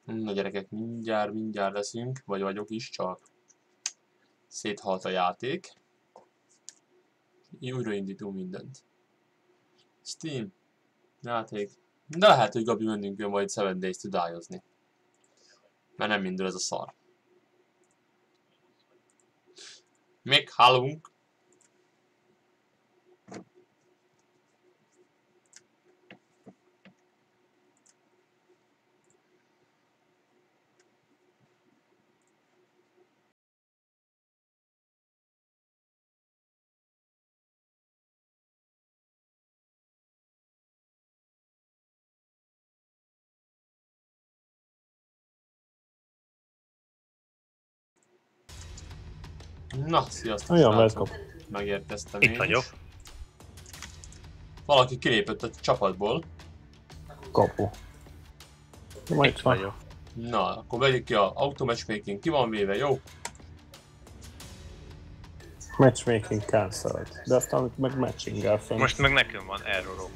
Na gyerekek, mindjárt leszünk, vagy vagyok is, csak széthalt a játék. Újraindítunk mindent. Steam, játék. De lehet, hogy Gabi mennünk jön majd 7 Days to Die-ozni. Mert nem mindül ez a szar. Még hallunk. Na, sziasztok! Olyan welcome. Megérkeztem Itt én vagyok. is. Valaki kilépett a csapatból. Kapu. Majd Itt vagyok. Na, akkor vegyük ki a automatchmaking, ki van véve, jó? Matchmaking cancelled. De aztán meg matching-el fenn. Most meg nekünk van errorok.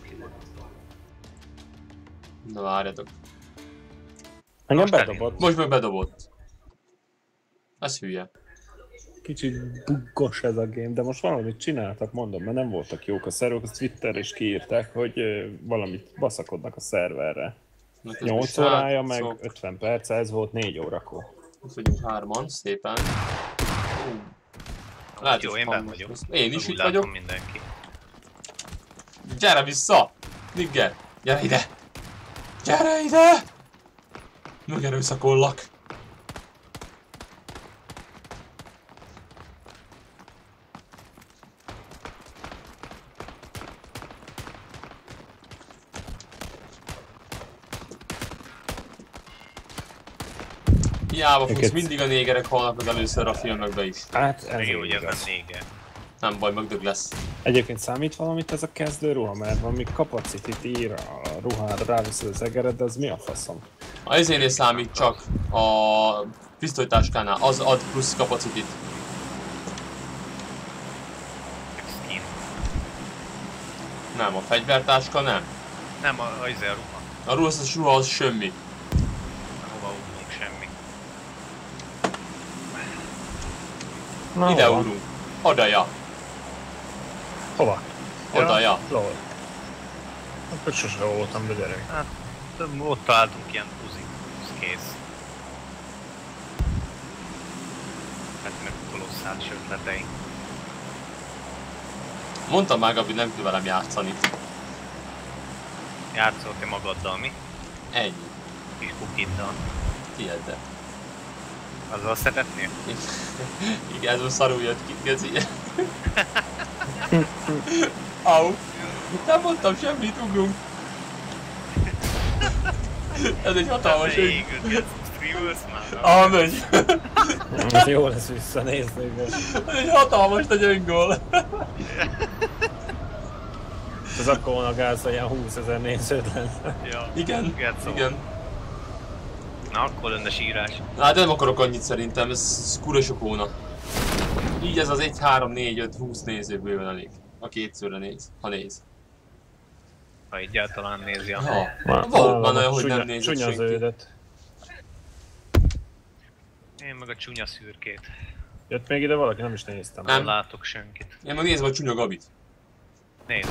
Na várjatok. Engem most bedobott. Most meg bedobott. Ez hülye. Kicsit buggos ez a game, de most valamit csináltak, mondom, mert nem voltak jók a szervek, azt Twitterre is kiírták, hogy valamit baszakodnak a szerverre. 8 órája, meg 50 perc, ez volt 4 órakor. Itt vagyunk 3-an, szépen. Lehet, Jó, hogy én benn hangos vagyok. lesz. Én is Úgy itt látom vagyok. mindenki. Gyere vissza! Nigger! Gyere ide! Gyere ide! Megerőszakollak! Hiába fusz, Őket- mindig a négerek halnak meg először a filmekbe is. Hát ez Jó, ugye nem igaz. nége. Nem baj, megdög lesz. Egyébként számít valamit ez a kezdő ruha, mert valami capacity-t ír a ruhára, ráviszed az egeret, de az mi a faszom? A izénél számít csak a pisztolytáskánál, az ad plusz kapacitit. Skin. Nem, a fegyvertáska nem. Nem, a ruha. A ruha az semmi. Hova ugrunk semmi. Na, Ide hova? ugrunk. Odaja. Hova? Odaja. Lol. Akkor sose voltam, de gyerek. Hát, ott találtunk ilyen uzi. Kész. Hát meg kolosszális ötleteink. Mondtam már, Gabi, nem tud velem játszani. Játszol te magaddal, mi? Ennyi. Kis kukiddal. Tiéd. Azzal szeretnél? Igen, ez most szarul jött ki, geci. Au. Nem mondtam semmit, ugrunk. Ez egy hatalmas ügy. Égőt, streamers már. Megy. Ez jó lesz visszanézni, de... Ez egy hatalmas nagy öngól. Ez akkor van a gáz, hogy ilyen 20 000 néződ lenne. Ja. Igen, Getszó. igen. Na akkor lenne sírás. Hát nem akarok annyit szerintem, ez kurva sok volna. Így ez az 1, 3, 4, 5, 20 néző bőven elég. A kétszörre néz, ha néz. Ha egyáltalán nézi a... Ha. Volt már olyan, hogy nem nézett Csúnya senki. zöldet. Én meg a csúnya szürkét. Jött még ide valaki? Nem is néztem. Nem. Nem látok senkit. Én meg nézem a csúnya Gabit. Nézd.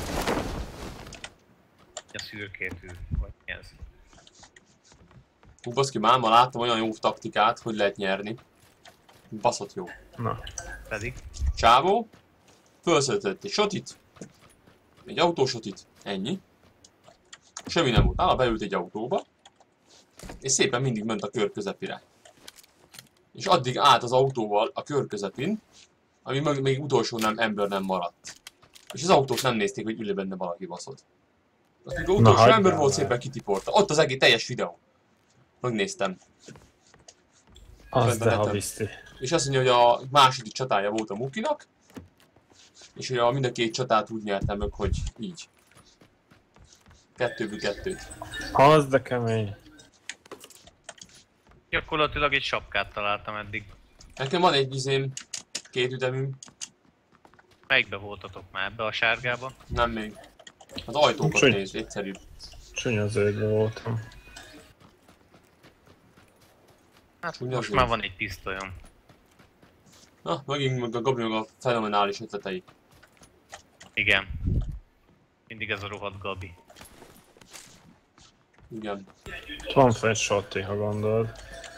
A szürkét ő, vagy mi ez? Hú, baszki, máma, láttam olyan jó taktikát, hogy lehet nyerni. Baszott jó. Na. Pedig? Csávó, felszöltött egy sotit, egy autósotit, ennyi. Semmi nem volt, nála beült egy autóba, és szépen mindig ment a kör közepére. És addig állt az autóval a kör közepén, ami még utolsó ember nem maradt. És az autót nem nézték, hogy ül benne valaki baszott. Akik utolsó ember volt, szépen kitiporta. Ott az egész teljes videó. Megnéztem. Az de Neten. haviszti. És azt mondja, hogy a második csatája volt a Mukinak, és hogy mind a két csatát úgy nyertem meg, hogy így. 2v2-t. Az de kemény. Gyakorlatilag egy sapkát találtam eddig. Nekem van egy izém, 2 ütemünk, Melyikbe voltatok már? Ebbe a sárgába? nem még. Az ajtókat Csúny. nézd, egyszerű. Csúnya zöldbe voltam. Hát most már van egy pisztolyom. Na, megint meg a Gabi a fenomenális ötletei. Igen. Mindig ez a rohadt Gabi. Igen. Van fel egy shotty, ha gondolod.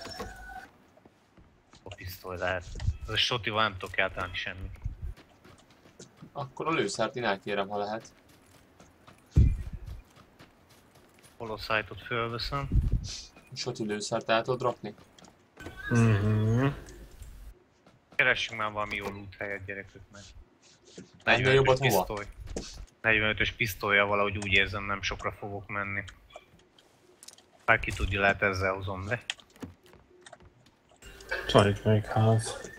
A pisztoly lehet. Ez a shottival nem tudok eltalálni semmit. Akkor a lőszert én elkérem, ha lehet. Holocytot fölveszem. Shotty lőszert el tudod rakni? Keressünk már valami jó loot helyet, gyerekek meg. Ennél jobbat hova? pisztoly. 45-ös pisztolya valahogy úgy érzem, nem sokra fogok menni. Bár ki tudja, lehet ezzel hozom le. Van itt még ház.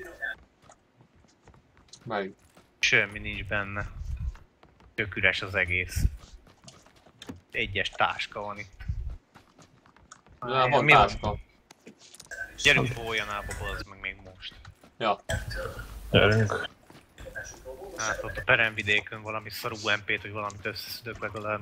Melyik? Semmi nincs benne. Tök üres az egész. Egyes táska van itt. Ja, van mi táska. Gyerünk Fójanába, bazd meg még most. Ja. Gyerünk. Hát ott a peremvidékön valami szarú MP-t, hogy valamit összeszedök legalább.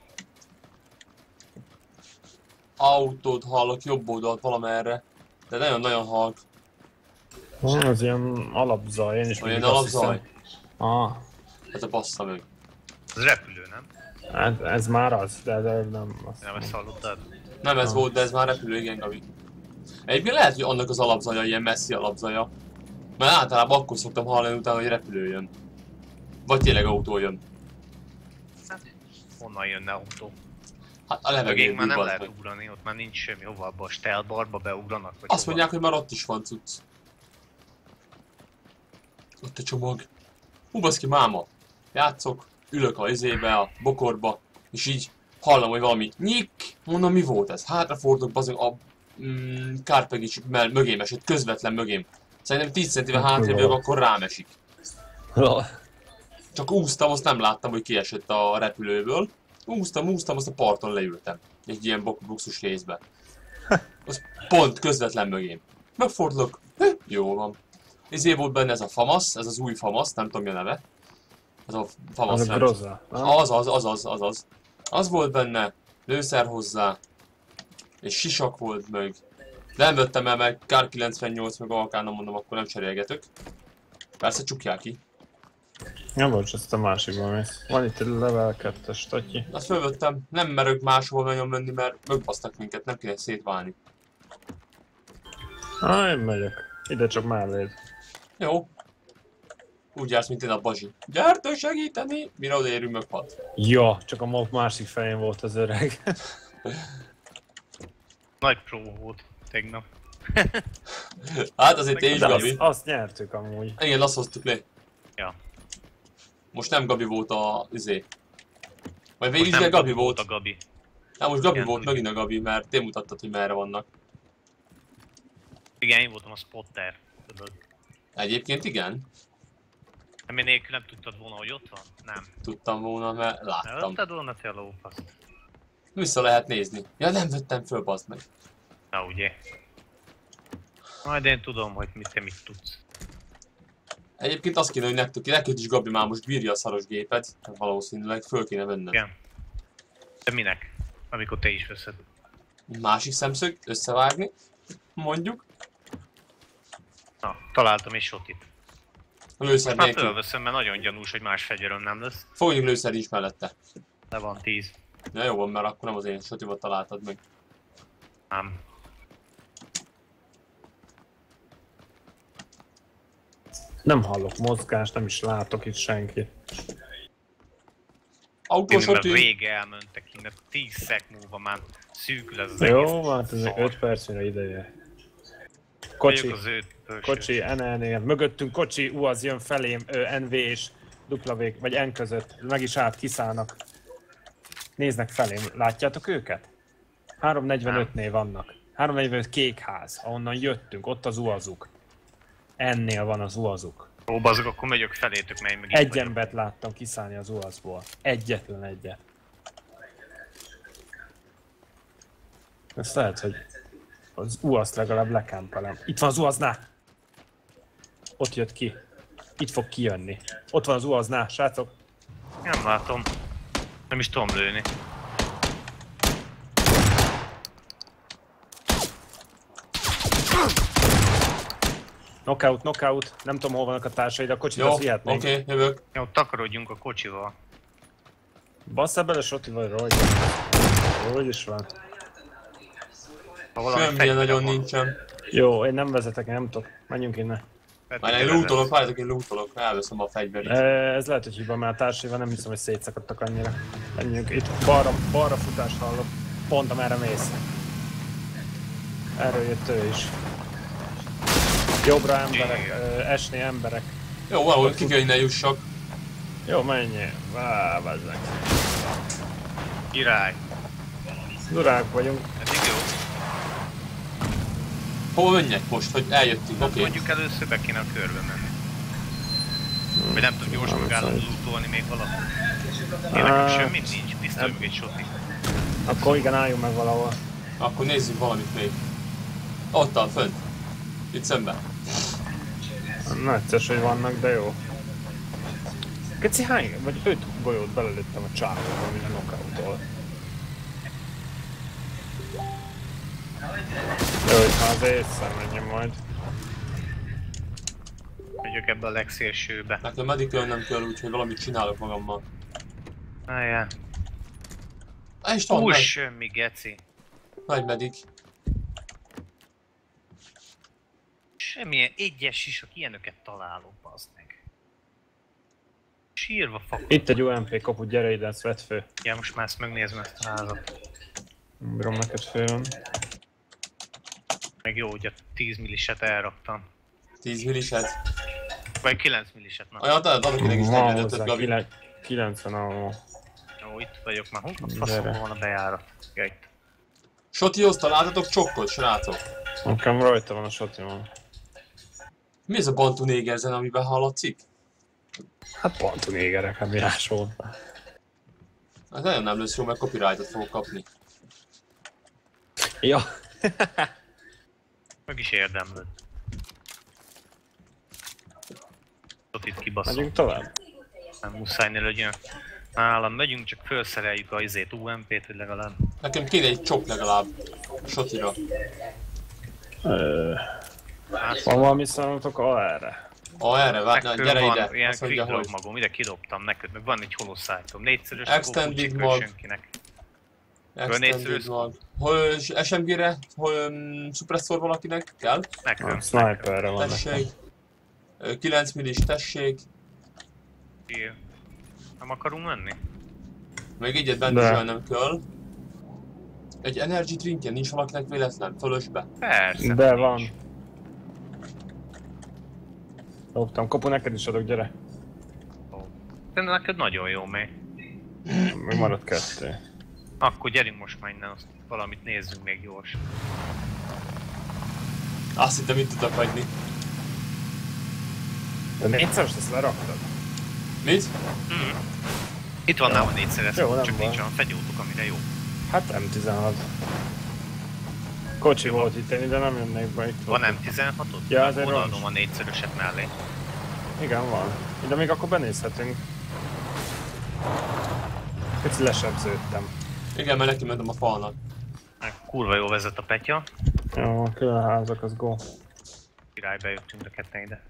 Autót hallok jobb oldalt valamerre. De nagyon-nagyon halk. Az ilyen alapzaj, én is Olyan mindig azt alapzaj? hiszem. Ah, Hát a bassza meg. Ez repülő, nem? hát ez már az, de nem azt Nem ezt hallottad? Nem ez volt, de ez már repülő, igen, Gabi. Egyébként lehet, hogy annak az alapzaja ilyen messzi alapzaja. Mert általában akkor szoktam hallani utána, hogy repülő jön. Vagy tényleg autó jön. Honnan jönne autó? Hát a Mögénk levegőből már nem bazd lehet meg. ugrani, ott már nincs semmi, hova abba a stelbarba beugranak, vagy Azt hova? mondják, hogy már ott is van cucc. Ott a csomag. Hú, baszki, máma. Játszok, ülök a izébe, a bokorba, és így hallom, hogy valami nyik. Mondom, mi volt ez? Hátrafordulok, bazeg, a Kárpegics mögém esett, közvetlen mögém. Szerintem 10 centivel hátrébb vagyok, akkor rám esik. Csak úsztam, azt nem láttam, hogy kiesett a repülőből. Úsztam, azt a parton leültem. Egy ilyen luxus részbe. Az pont közvetlen mögém. Megfordulok, jó van. Ezért volt benne ez a FAMAS, ez az új FAMAS, nem tudom mi a neve. Ez a FAMAS. az a Groza. Az. Az volt benne, lőszer hozzá, és sisak volt meg. De nem vettem el, mert Kár 98 meg Alkánon, mondom, akkor nem cserélgetök. Persze csukják ki. Nem volt, ezt a másikban mész. Van itt egy level 2-es statyi. Azt fölvettem, nem merök máshol nagyon menni, mert megbasztak minket, nem kéne szétválni. Én megyek. Ide csak melléd. Jó. Úgy jársz, mint én a Bazsi. Gyertek segíteni! Mire odaérünk, meghalt. Ja, csak a másik fején volt az öreg. Nagy pró volt tegnap. Hát azért én is, De Gabi. azt nyertük amúgy. Igen, azt hoztuk le. Ja. Most nem Gabi volt a izé. Vagy végig Most is nem Gabi volt. a Gabi. Nem, most Gabi Igen, volt, tudjuk. megint a Gabi, mert te mutattad, hogy merre vannak. Igen, én voltam a spotter. Tudod. Egyébként igen, Nem, én nélkül nem tudtad volna, hogy ott van? Nem. tudtam volna, mert láttam. Előtted volna te a lófaszt. Vissza lehet nézni. Ja, nem vettem föl, bazd meg. Na ugye. Majd én tudom, hogy te mit tudsz. Egyébként azt kéne, hogy neked is Gabi már most bírja a szaros gépet. Valószínűleg föl kéne venned. Igen. De minek? Amikor te is veszed. Másik szemszög, összevágni, mondjuk. Na, találtam egy shotit. A lőszer Már nélkül. fölveszem, mert nagyon gyanús, hogy más fegyverem nem lesz. Fogjunk lőszer is mellette. Le van 10. Ja, jó van, mert akkor nem az én sotibat találtad meg. Nem. Nem hallok mozgást, nem is látok itt senkit. Autós Tényleg, mert soti. rég elmentek innen, 10 szek múlva már szűkül ez az egész. Jó, van, ez szar. 5 percre ideje. Vagyok Kocsi, az ő kocsi, NL-nél. Mögöttünk kocsi, az jön felém, NV és W vagy N között. Meg is kiszállnak. Néznek felém, látjátok őket? 345-nél vannak. 345 kék ház, ahonnan jöttünk, ott az uazuk. Ennél van az uazuk. Ó, bazog, akkor megyök felétök, mely meg itt Egy vagyok. embert láttam kiszállni az uazból. Egyetlen egyet. Ezt lehet, hogy az uazt legalább lekámpelem. Itt van az uaznál! Ott jött ki. Itt fog kijönni. Ott van az uaznál, srácok. Nem látom. Nem is tudom lőni. Knockout, knockout. Nem tudom, hol vannak a társaid, a kocsit azt vihetnénk. Oké, jövök. Jó, takarodjunk a kocsival. Basszál bele, Soti, vagy Rogy. Hogy is van. Semmilyen nagyon nincsen. Jó, én nem vezetek, én nem tudok. Menjünk innen. Már én lootolok, várjátok, én lootolok, elveszem a fegyverét. Ez lehet, hogy hiba, mert a társaival nem hiszem, hogy szétszakadtak annyira. Menjünk, itt balra futást hallok. Pont amerre mész. Erről jött ő is. Jobbra emberek, esni emberek. Jó, valahol ki kell innen jussak. Jó, menjél. Vázzák. Király. Durák vagyunk. Eddig jó. Hova menjek most, hogy eljöttünk, oké? Mondjuk először be kéne a körbe menni. Vagy nem tudom, gyorsan megállom lootolni még valahol. Tényleg semmit nincs, biztos még egy Soti. Akkor igen, álljunk meg valahol. Akkor nézzük valamit még. Ott áll, fönt. Itt szemben. Necces, hogy vannak, de jó. Keci, hány, vagy 5 golyót belelőttem a csávóba, ami a knockout-tól. Jó, itt már az észre menjem majd. Megyök ebbe a legszélsőbe. Nekem medikön nem kell, úgyhogy valamit csinálok magammal. Álljál. István, Hú, megy. semmi geci. Megy medik. Semmilyen egyes sisok, ilyenöket találok, bazd meg. Sírva fakad. Itt egy UMP kapu, gyere ide, ezt vedd fő. Ja, most már ezt megnézem ezt a házat. Bírom neked főn. Meg jó, hogy a 10 milliset elraktam. 10 milliset. Vagy 9 milliset, na. Olyan, adok neki is Van 45-öt, hozzá, Gabi. 90 alma. Jó, itt vagyok már. Hol a Gyere. faszom van a bejárat? Ja, itt. Sotihoz találtatok csokkot, srácok? Nekem rajta van a Sotimon. Mi ez a Bantu néger zene, amiben hallatszik? Hát pont a négerek, hát mirás volt. Hát nagyon nem lesz jó, mert copyrightot fogok kapni. Ja. Meg is érdemlőd. Ott itt kibaszom. Megyünk tovább. Nem muszáj ne legyen. Nálam megyünk, csak felszereljük a izét UMP-t, hogy legalább. Nekem kéne egy csok legalább. Sotira. Van valami számotok erre? Erre, Nekünk gyere van ide. ilyen Azt mondja, quick hogy drop magom, ide kidobtam neked, meg van egy holoszájtom. 4-szeres Extended mag. senkinek. Extended mag. Hol SMG-re? Hol suppressor valakinek kell? Nekem. Sniperre van nekem. Tessék. 9 millis, tessék. Jó. Nem akarunk menni? Még egyet bandizsálnem kell. Egy energy drinkje nincs valakinek véletlen, fölösbe. Persze. De nincs. van. Loptam, kapu neked is adok, gyere. De neked nagyon jó, még. Még maradt 2. Akkor gyerünk most már innen, azt valamit nézzünk még gyors. Azt hittem, itt tudok hagyni. De 4-szerest ezt leraktad? Mit? Itt van nálam a 4-szeres, Jó, nem csak baj. nincs olyan fegyótok, amire jó. Hát M16. Kocsi volt itt, én ide nem jönnék be, itt Van volt. M16-ot? Ja, azért odaadom a 4-szereset mellé. Igen, van. Ide még akkor benézhetünk. Kicsit lesebződtem. Igen, mert neki mentem a falnak. Meg kurva jó vezet a petya. Jó, külön házak, az go. Királyba jöttünk a ketten ide.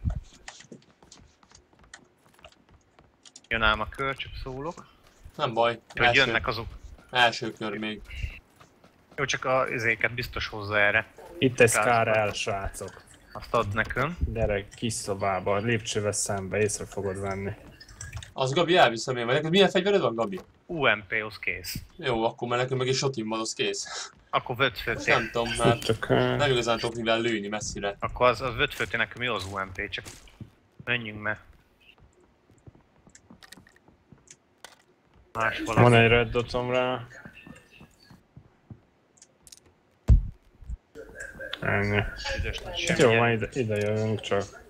Jön ám a kör, csak szólok. Nem baj. Hogy jönnek azok. Első kör még. Jó, csak az izéket biztos hozza erre. Itt egy Scar el, srácok. Azt add nekünk. Gyere, kis szobába, lépcsővel szembe, észre fogod venni. Az Gabi elviszem én, vagy neked milyen fegyvered van, Gabi? UMP-hoz kész. Jó, akkor már nekünk meg egy shotim van, az kész. Akkor vödfőté. Azt nem tudom, mert Csak nem igazán tudok mivel lőni messzire. Akkor az vödfőté nekünk jó az UMP, csak menjünk meg. Más van valami. egy red dotom rá. Ennyi. Üdös nagy Jó, semmi. már ide jövünk csak.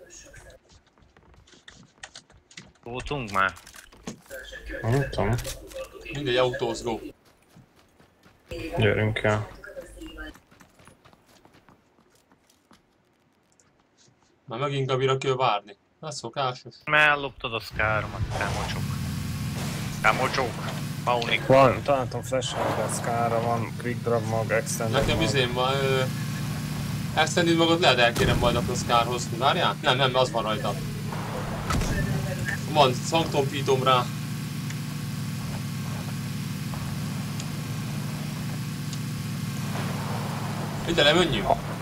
Voltunk már? Nem tudom. Mindegy, autóz, go. Gyerünk el. Már megint Gabira kell várni. Ez szokásos. Mert elloptad a Scar-omat, te mocsok. Te mocsok. Paunik. Van, találtam flash-helmet, Scar-ra van, quick drop mag, extended Nekem mag. izém van, Extended magad lehet elkérem majd a Proszkárhoz. Várjál? Nem, az van rajta. Van, szanktompítom rá. Ide lemenjünk?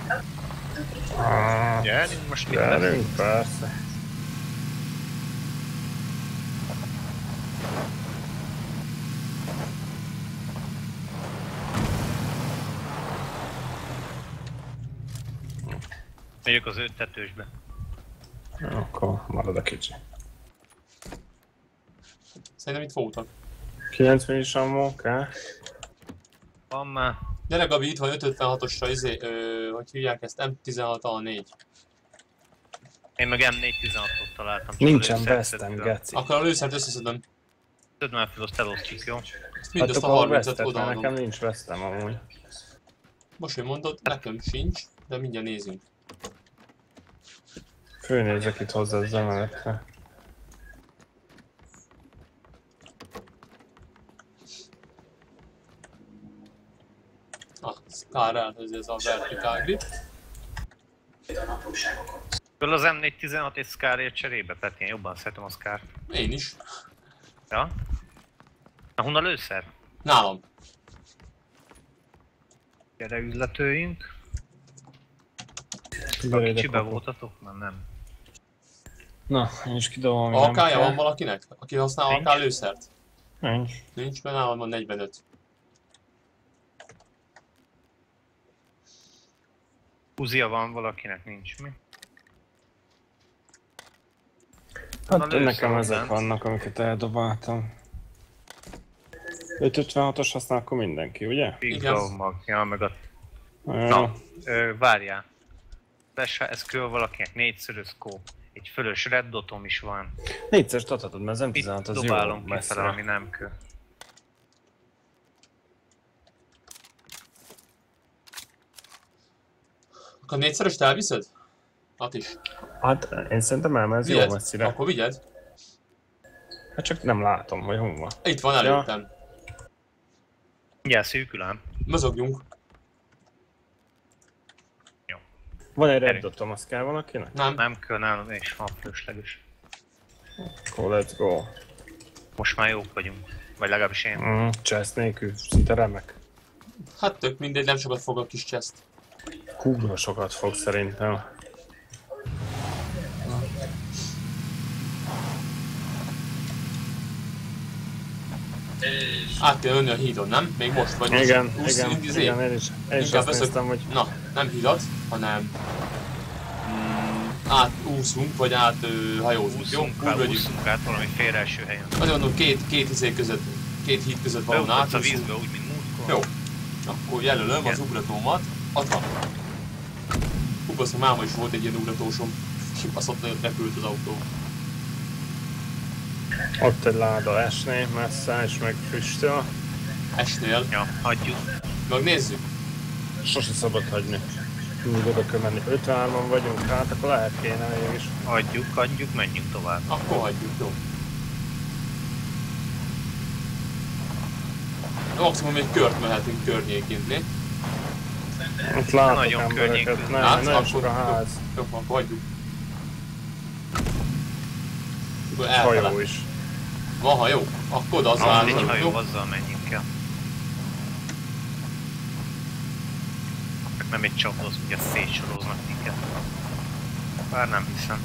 Gyerünk most mit lesz? Gyerünk, persze. Megyek az 5 tetősbe. Akkor marad a kicsi. Szerintem itt fogtak. 9 millis ammó kell. Van már. Gyere Gabi, itt van 556-osra, hogy hívják ezt, M16A4. Én meg M416-ot találtam. Nincsen Westem, geci. Akkor a lőszert összeszedem. Tödd már fel, azt elosztjuk, jó? Ezt mindazt a Hát akkor 30-et Westet, mert nekem odaadom. nincs Westem amúgy. Most, hogy mondod, nekem sincs, de mindjárt nézünk. Főnézek itt hozzá az emeletre. Scar ez a vertical grip. Föl az M416 és Scarért cserébe, Peti, én jobban szeretem a Scar-t. Én is. Ja? Na, honnan lőszer? Nálam. Gyere üzletőjünk. A kicsibe voltatok? Már nem. Na, én is kidobom, ami nem AK-ja van kell. valakinek? Aki használ Nincs. AK lőszert? Nincs. Nincs, mert nálam van 45. Uzia van valakinek, nincs mi? Hát Na, lőszer nekem van ezek bent. vannak, amiket eldobáltam. 556-os használ akkor mindenki, ugye? Big Igen. Dog mag. Ja, meg a... Jó. Na, várjál. Ez kül valakinek 4-szörös scope. Egy fölös red dotom is van. 4-szert adhatod, mert az Itt M16 az jó dobálom kifele, messzire. ami nem kő. Akkor 4-szerest elviszed? Hát is. Hát én szerintem ez jó Vigyed? messzire. Akkor vigyed. Hát csak nem látom, hogy hol van. Itt van előttem. Mindjárt szűkül ám. Mozogjunk. Van egy red Gyerünk. dotom, azt kell valakinek? Nem. Nem kell nálam, és van fölösleges. Akkor let's go. Most már jók vagyunk. Vagy legalábbis én. Chest nélkül, szinte remek. Hát tök mindegy, nem sokat fog a kis chest. Kurva sokat fog szerintem. Át kell önni a hídon, nem? Még most vagy? Igen, most igen, én is Inkább azt néztem, hogy Na, nem hidat, hanem átúszunk, vagy áthajózunk, jó? Úszunk át valami félreeső helyen. Azért mondom, két izé között, két híd között valahol Beugratsz a átúszunk. vízbe, úgy, mint múltkor. Jó. Akkor jelölöm az ugratómat. Ott van. Hú, basszom, máma is volt egy ilyen ugratósom. Kibaszott nagyot repült az autó. ott egy láda esné messze, és meg füstöl. Esnél. Ja, hagyjuk. Meg nézzük. Sose szabad hagyni. Mindig oda kell menni. 53-an vagyunk, hát akkor lehet kéne mégis. Hagyjuk, menjünk tovább. Akkor hagyjuk, jó. Maximum egy kört mehetünk környékén, né? Ott látok Nagyon embereket, környékű. nem, nagyon sok a ház. Jó, akkor hagyjuk. Akkor elfele. Hajó is. Van hajó? Akkor oda az Az egy állunk, hajó, jó? azzal menjünk el. Nem egy csapdoz, ugye szétsoroznak minket. Bár nem hiszem.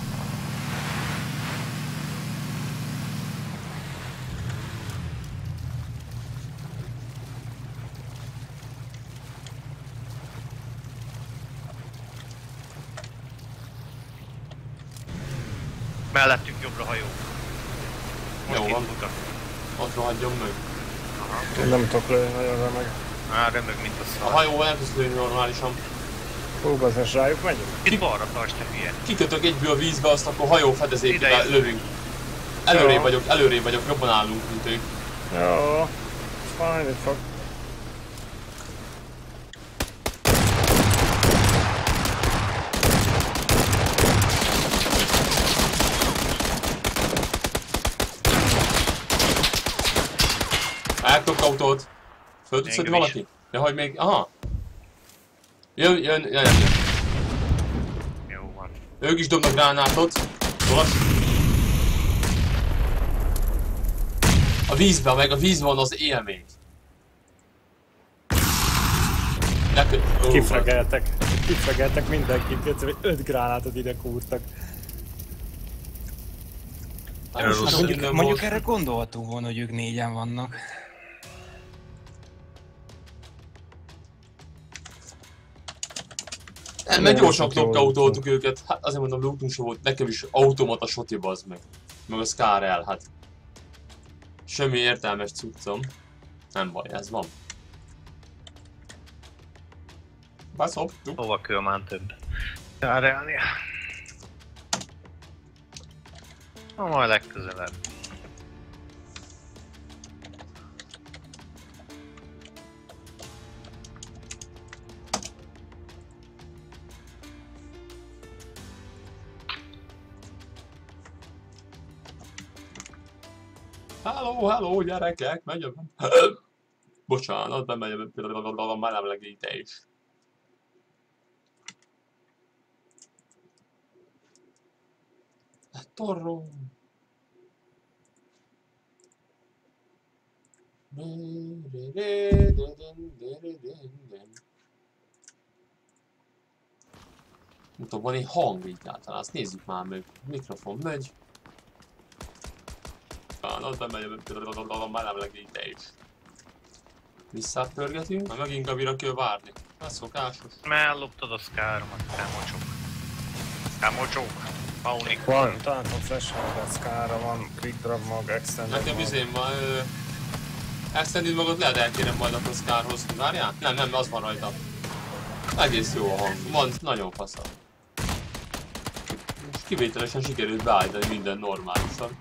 Mellettünk jobbra hajó. Most Jó van. itt utak. Ott rohadjon meg. Nem tudok lőni nagyon remeg. Á, remeg mint a A szar. hajóval nem tudsz lőni normálisan. Hú, bazdmeg, rájuk megyünk? Itt balra tarts, te hülye. Kikötök egyből a vízbe, azt akkor hajó fedezékével Ide lövünk. Előrébb vagyok, jobban állunk, mint ők. Jó. Fájni fog. Elkapok autót. Föl tudsz szedni Engem is. valaki? Ja, hogy még... Aha. Jön. van. Ők is dobnak gránátot. Olasz. A vízben, meg a vízben van az élmény. Kifregeltek mindenkit, 5 gránátot ide kúrtak. Mondjuk erre gondolhatunk volna, hogy ők 4-en vannak. Nem, mert gyorsan knockoutoltuk őket. Hát azért mondom, lootunk sem volt, nekem is automata shoti bazd meg. Meg a Scar-el, hát. Semmi értelmes cuccom. Nem baj, ez van. Beszoptuk. Hova kell már több járálni? Na, majd legközelebb. Hello, gyerekek, megy a... Bocsánat, bemegy a melemlegítés. Torro. Mutat, van egy hang így általán, azt nézzük már meg. Mikrofon megy. Az bemegy a melemlegítés. Visszapörgetünk, megint Gabira kell várni. Ez szokásos. Elloptad a Scar-mat, te mocsok. Te mocsok. Paunik. Van, talán a flash a Scar-ra van, quick drop mag, extended nekem izém van, extended magot lehet elkérem majd a Scar-hoz. Várjál? Nem, az van rajta. Egész jó a hang, van, nagyon faszal. Most kivételesen sikerült beállítani minden normálisan.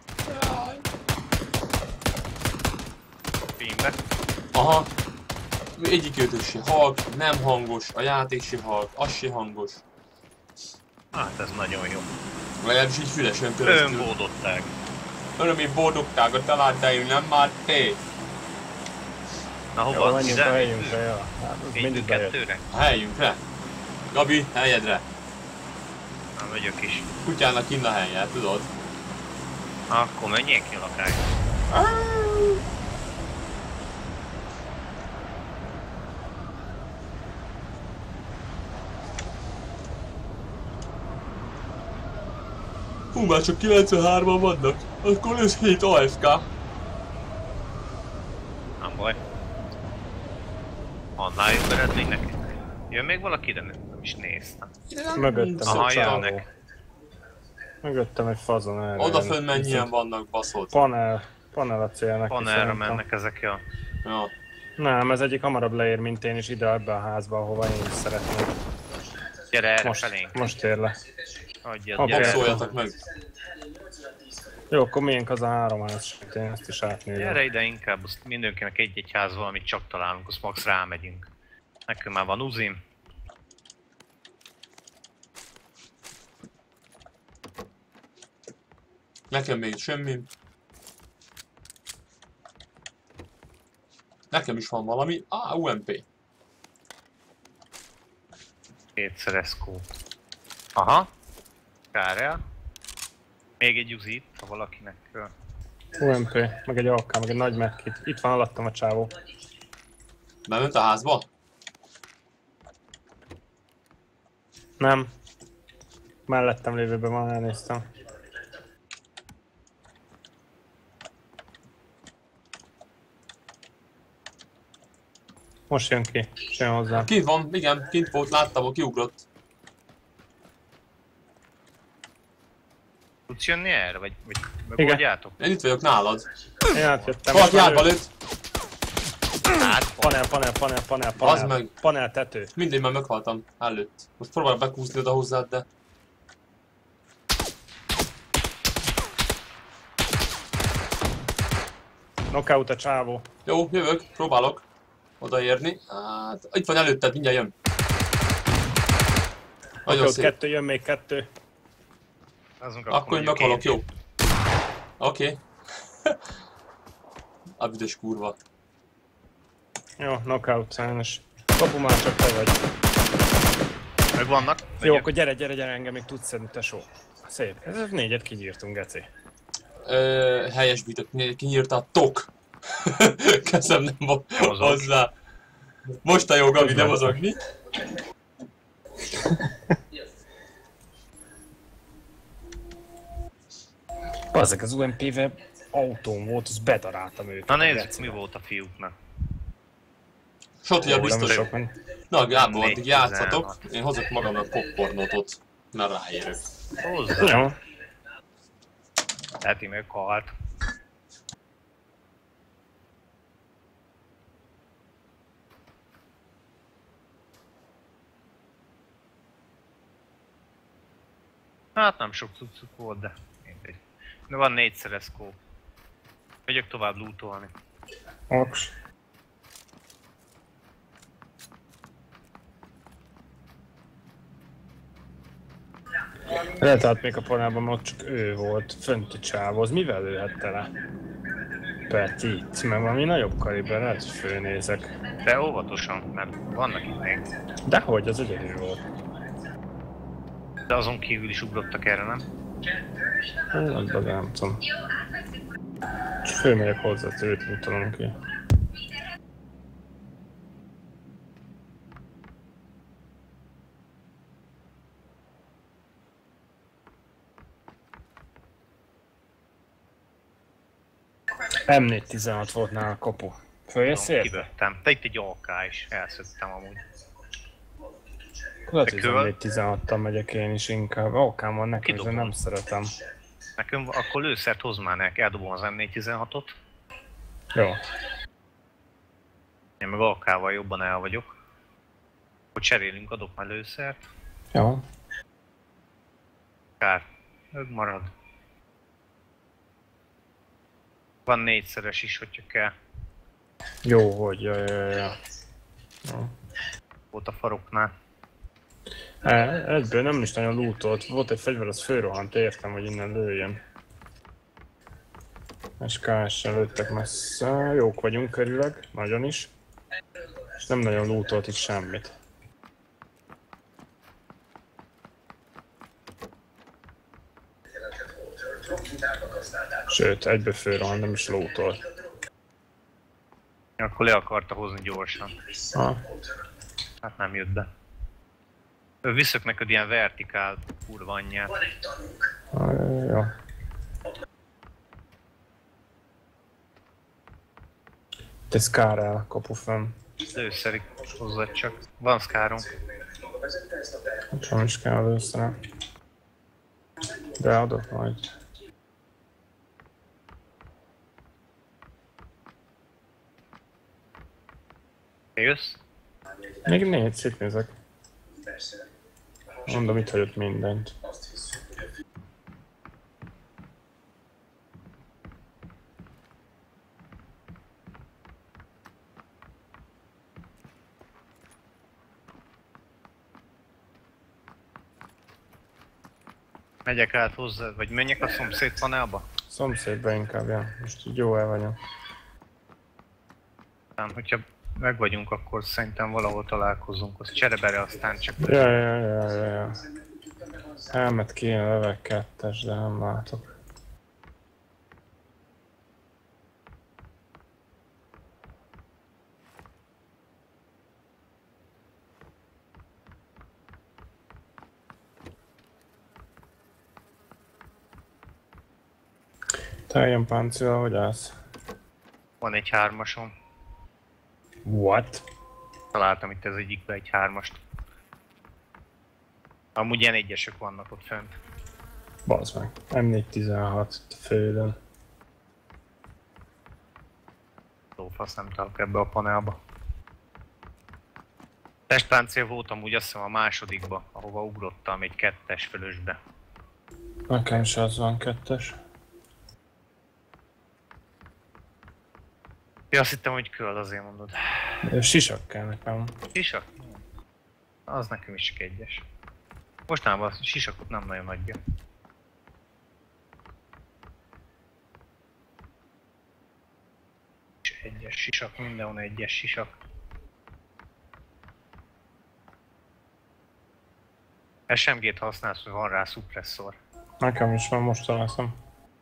Filmbe. Aha. Egyik őtök se halk, nem hangos, a játék se halk, az se hangos. Hát ez nagyon jó. Legalábbis így fülesen keresztül. Önboldogság. Örömi boldogság a családjaim, nem már té. Na hova? Jó, menjünk a helyünkre, ja. Mindig bejött. 2-re? A helyünkre. Gabi, helyedre. Na, megyök is. Kutyának innen a helye, tudod? Akkor menjék ki a lakásba. Hú, már csak 93-an vannak. Akkor lesz 7 AFK. Nem baj. Annál jobb eredmény nekünk. Jön még valaki, de nem is néztem. Mögöttem Aha, egy csávó. jönnek. Mögöttem egy fazon erre. Odafönn mennyien vannak, baszod. Panel a célnak. Panelra mennek ezek, ja. Ja. Nem, ez egyik hamarabb leér, mint én is ide ebbe a házba, ahova én is szeretnék. Gyere erre felénk. Most ér le. Adjad, Oké. gyere. Boxoljatok meg. Jó, akkor miénk az a 3 ház, én ezt is átnézem. Gyere ide inkább, azt mindenkinek egy-egy ház valamit csak találunk, azt max rámegyünk. Nekünk már van uzim. Nekem még semmi. Nekem is van valami. UMP. Kétszer SQ. Aha. Kárel. Még egy uzi itt, ha valakinek... UMP, meg egy AK, meg egy nagy medkit. Itt van alattam a csávó. Bement a házba? Nem. Mellettem lévőben van, elnéztem. Most jön ki, jön hozzá. Kint van, igen, kint volt, láttam, hogy kiugrott. Tudsz jönni erre, vagy megoldjátok? Én itt vagyok nálad. Én átjöttem. Valaki átba lőtt. Hát, Bazd meg. Panel tető. Mindegy, már meghaltam. Előtt. Most próbálj bekúszni oda hozzád, de... Knockout a csávó. Jó, jövök, próbálok odaérni. Hát, itt van előtted, mindjárt jön. Nagyon Knockout szép. 2, jön még 2. Akkor én meghalok, jó. Oké. A büdös kurva. Jó, knockout, sajnos. Kapu már csak te vagy. Meg vannak. Jó, akkor gyere, engem még tudsz szedni, tesó. Szép. Ez 4-et kinyírtunk, geci. Helyesbítek, kinyírtátok. Kezem nem van hozzá. Most a jó, Gabi, nem mozogni. Bazzeg, az UMP-vel autón volt, az bedaráltam őket. Na nézzük, mi volt a fiúknak. Sotia biztos. Na, Gábor, addig 4-16. játszatok. Én hozok magamnak popcornotot, mert ráérök. Hozzá. Jó. Teti meghalt. Hát nem sok cuccuk volt, de mindegy. De van 4-szeres scope. Megyek tovább lootolni. Oks. Lehet át még a panelban, ott csak ő volt, fönt a csávoz. Mivel lőhette le? Petit, mert valami nagyobb kaliber, lehet, hogy főnézek. De óvatosan, mert vannak itt még. Dehogy, az egyedül volt. De azon kívül is ugrottak erre, nem? Hát, nem tudom. Csak fölmegyek hozzá, őt mutalom ki. M416 volt nála kapu. Följössz érte? Kivöttem. Te itt egy AK is, elszöktem amúgy. Lehet, hogy M416-tal megyek én is inkább. AK-m van nekem, de nem szeretem. Nekem akkor lőszert hoz már nek, eldobom az M416-ot. Jó. Én meg AK-val jobban el vagyok. Hogy cserélünk, adok már lőszert. Jó. Kár. Ög marad. Van 4-szeres is, hogyha kell. Jó, hogy ja. Volt a faroknál. Egyből nem is nagyon lootolt. Volt egy fegyver, az fölrohant, értem, hogy innen lőjön. SKS-sel lőttek messze. Jók vagyunk körülök, nagyon is. És nem nagyon lootolt itt semmit. Sőt, egyből fölrohant, nem is lootolt. Akkor le akarta hozni gyorsan. Hát nem jött be. Viszök neked ilyen vertikál kurva anyját. Jó. Te Scar-rel kapu fenn. Lőszerig hozzad csak. Van Scarom. Nem is kell lőszerem. De adok majd. Jössz? Még 4 szétnézek. Mondom, itt hagyott mindent. Megyek át hozzá, vagy menjek a szomszéd panelba? Szomszédba inkább, ja. Most így jó el vagyok. Nem, hogyha meg vagyunk, akkor szerintem valahol találkozunk, az cserebere aztán csak... Ja. Elmet kéne level 2-es, de nem látok. Teljen páncél, hogy állsz? Van egy 3-asom. What? Találtam itt az egyikbe egy 3-ast. Amúgy ilyen 1-esek vannak ott fent. Bazd meg. M416 főden. Lófasz, nem találok ebbe a panelba. Testpáncél volt amúgy azt hiszem a másodikba, ahova ugrottam egy 2-es fölösbe. Nekem is az van 2-es. Ja, azt hittem, hogy köld, azért mondod. Sisak kell nekem. Sisak? Az nekem is csak 1-es. Mostanában a sisakot nem nagyon adja. Egyes sisak, mindenhol 1-es sisak. SMG-t használsz, hogy van rá szupresszor. Nekem is van, most találszom.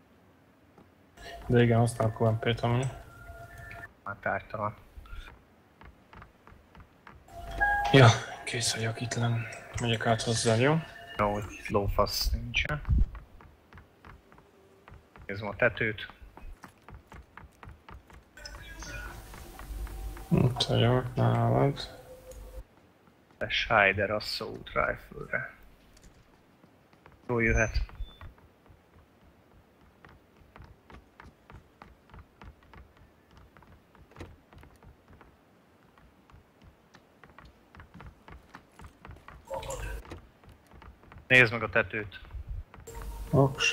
De igen, használok UMP-t amúgy. Már tártalan. Ja, kész vagyok itt lenn. Megyek át hozzá, jó? Jó, hogy lófasz nincsen. Nézzem a tetőt. Itt vagyok nálad. Scheider Assault Rifle-re. Jó jöhet. Nézd meg a tetőt. Oks.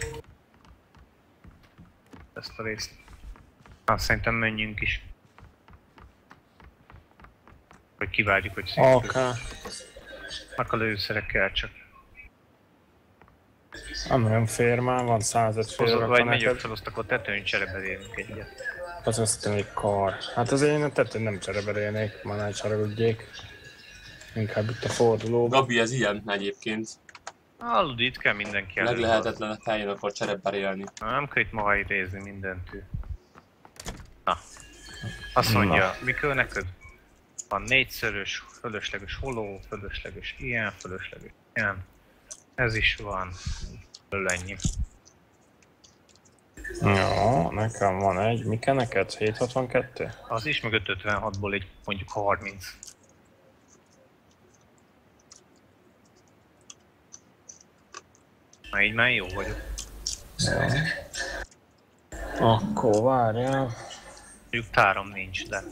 Ezt a részt. Hát szerintem menjünk is. Hogy kivárjuk, hogy szintén. Oké. A lőszerekkel csak. Nem nagyon fér már, van 105 fér Hozod, rakva vagy megyünk neked. fel, azt akkor tetőn cserebelélünk egyet. Az azt mondja, hogy kar. Hát azért én a tetőn nem csereberélnék, már ne csaragudjék. Inkább itt a fordulóba. Gabi, ez ilyen egyébként. Hallod, itt kell mindenki előtt. Leglehetetlenebb helyen akar csereberélni. Nem kell itt ma idézni mindentől. Na. Azt mondja, mikor neked? Van 4-szörös, fölösleges holó, fölösleges ilyen, fölösleges ilyen. Ez is van. Ennyi. Jó, nekem van egy. Mi kell neked? 762? Az is, meg 556-ból egy mondjuk 30. Na így már jó vagyok. Ja. Akkor várjál. Mondjuk tárom nincs, de...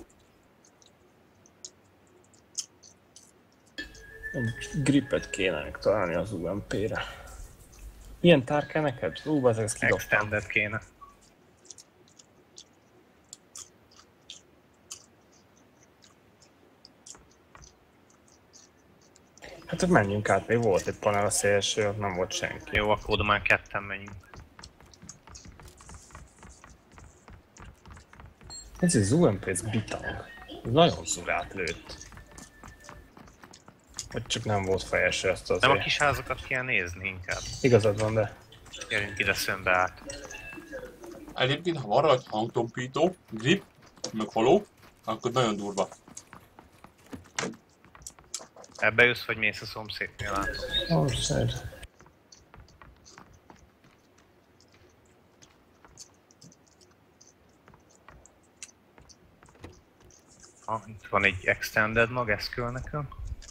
Gripet kéne találni az UMP-re. Ilyen tár kell neked? Ezt kidobtam. Extended kéne. Hát menjünk át, még volt egy panel a szélső, ott nem volt senki. Jó, akkor oda már ketten menjünk. Ez az UMP, ez bitang. Ez nagyon zurát lőtt. Vagy csak nem volt fejes ezt azért. Nem a kis házakat kell nézni inkább. Igazad van, de... Gyerünk ide szembe át. Egyébként, ha van rajta hangtompító, grip, meg holó, akkor nagyon durva. Ebbe jössz, vagy mész a szomszédnél látom. Oh, szed. Itt van egy extended mag, ezt kell nekem.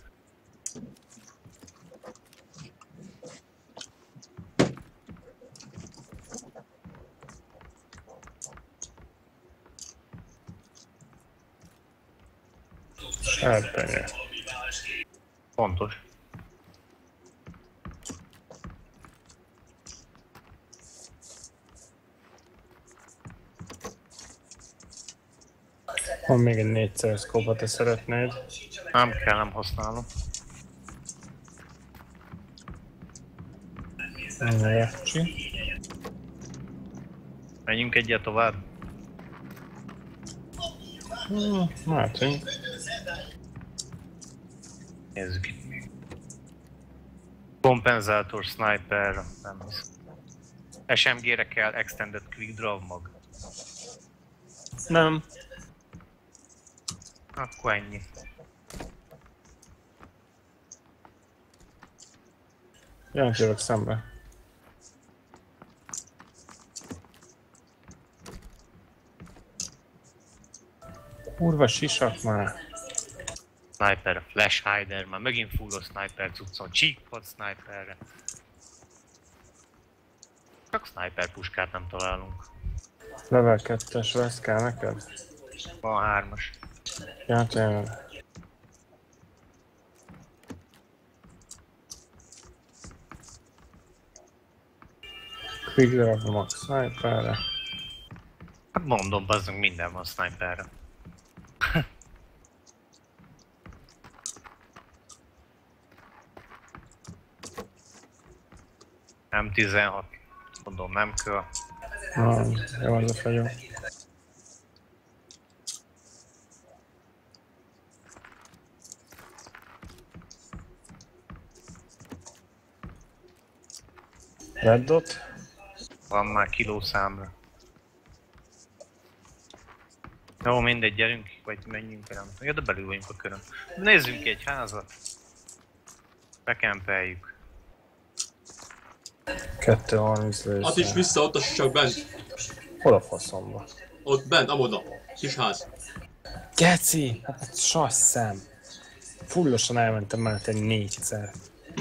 Serpenyő. Fontos. Van még egy 4-szeres szkópa, te szeretnéd. Nem kell, nem használom. Jacsi. Menjünk egyet tovább. Mehetünk. Nézzük itt még. Kompenzátor, sniper, nem hiszem. SMG-re kell extended quick draw mag. Nem. Akkor ennyi. Jövök szembe. Kurva sisak már. Sniper, flash hider, már megint full a sniper cuccon, csíkpad sniperre. Csak sniper puskát nem találunk. Level 2-es vesz kell neked? Van 3-as. Ja, tényleg. Quick Draw Max Sniperre. Hát mondom, bazzunk, minden van sniperre. M16. Mondom, nem kell. Jó, az a fejó. Red dot? Van már kilószámra. Jó, mindegy, gyerünk, vagy menjünk el. Ja, de belül vagyunk a körön. Nézzünk egy házat. Bekempeljük. 2:30 lőszer. Az is vissza, ott az csak bent. Hol a faszomba? Ott bent, amoda. Kis ház. Geci! Hát sas szem. Fullosan elmentem mellette 4-szer.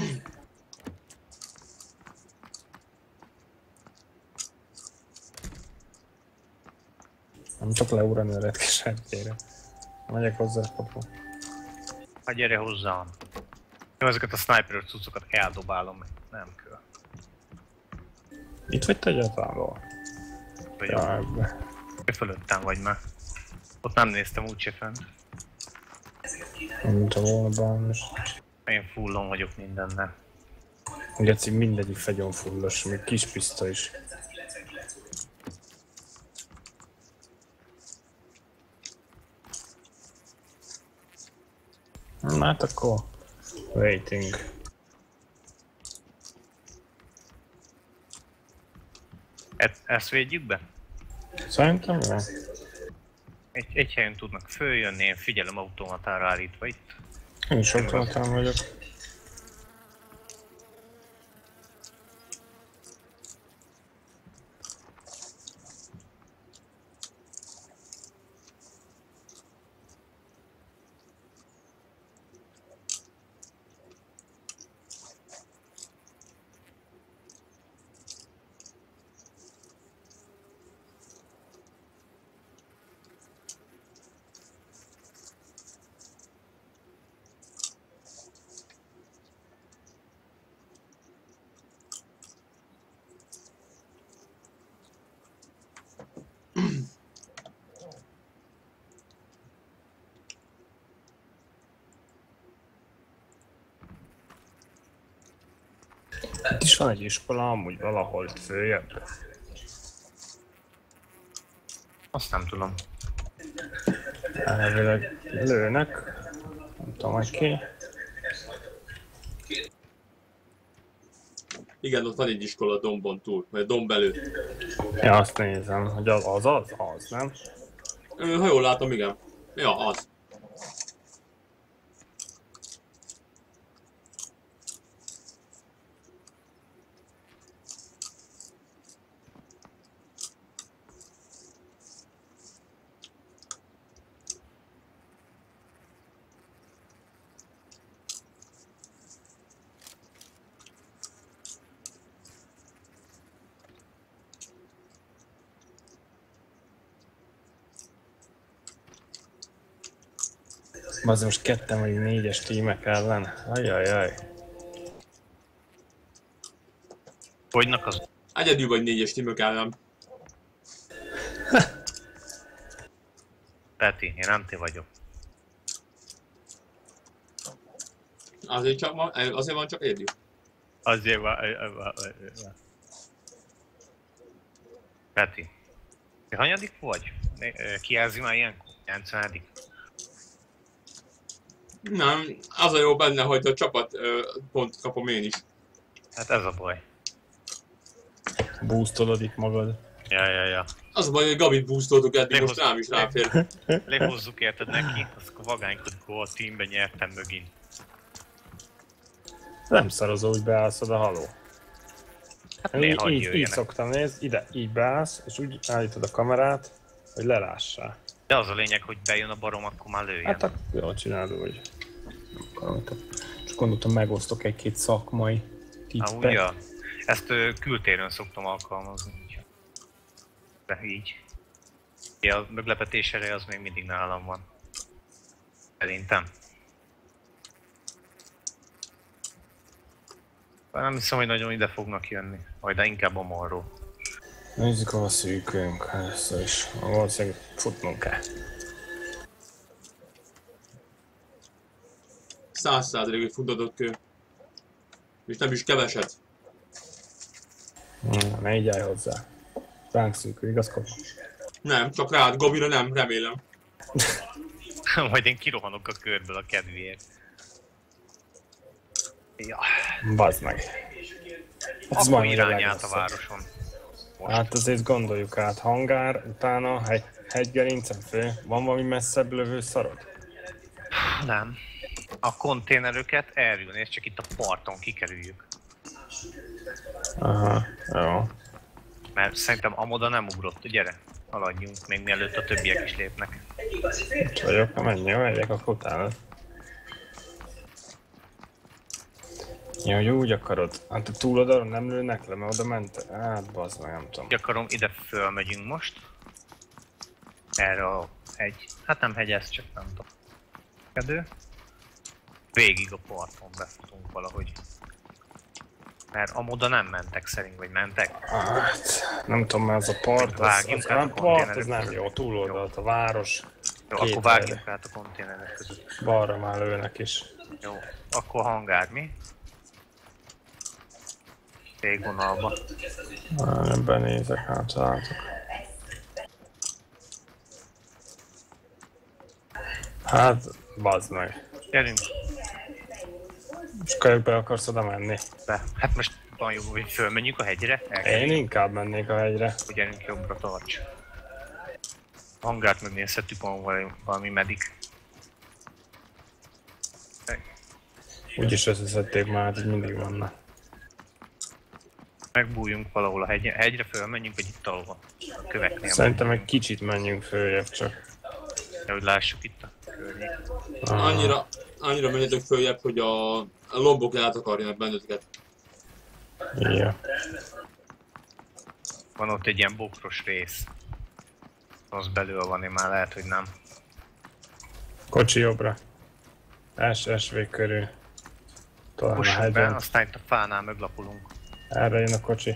Nem csak leúrani a retkesártyére. Megyek hozzá a kapu. Hát gyere hozzám. Jó, ezeket a sniper cuccokat eldobálom. Nem kell. Itt vagy te egyáltalán? Ja, ebbe. Fölöttem vagy már. Ott nem néztem úgyse fent. Nem tudom volna bármi. Én fullon vagyok mindennel. Geci, mindegyik fegyon fullos, még kis piszta is. Hát akkor... Waiting. Ezt védjük be? Szerintem jó. Egy helyen tudnak följönni, én figyelem automatára állítva itt. Én is automatán vagyok. Itt is van egy iskola, amúgy valahol följebb. Azt nem tudom. Elvileg lőnek. Nem tudom, hogy ki. Igen, ott van egy iskola a dombon túl, vagy a domb előtt. Ja, azt nézem, hogy az, nem? Ha jól látom, igen. Ja, az. Azért most ketten vagy 4-es tímek ellen. Ajajaj. Hogynak az? Egyedül vagy 4-es tímök ellen. Peti, én Anti vagyok. Azért van csak egyedül. Azért van. Peti. Te hanyadik vagy? Kijelzi már ilyenkor? 90. Nem, az a jó benne, hogy a csapat pontot kapom én is. Hát ez a baj. Boostolod itt magad. Ja. Az a baj, hogy Gabit boostoltuk eddig, most rám is ráfér. Lehozzuk érted neki, azt akkor vagánykodik, hogy a teamben nyertem mögint. Nem szarozó, úgy beállsz oda, haló. Hát miért hagyj így jöjjenek? szoktam nézni, ide, így beállsz, és úgy állítod a kamerát, hogy lelássál. De az a lényeg, hogy bejön a barom, akkor már lőjen. Hát akkor jól csinálod, hogy... Csak gondoltam, megosztok egy-két szakmai tippet. Ja. Ezt kültéren szoktam alkalmazni. De így. Ja, a meglepetésre az még mindig nálam van. Szerintem. Nem hiszem, hogy nagyon ide fognak jönni. Majd inkább a marró. Nézzük, ahol szűkünk először is. Valószínűleg futnunk kell. 100%-ig futodott kő. És nem is keveset. Ne így állj hozzá. Ránk szűkül, igaz, Kopa? Nem, csak rád, Gabira nem, remélem. Majd én kirohanok a körből a kedvéért. Ja. Bazd meg. Akkor irány át a városon. Most. Hát azért gondoljuk át, hangár, utána hegygerincen fő. Van valami messzebb lövő szarod? Nem. A konténeröket elrülni, és csak itt a parton kikerüljük. Aha, jó. Mert szerintem Amoda nem ugrott, gyere, haladjunk, még mielőtt a többiek is lépnek. Itt vagyok, ha megyek, akkor utána. Ja, hogy úgy akarod. Hát a túloldalon nem lőnek le, mert oda ment. Hát bazd meg, nem tudom. Úgy akarom, ide fölmegyünk most. Erre a hegy. Hát nem hegy, ez csak nem tudom. Kedő. Végig a parton befutunk valahogy. Mert amoda nem mentek szerint, vagy mentek? Hát, nem tudom, mert az a part, az nem jó, túloldalt, a város. Jó, akkor vágjunk át a konténerek között. Balra már lőnek is. Jó, akkor hangár mi? Végvonalba. Nem benézek, hát látok. Hát, bazd meg. Gyerünk. És kölyökbe akarsz oda menni? Be. Hát most van jó, hogy fölmenjünk a hegyre? Én inkább mennék a hegyre. Hogy gyerünk jobbra, tarts. A hangárt megnézhetjük, van valami medik. Úgyis összeszedték már, hogy mindig vannak. Megbújjunk valahol a hegyre, fölmenjünk, vagy itt alva. A köveknél. Szerintem egy kicsit menjünk följebb csak. Ja, hogy lássuk itt a környék. Annyira menjetek följebb, hogy a lombok eltakarjanak benneteket. Ja. Van ott egy ilyen bokros rész. Az belül van, én már lehet, hogy nem. Kocsi jobbra. SSV körül. Talán a Pussunk be, hegyen. aztán itt a fánál meglapulunk. Erre jön a kocsi.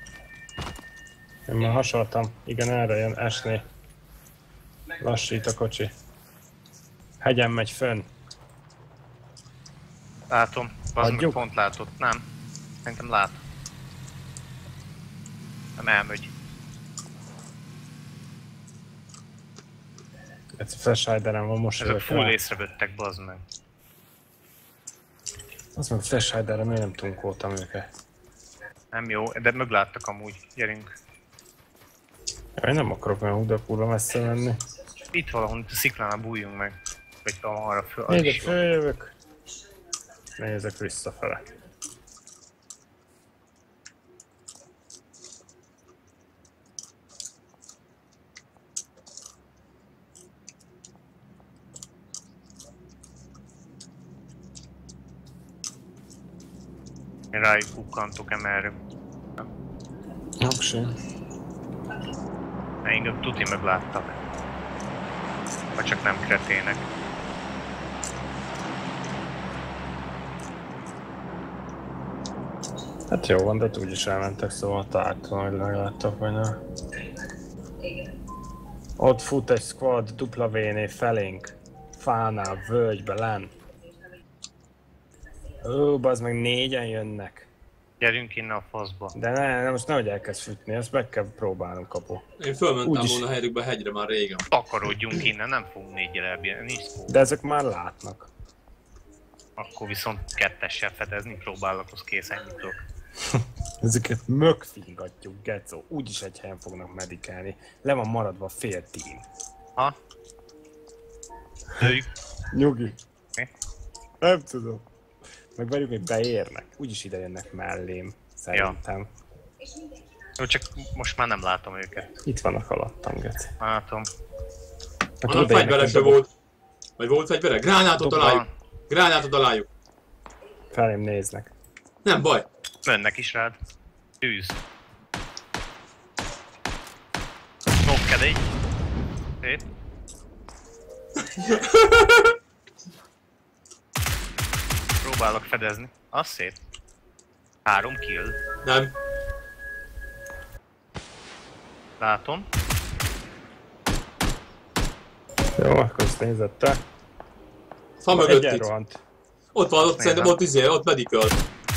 Én már hasaltam. Igen, erre jön, esni. Lassít a kocsi. Hegyen megy fönn. Látom. Az meg pont látott. Nem. Szerintem lát. Nem elmegy. Ez a Flashhiderem van most. Ezek full észrevöttek, bazd meg. Az meg Flashhiderem, miért nem tunkoltam őket? Nem jó, de megláttak amúgy. Gyerünk. Én nem akarok olyan húda kurva messze menni. Itt valahol, itt a sziklánál bújjunk meg. Vagy arra föl. Nézek, följövök. Nézek visszafele. Én rájuk kukkantok emelre. Napsi. Engem tuti megláttak. Vagy csak nem kretének. Hát jó van, de úgyis elmentek, szóval találtam, hogy megláttak, vagy nem. Ott fut egy squad dupla V-nél felénk. Fánál, völgybe, len. Ó, bazd meg, 4-en jönnek. Gyerünk innen a faszba. De ne, most nehogy elkezd sütni, ezt meg kell próbálnunk, kapu. Én fölmentem volna a helyükbe a hegyre már régen. Takarodjunk innen, nem fogunk 4-jel elbírni, nincs szó. De ezek már látnak. Akkor viszont 2-essel fedezni próbálok, az kész, ennyit tudok. Ezeket mögfingatjuk, gecó. Úgyis egy helyen fognak medikálni. Le van maradva a fél team. Ha? Lőjük. Nyugi. Mi? Nem tudom. Meg velük még beérnek. Úgyis ide jönnek mellém, szerintem. Ja. Jó, csak most már nem látom őket. Itt vannak alattam, geci. Látom. Annak fegyvere se volt. Vagy volt fegyvere? Gránátot találjuk! Gránátot találjuk! Felém néznek. Nem baj. Mennek is rád. Tűz. Nokked egy. Szét. Próbálok fedezni. Az szét. 3 kill. Nem. Látom. Jó, akkor azt nézed te. Fa mögött Egyen itt. rohant. Ott van, ott szerintem ott medical.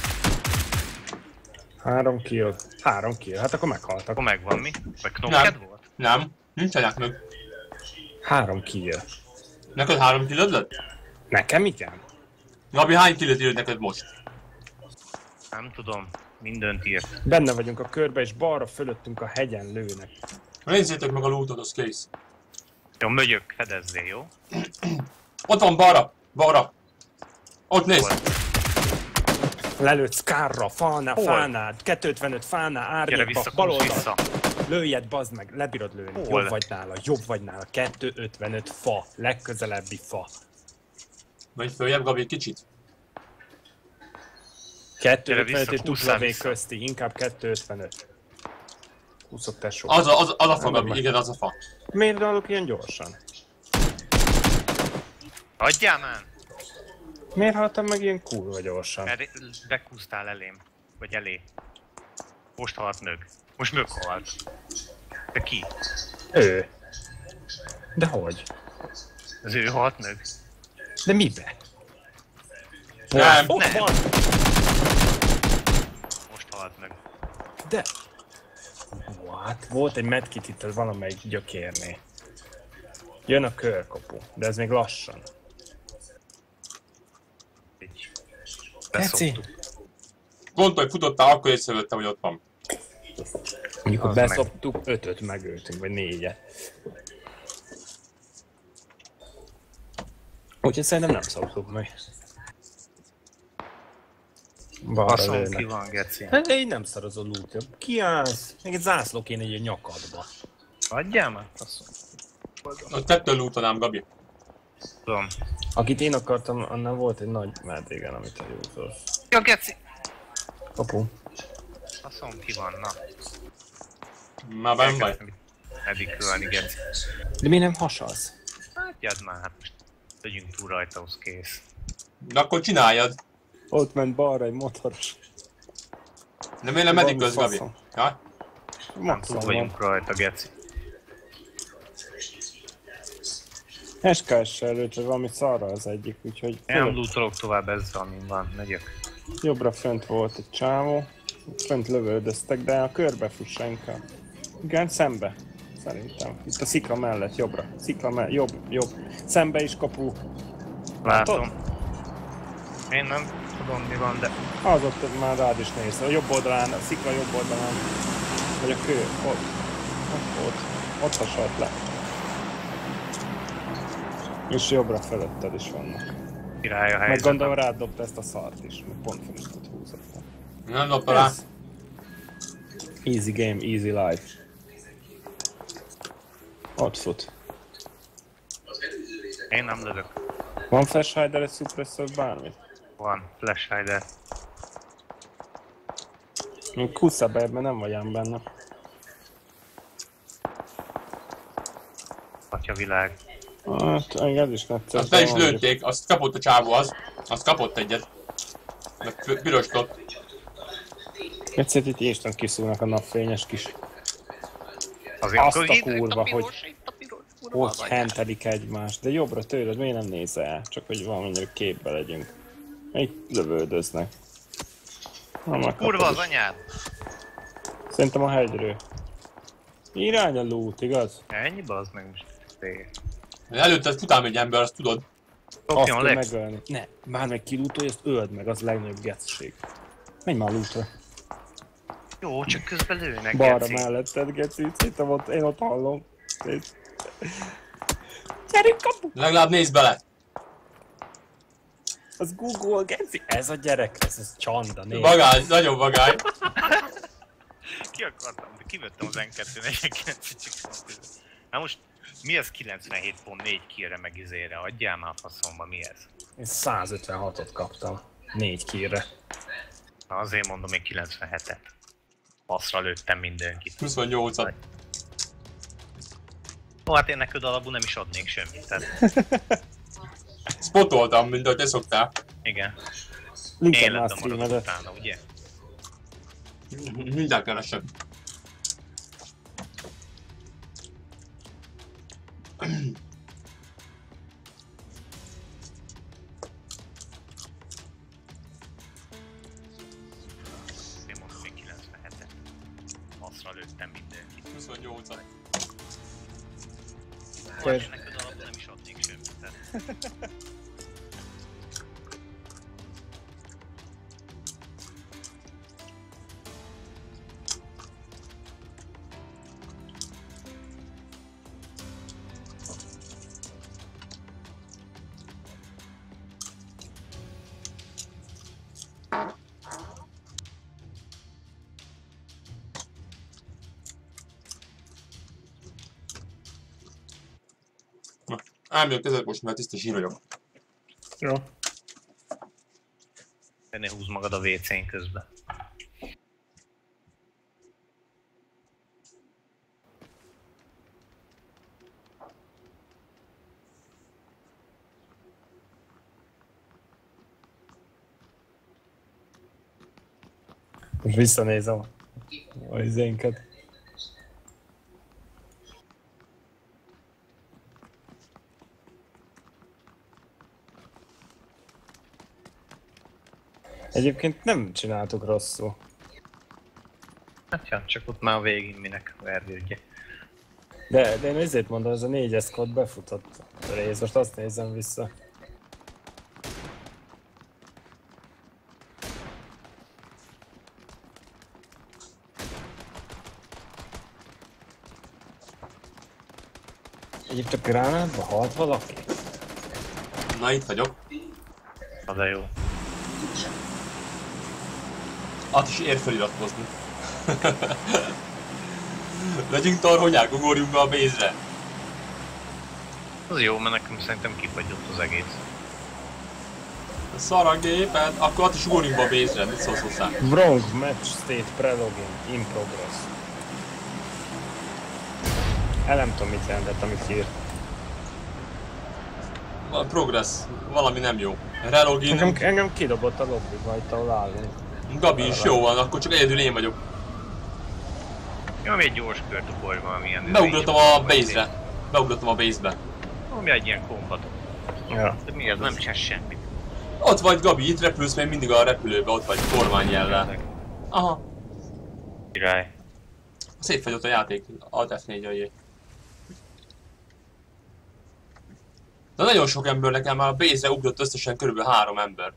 3 kill. 3 kill. Hát akkor meghaltak. Akkor megvan mi? Vagy knocked volt? Nem. Nincsenek meg. 3 kill. Neked 3 killed lett? Nekem igen? Gabi, hány killet írt neked most? Nem tudom. Mindent írt. Benne vagyunk a körbe, és balra fölöttünk a hegyen lőnek. Nézzétek meg a lootod, az kész. Jó, mögyök, fedezzél, jó? Ott van, balra! Balra! Ott nézd! Lelőtt Scarra, Falná, Hol? Fánád, 255 Fáná, Gyere árnyékba, vissza, bal kulcs oldal. vissza. Lőjed, bazd meg, lebírod lőni. Hol? Jobb vagy nála, 255 fa, legközelebbi fa. Menj följebb, Gabi, kicsit. 255 és kusszál W vissza. közti, inkább 255. Húszok tesó. Az a fa, Nem, Gabi, nem. igen, az a fa. Miért dalok ilyen gyorsan? Adjál már! Miért haltam meg ilyen kurva gyorsan? Mert bekúztál elém. Vagy elé. Most halt mög. Most mög halt. De ki? Ő. De hogy? Az ő halt mög. De mibe? Nem, Ott nem. van! Most halt meg. De... What? Volt egy medkit itt valamelyik gyökérnél. Jön a körkapu, de ez még lassan. Így. Keci! Beszoptuk. pont, hogy futottál, akkor észrevettem, hogy ott van. Mondjuk, hogy Az meg. beszoptuk, 5-öt megöltünk, vagy 4-et. Úgyhogy szerintem nem szoptuk meg. Balra Faszom ki lőnek. van, geci. Hát így nem szar az a loot. Kiállsz? Még egy zászló kéne egy nyakadba. Adjál már, faszom. Ott tettől lootanám, Gabi. Tudom. Akit én akartam, annál volt egy nagy medvégen, amit eljutott. Ja, geci! Kapu. Faszom ki van, na. Már benn vagy. Eddig ölni, geci. De mi nem hasalsz? Adjad már, hát most legyünk túl rajta, az kész. De akkor csináljad. Ott ment balra egy motoros. De miért nem medik Valami köz, Gabi? faszom. Ja? Nem túl vagyunk rajta, geci. SKS-sel lőtt, vagy valami szarra az egyik, úgyhogy Nem lootolok tovább ezzel, amin van, megyek. jobbra fönt volt egy csávó. Fönt lövöldöztek, de a körbe fussa inkább. Igen, szembe. Szerintem. Itt a szikla mellett, jobbra. Szikla mellett, jobb. Szembe is kapu. Látom. Én nem tudom mi van, de... Az ott már rád is néz. A jobb oldalán, a szikla jobb oldalán. Vagy a kő. Ott hasalt le. És jobbra fölötted is vannak. Király a Meg helyzet. gondolom rád dobta ezt a szart is, meg pont fölötted húzott. Nem dobta rá. Ez. Easy game, easy life. Ott fut. Én nem lövök. Van flash hider, egy suppressor, bármit? Van, flash hider. Még Kuszaberben nem vagy ám benne. Atya világ. Hát, engem is tetszett. Azt be is lőtték, azt kapott a csávó az. Azt kapott egyet. Meg pirostot. Egyszer itt instant kiszúrnak a napfényes kis. Azért Azt akkor a itt kurva, piros, hogy- itt a piros, kurva Hogy az anyád. hentelik egymást, de jobbra tőled miért nem nézel? Csak hogy valamennyi képbe legyünk. Itt lövöldöznek. Na, megkapod Kurva az is. anyád! Szerintem a hegyről. Irány a loot, igaz? Ennyi bazd meg most téged. Előtted futám egy ember, azt tudod. Azt Kopjon kell Lex. megölni. Ne, bármely kilútolj, azt öld meg, az a legnagyobb geceség. Menj már lootra. Jó, csak közben lőnek, Balra geci. melletted, geci, én ott hallom. Gyerünk, kapu! Legalább nézd bele. Az Google, geci. Ez a gyerek, ez csanda, nézd. Vagány, nagyon vagány. Ki akartam, de kivettem az N249-et, csak na most mi ez 97.4 killre meg izére? Adjál már faszomba, mi ez? Én 156-ot kaptam. 4 killre. Na azért mondom még 97-et. Baszra lőttem mindenkit. 28-at. Ó, hát én neked alapul nem is adnék semmit, tehát Spotoltam, mint ahogy te szoktál. igen. Linken Én már lettem maradok streamedet. utána, ugye? Mindjárt keresem. Én mondom még 97-et. Baszra lőttem mindenkit. 28-at. Ó, hát én neked alapul nem is adnék semmit, tehát Elmegyek ezek most, mert tiszta zsír vagyok. Jó. Ennél húz magad a WC-n közben. Most visszanézem a izénket. Egyébként nem csináltuk rosszul. Hát ja, csak ott már a végén minek vergődje. De én ezért mondom, ez a 4-es squad befutott a rész, most azt nézem vissza. Egyébként a gránátba halt valaki? Na, itt vagyok. Az a jó. Át is ér feliratkozni. Legyünk tarhonyák, ugorjunk be a base-re. Az jó, mert nekem szerintem kifagyott az egész. Szar a géped, akkor át is ugorjunk be a base-re, mit szólsz hozzá? Wrong match state prelogin in progress. Nem tudom mit jelentett, amit írt. A progress, valami nem jó. Relogin. Engem kidobott a lobbyba, itt ahol állunk. Gabi is jó van, akkor csak egyedül én vagyok. Jó, ami egy gyors kört ugorj valamilyen. Beugrottam a base-re. Beugrottam a base-be. Ami egy ilyen kombatot. Ja. De mi az? Nem csinál semmit. Ott vagy Gabi, itt repülsz még mindig a repülőbe, ott vagy kormányjellel. Aha. Király. Szétfagyott a játék, Alt F4-jé. De nagyon sok ember nekem már a base-re ugrott összesen körülbelül 3 ember.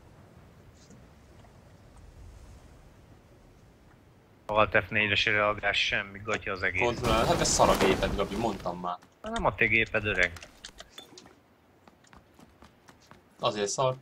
Alt F4-re se reagálás semmi, gatya az egész. Kontrollál, hát ez szar a géped, Gabi, mondtam már. Nem a te géped öreg. Azért szar.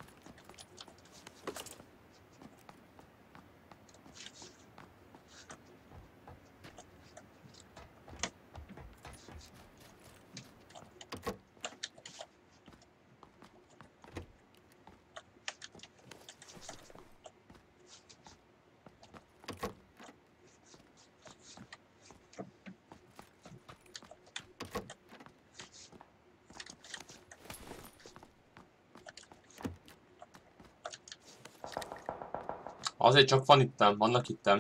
Azért csak van ittem, vannak ittem.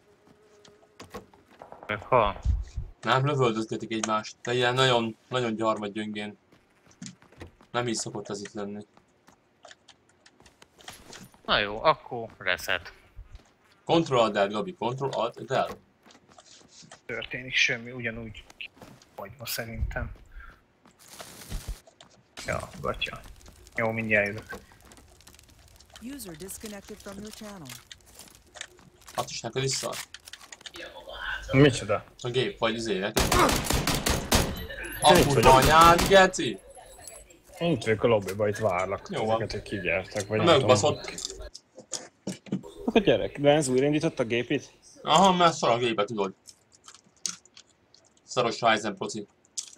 Meg ha? Nem lövöldözgetik egymást, de ilyen nagyon, nagyon gyarmat gyöngén. Nem így szokott ez itt lenni. Na jó, akkor reset. Ctrl-Alt-Del, Gabi, Ctrl-Alt-Del. Történik semmi, ugyanúgy vagyva szerintem. Ja, gatya. Jó, mindjárt jövök. User disconnected from your channel. Hát is neked is szar. Micsoda? A gép, vagy izé neked. A kurva anyád, geci! Én itt vagyok a lobbyba, itt várlak. Jó van. Ezeket, hogy kigyertek, vagy nem tudom. Megbaszott. Hát gyerek, de ez újraindított a gépét? Aha, mert szar a gépet, tudod. Szaros Ryzen proci.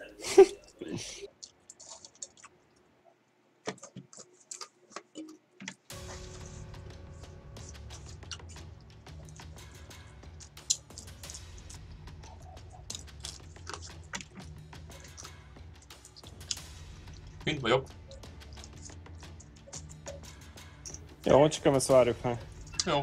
Mint vagyok. Jó, csak ezt várjuk meg. Jó.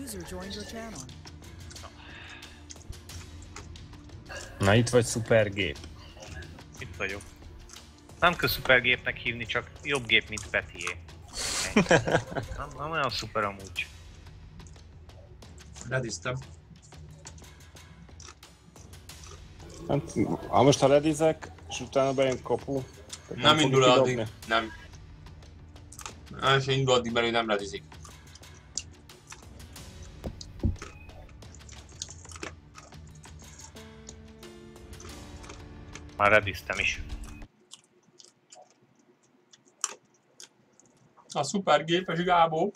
User joined your channel. Na itt vagy szupergép. Itt vagyok. Nem kell szupergépnek hívni, csak jobb gép, mint Petié. Nem olyan szuper amúgy. Rediztem. Hát, ha most ha redizek, és utána bejön kapu... Nem indul addig. Nem. Nem se indul addig, mert ő nem redizik. Már rediztem is. A szupergépes Gábor.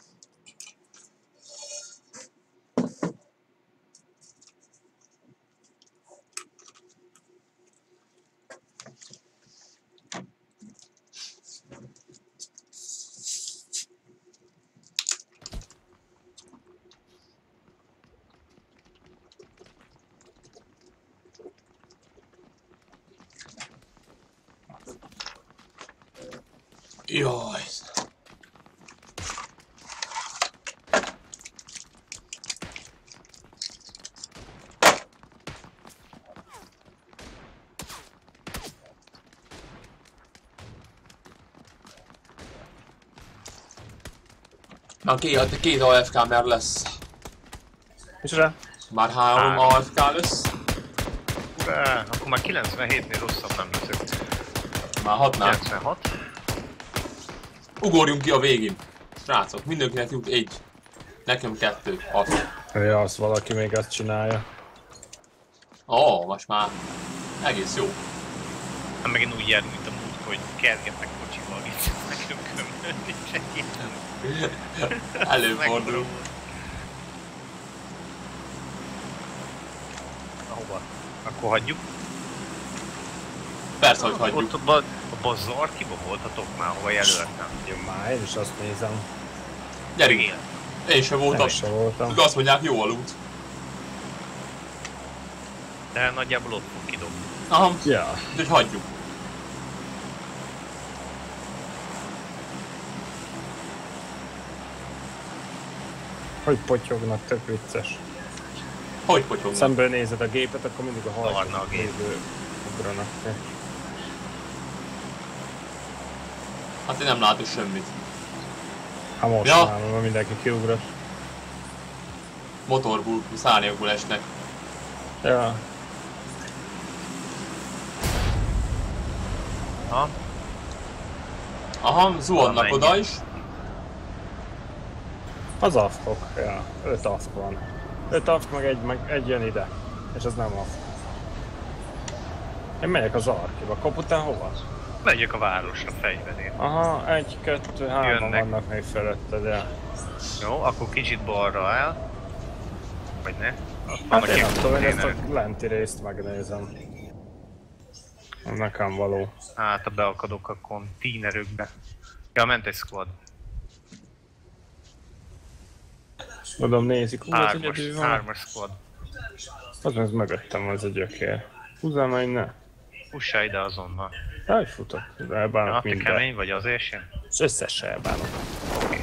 Jaj. Na két AFK már lesz. Micsoda? Már 3 AFK lesz. Ura, akkor már 97-nél rosszabb nem leszek. Már 6-nál. 96? Ugorjunk ki a végén. Srácok, mindenkinek jut 1. Nekem 2. 6. Ja, azt valaki még azt csinálja. Most már egész jó. Nem megint úgy jár, mint a múlt, hogy kergetnek kocsival, viccet nekem kömölni, segítem. Előfordul. Na hova? Akkor hagyjuk? Persze, hogy hagyjuk. Ott a bazar kiba voltatok már, hova jelöltem? Jó, már én is azt nézem. Gyerünk! Én sem voltam. Én sem voltam. Csak azt mondják, jó a loot. De nagyjából ott fog kidobni. Aha, Ja. úgyhogy hagyjuk. Hogy potyognak, tök vicces. Hogy potyognak? Szemből nézed a gépet, akkor mindig a Zavarna a hajtó gép. ugranak. Hát én nem látok semmit. Hát most Ja. már, mert mindenki kiugrott. Motorból, szárnyakból esnek. Ja. Ha? Aha, zuhannak oda is. Az afkok, ja. 5 afk van. 5 afk meg egy jön ide. És az nem afk. Én megyek az arkiba. Kapután hova? Megyek a városra fejvedén. Aha, 1, 2, 3 Jönnek. vannak még feletted, ja. Jó, akkor kicsit balra el. Vagy ne? Ott Hát vannak én ilyen attól, hogy ezt konténerek. a lenti részt megnézem. Nekem való. Hát, ha beakadok a konténerökbe. Ja, ment egy squad. Tudom, nézik. Az egyedül van. Hármas squad. Az meg mögöttem az a gyökér. Húzzál már innen. Fussál ide azonnal. Jaj, futok. Elbánok Ja, te minden. kemény vagy, azért sem? Az összes elbánok. Oké.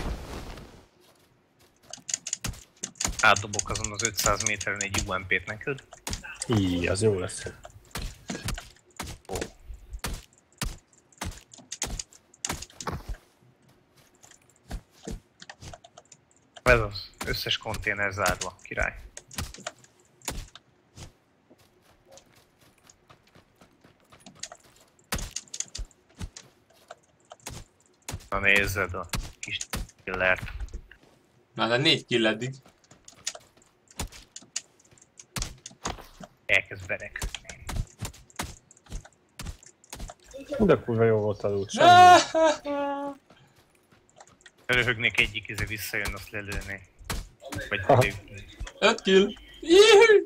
Átdobok azon az 500 méteren egy UMP-t neked. Így, az jó lesz. Ez az összes konténer zárva, király. Na nézzed a kis killert. Na de 4 kill eddig. Elkezd berekütni. De kurva jó volt a loot, semmi. Röhögnék egyik visszajön, azt lelőni. Vagy Aha. 5 kill. Jihű!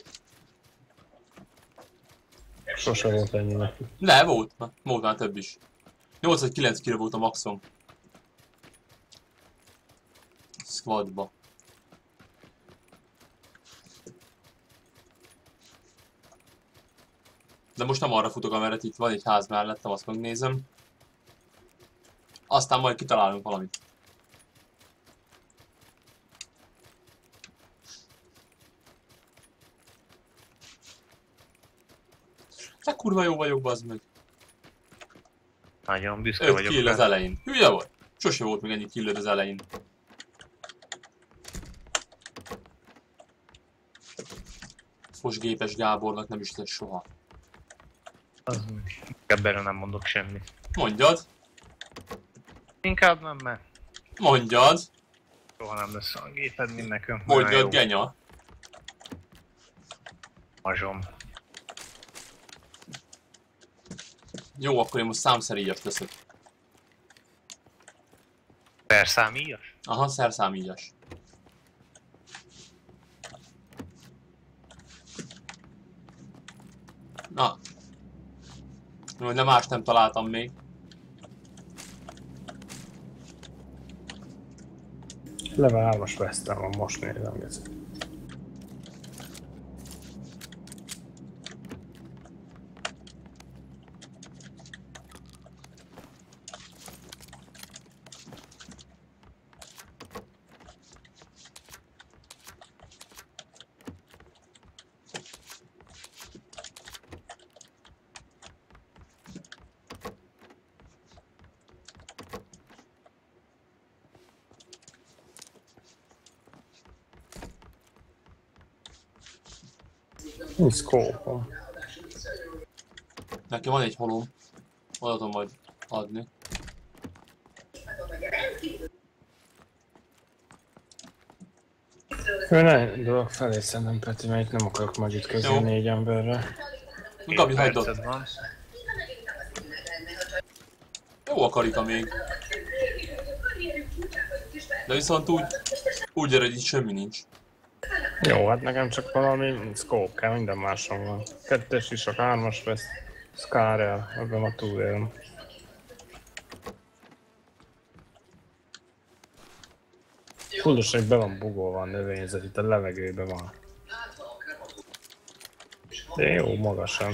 Sose volt ennyi neki. Ne, volt. Volt már több is. 8 vagy 9 kill volt a maximum. Squadba. De most nem arra futok, amerre itt van egy ház mellettem, azt megnézem. Aztán majd kitalálunk valamit. Te kurva jó vagyok, bazd meg. Nagyon büszke 5 vagyok kill az rá. elején. Hülye vagy? Sose volt még ennyi killed az elején. Fosgépes Gábornak nem is lesz soha. Ebben nem mondok semmit. Mondjad. Inkább nem, mert Mondjad. soha nem lesz a géped, mint nekünk. Mondjad, genya. Mazsom. Jó, akkor én most számszeríjas leszek. Perszámíjas? Aha, szerszámíjas. Na. Jó, de más nem találtam még. Level 3-as vesztem van, most nézem ezt. Nincs szkópom. Nekem van egy holom. Oda tudom majd adni. Ő ne dolog felé szerintem, Peti, mert itt nem akarok majd ütközni Jó. 4 emberre. Gabi, hagyd ott. Perced van. Jó a karika még. De viszont úgy ered, hogy itt semmi nincs. Jó, hát nekem csak valami scope kell, minden máson van. 2-es is, a 3-as vesz. Scarrel, ebben a túlélem. Fullos, hogy be van bugolva a növényzet, itt a levegőben van. De jó, magasan.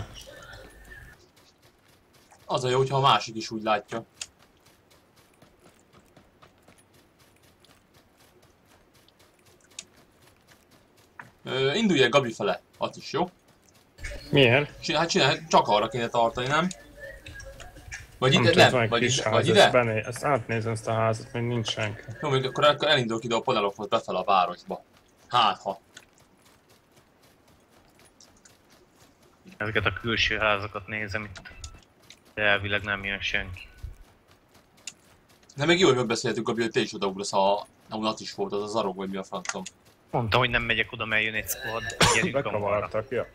Az a jó, hogyha a másik is úgy látja. Indulj el Gabi fele, az is jó. Miért? Hát csinálj, csak arra kéne tartani, nem? Vagy Nem ide, tudom, nem? van egy Vagy, kis ide, ház, vagy ide? ezt átnézem ezt a házat, még nincs senki. Jó, még akkor elindulok ide a panelokhoz befele a városba. Hát ha. Ezeket a külső házakat nézem itt. De elvileg nem jön senki. De még jó, hogy megbeszéltük, Gabi, hogy te is odaugrasz, ahol az is volt, az a zarog, vagy mi a francom. Mondtam, hogy nem megyek oda, mert jön egy squad. Gyerünk a marra. Bekavartak, ja.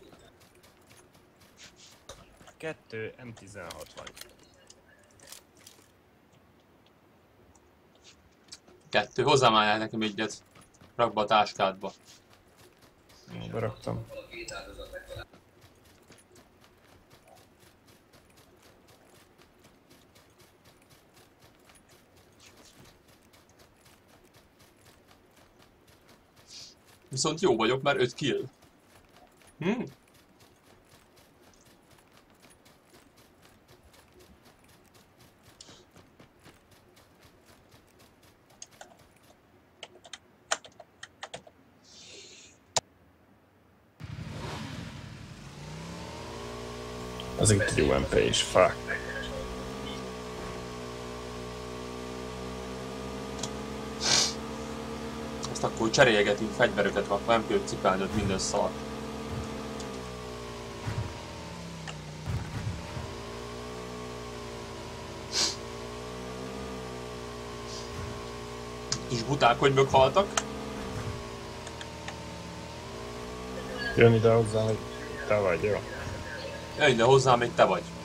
2 M16 van. 2, hozzám álljál nekem egyet. Rakd be a táskádba. Jó, beraktam. Viszont jó vagyok, mert 5 kill. Az egy UMP is, fuck. Ezt akkor cserélgetünk fegyvereket, akkor nem kell cipálnod minden szart. Kis buták, hogy meghaltak. Jön ide hozzá, hogy te vagy, jó? Jöjj ide hozzám, még te vagy.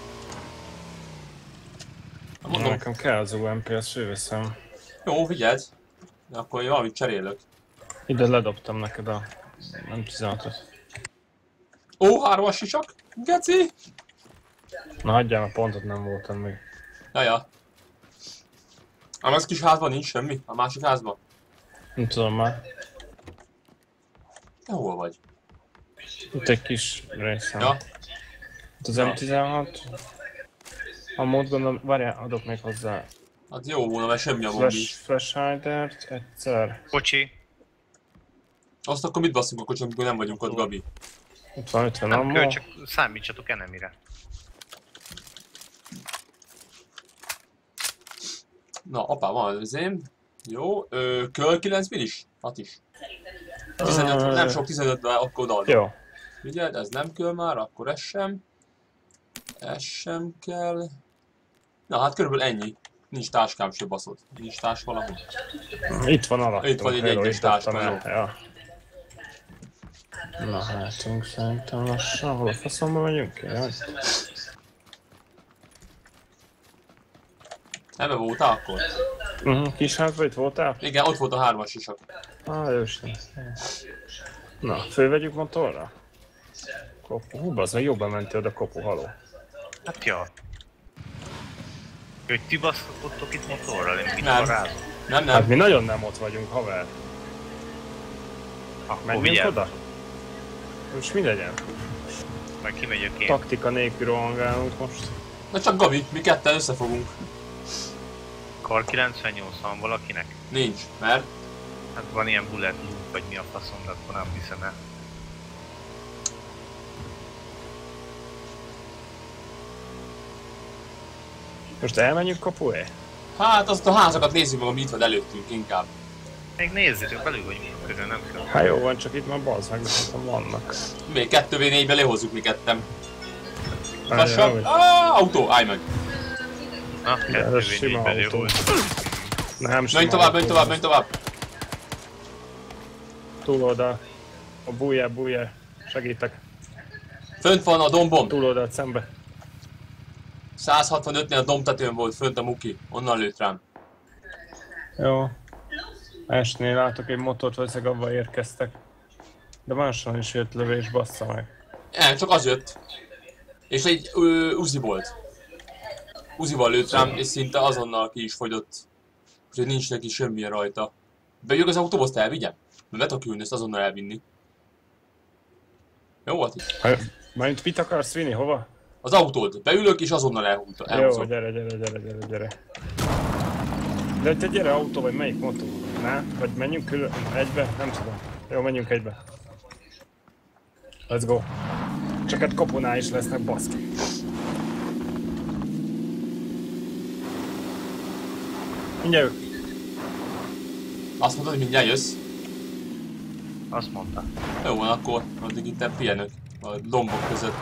Na, mondom, Nekem kell az UMP, azt főveszem. jó, figyeld. Akkor valamit cserélök. Ide ledobtam neked a M16-ot. Ó, 3-as sisak? Geci! Na hagyjál, a pontot nem voltam még. Jaja. Ám az kis házban nincs semmi? A másik házban? Nem tudom már. Te hol vagy? Itt egy kis részem. Ja. Itt az M16. A mód gondolom, várjál, adok még hozzá. Hát jó volna, mert semmi a bombi. Flash hidert, egyszer. Kocsi. Azt akkor mit basszunk a kocsin, amikor nem vagyunk ott, Gabi? Itt van 50 Nem ammo. kell, csak számítsatok enemire. Na, apá, van az én. Jó, köl 9 millis? 6 is. 15, nem sok 15-ben, akkor odaadom. Jó. Figyeld, ez nem kell már, akkor ez sem. Ez sem kell. Na hát körülbelül ennyi. Nincs táskám se baszod. Nincs tásk valahol. Itt van alatt. Itt van egy egyes táska, jó. Ja. Na hátünk szerintem lassan. Hol a faszomba megyünk ki? Jaj. Ebbe voltál akkor? Kisházba itt voltál? Igen, ott volt a 3-as sisak. Jó Isten. Na, fölvegyük motorra? Kopu. Hú, az meg jobban mentél oda, Kopu, haló. Hát ja. Hogy ti basztottok itt motorral, én mit Nem. barázom? Nem, Hát nem. mi nagyon nem ott vagyunk, haver. Menjünk oda? Most mi legyen? Majd kimegyek én. Taktika nélkül rohangálunk most. Na csak Gabi, mi ketten összefogunk. Kar 98 van valakinek? Nincs, mert Hát van ilyen bullet loop, vagy mi a faszom, de akkor nem hiszem el. Most elmenjünk Kapué? hát azt a házakat nézzük meg, ami itt van előttünk inkább. Még nézzétek, belül vagyunk körül, nem kell. Hát jó van, csak itt már bazd meg, szerintem vannak. Még 2v4-be lehozzuk mi kettem. Jó, Lassan. hogy- Autó, állj meg! Na, ez sima 2v4-ben autó. jó. Nem, Menj tovább, menj tovább, menj tovább! Túloldal. A bújjel, segítek. Fönt van a dombon. Túloldalt szembe. 165-nél a dombtetőn volt fönt a muki. Onnan lőtt rám. Jó. Esnél látok egy motort, valószínűleg abba érkeztek. De máson is jött lövés, bassza meg. Nem, csak az jött. És egy Uzi volt. Uzival lőtt rám, és szinte azonnal ki is fogyott. Úgyhogy nincs neki semmilyen rajta. Bejövök az autóba, azt elvigyem? Mert be tudok ülni, ezt azonnal elvinni. Jó volt itt. Majd mit akarsz vinni, hova? Az autót. Beülök és azonnal Jó, elhúzom. gyere. De hogy te gyere autó, vagy melyik motor? Na, vagy menjünk külön egybe? Nem tudom. Jó, menjünk egybe. Let's go. Csak hát Kopunál is lesznek, baszki. Mindjárt jövök. Azt mondod, hogy mindjárt jössz? Azt mondta. Jó van, akkor addig itt pihenök a lombok között.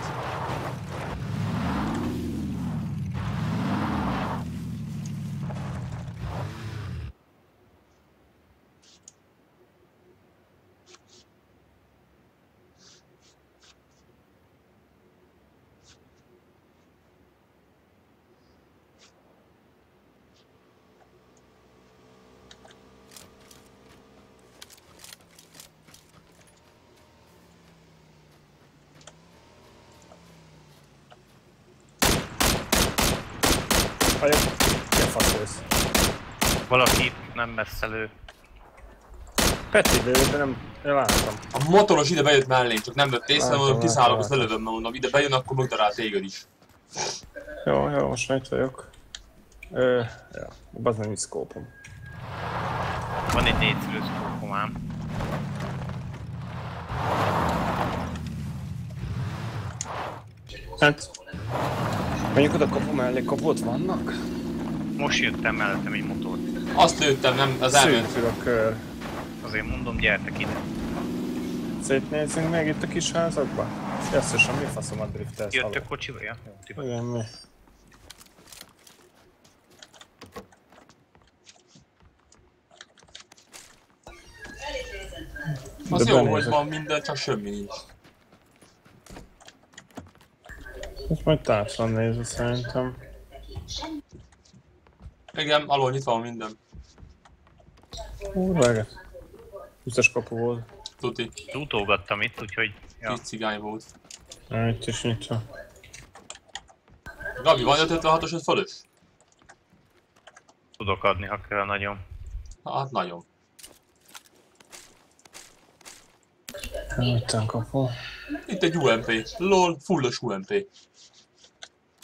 Hajok. Te faszolsz. Valaki nem messzelő. Peti lő, de nem láttam. A motoros ide bejött mellé, csak nem vett észre, Látom, mondom, kiszállok, azt látom. lelövöm, mert mondom, ide bejön, akkor megdarál téged is. Jó, most már itt vagyok. Ja, az nem is szkópom. Van egy 4-szülő szkópom ám. Hát... Menjünk oda Kapu mellé, Kaput vannak? Most jöttem mellettem egy motort. Azt lőttem, nem, az elment. Szűkül a kör. Azért mondom, gyertek ide. Szétnézzünk meg itt a kis házakba? Összesen mi faszom a driftelsz? Jöttök kocsival? Ja, jó, ti vagy. Igen, mi? Az De jó, hogy benézek. van minden, csak semmi nincs. Most majd társan nézve szerintem. Igen, alól nyitva van minden. Úrvága. Biztos Kapu volt. Tuti, Utógattam itt, úgyhogy... Ja. kis cigány volt. Itt is nyitva. Gabi, van 556-os fölös? Tudok adni, ha kell nagyon. Hát nagyon. Itt van Kapu. Itt egy UMP. LOL, fullos UMP.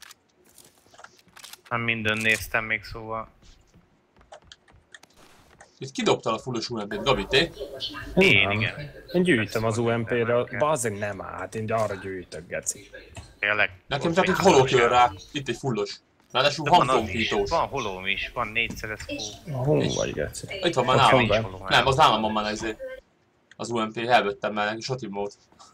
Nem minden néztem még, szóval... Itt kidobtál a fullos UMP-t, Gabi, te? Én, igen. Én gyűjtöm az UMP-re, bazzeg nem állt, én arra gyűjtök, geci. Tényleg. Nekem csak egy holókör rá, itt egy fullos. Ráadásul hantomkítós. Van holóm is, van 4-szeres hó. Hol vagy, geci? Itt van már nálam. Nem, az nálam van már ezért. Az UMP, elvettem már neki shotty mód.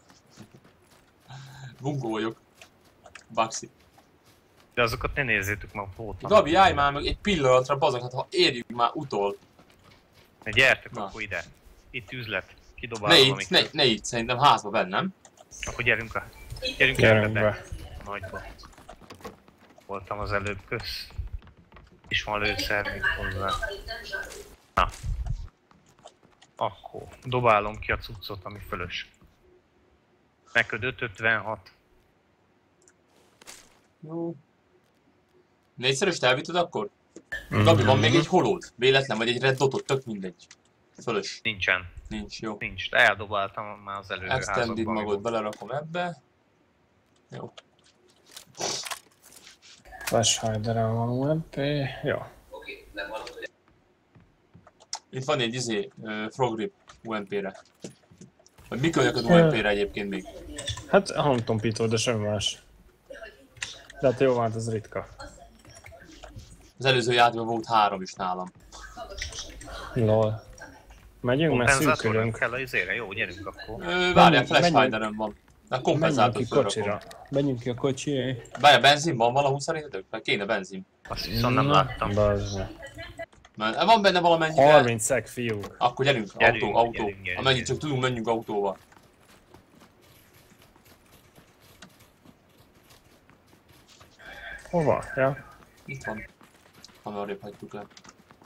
Bunkó vagyok. Baxi. De azokat ne nézzétek meg, voltam. Gabi, állj már meg egy pillanatra, bazeg, hát ha érjük már utol. Gyertek Na. akkor ide. Itt üzlet. Kidobálom Ne itt, szerintem házba bennem. Akkor gyerünk Gyerünk Nagyba. Voltam az előbb köz. És van lőszer még hozzá. Na. Akkor dobálom ki a cuccot, ami fölös. Neked 556. Jó. 4-szerest elvitted akkor? Gabi, van még egy holód? Véletlen, vagy egy red dotot, tök mindegy. Fölös. Nincsen. Nincs, jó. Nincs. Eldobáltam már az előző Extended házakban. magot belerakom ebbe. Jó. Flashhiderrel van UMP, jó. Itt van egy frog rip UMP-re. Vagy mikor neked UMP-re egyébként még? Hát hangtompító, de semmi más. De hát jó, hát ez ritka. Az előző játékban volt 3 is nálam. Lol. Megyünk, mert szűkülünk. Kell a izére, jó, gyerünk akkor. Várjál, flashhiderem van. De Menjünk kompenzátor ki kocsira. Menjünk ki a kocsi. Várjál, benzin van valahol szerintetek? Mert kéne benzin. Azt viszont nem láttam. Mert van benne valamennyi. 30 szeg, fiúk. Akkor gyerünk, autó. Amennyit csak tudunk, menjünk autóval. Hova? Ja. Itt van. Ha arrébb hagytuk le.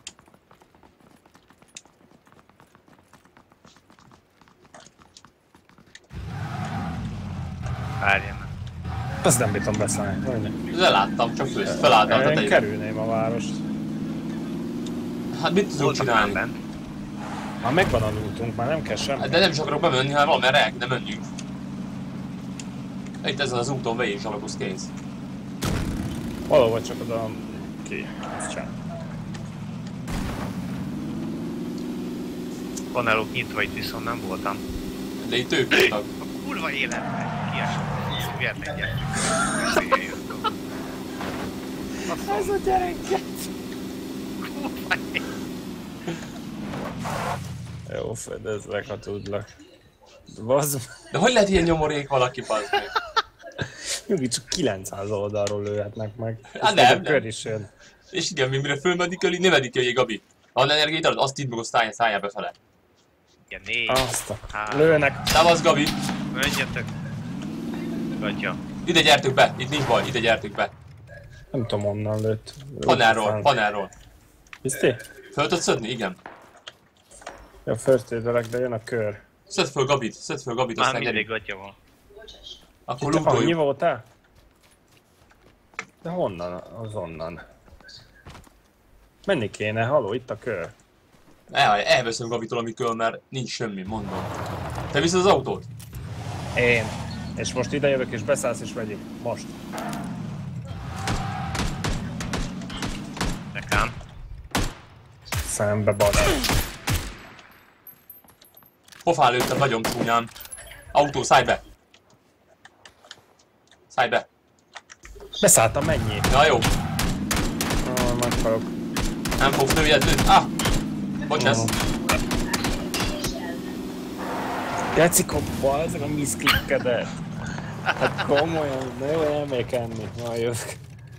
Várjál meg. Azt nem bírom beszállni. Leláttam, csak felálltam a Én tetejére. kerülném a várost. Hát mit tudunk Voltak már csinálni? bent. Már megvan a lootunk, már nem kell semmi. De nem is akarok bemenni, hanem valamerre el kéne menjünk. Itt ezen az úton be is alakusz kész. Valahol csak oda ki. Ezt csinál. Panelok nyitva itt viszont nem voltam. De itt ők voltak. A kurva életben kiesett. Miért nem gyertünk? Ez a gyereket! Jó, fedezlek, ha tudlak. Bazd. De hogy lehet ilyen nyomorék valaki, bazd meg? Nyugi, csak 900 oldalról lőhetnek meg. Hát Ez nem, a kör is jön. És igen, mire fölmedikeli, ne medikeli, Gabi. Ha van energiát adod, azt idd meg, azt szálljál befele. Igen, 4. Azt a... Lőnek. Szávasz, Gabi! Menjetek. Gatya. Ide gyertük be, itt nincs baj, ide gyertük be. Nem tudom, onnan lőtt. Panelról. Bizti? Föl tudod szedni? Igen. Ja, first aidelek, de jön a kör. Szedd föl Gabit, aztán Már mindig gyerünk. gatya van. Akkor Annyi lootoljuk. voltál? De honnan? Az onnan. Menni kéne, haló, itt a kör. Elveszem Gabitól, amikor mert nincs semmi, mondom. Te viszed az autót? Én. És most ide jövök és beszállsz és megyünk. Most. Nekem. Szembe badál. Pofán lőttem nagyon csúnyán. Autó, szállj be! Szállj be! Beszálltam, mennyi? Ja, jó. Meghalok. Nem fogsz lőjed lőni. Ah! Bocsász. Játszikon, balzag a miszklikkedet. Hát komolyan, na jó, elmegyek enni. Majd jövök.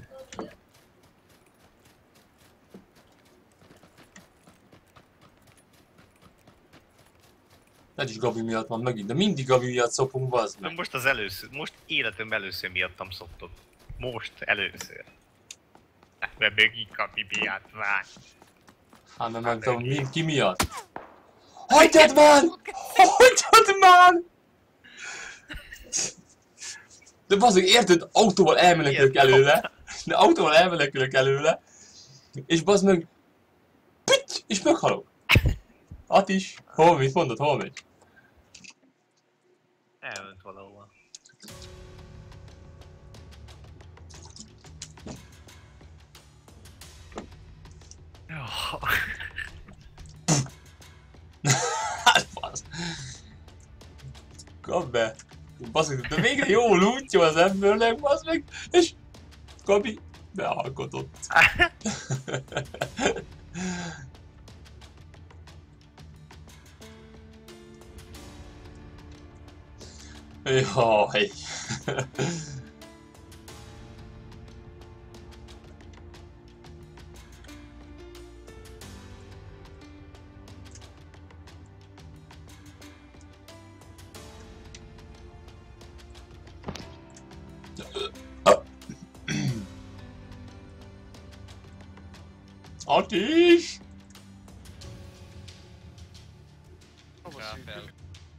Ez is Gabi miatt van megint, de mindig Gabi miatt szopunk, bazd meg. Most életemben először miattam szoktok. Most először. Mert megint Gabi miatt vár. Hát nem tudom, ki miatt? Hagyjad már! Hagyjad már! De bazdmeg, érted? Autóval elmenekülök előle. De autóval elmenekülök előle. És bazd meg... Pitty! És meghalok. Hát is. Hol, mit mondod? Hol megy? Elment valahol. Jó. Kap be! Baszik, de végre jó lootja az embernek, bassz meg, és Gabi bealkotott. Jaj. Atis! Hova szűkül?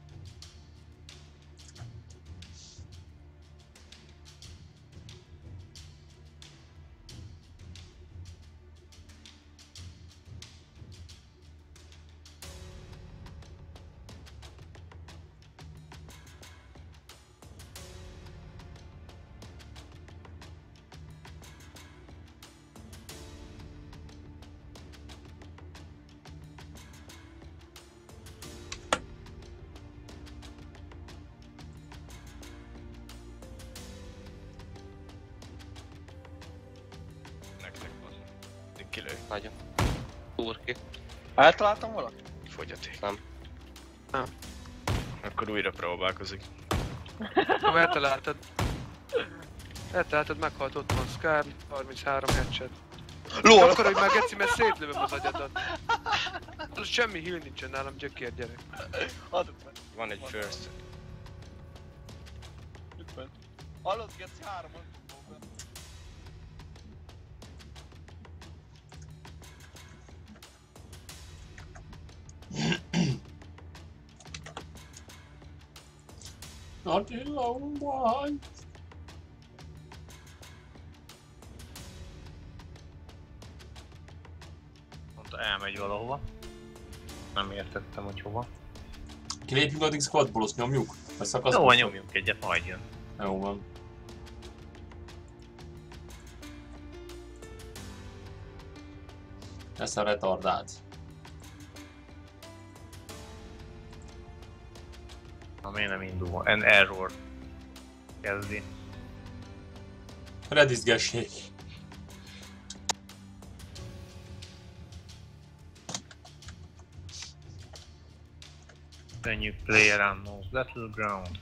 Nektek van. Kilő. Nagyon. Úr ki. Eltaláltam valaki? Fogyaték. Nem. Akkor újra próbálkozik. Ha eltaláltad. Eltaláltad, meghalt ott van Scar, 33 headshot. LOL! Akkor, hogy már geci, mert szétlövöm az agyadat. Semmi heal nincsen nálam, gyökér gyerek. Adok meg. Van egy first. Itt van. Hallod, geci, 3-on dobom be. Attila, why? Mondta, elmegy valahova. Nem értettem, hogy hova. Kilépjünk addig squadból, azt nyomjuk? Vagy szakaszból? Jó, nyomjunk egyet, majd jön. Jó van. Ez a retardált. Na miért nem indul? An error. Kezdi. Redizgessék. Then you play around those battleground.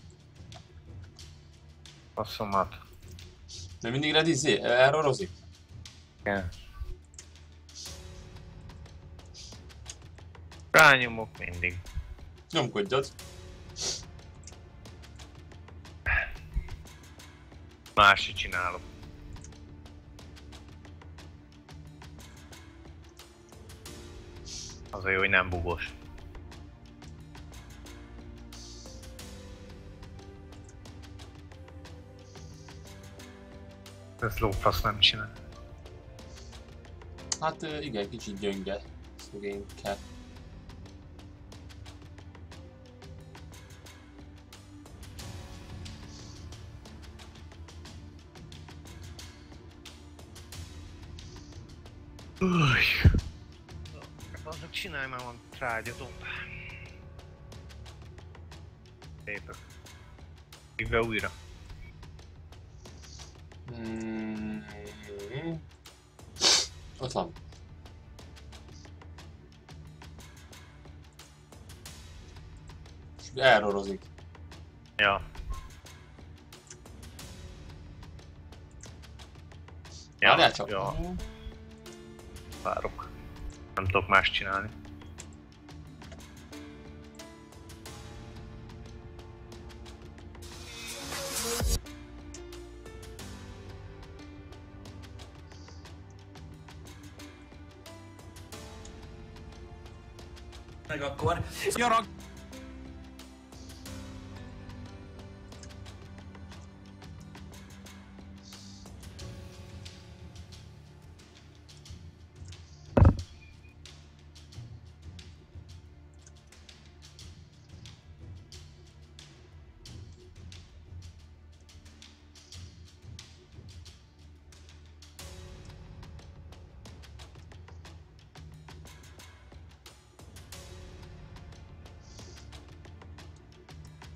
Passzomat. De mindig redizé? Errorozik? Igen. Rányomok mindig. Nyomkodjad. Másit csinálok. Az a jó, hogy nem bugos. Ez lófasz nem csinál. Hát igen, kicsit gyönge. Szegényke. Azok csinálj már van trágyatom. Szépek. Hívd be újra. Ott van. És errorozik. Ja. Várjál csak. Ja. Várok. Nem tudok más csinálni. Meg akkor nyarag!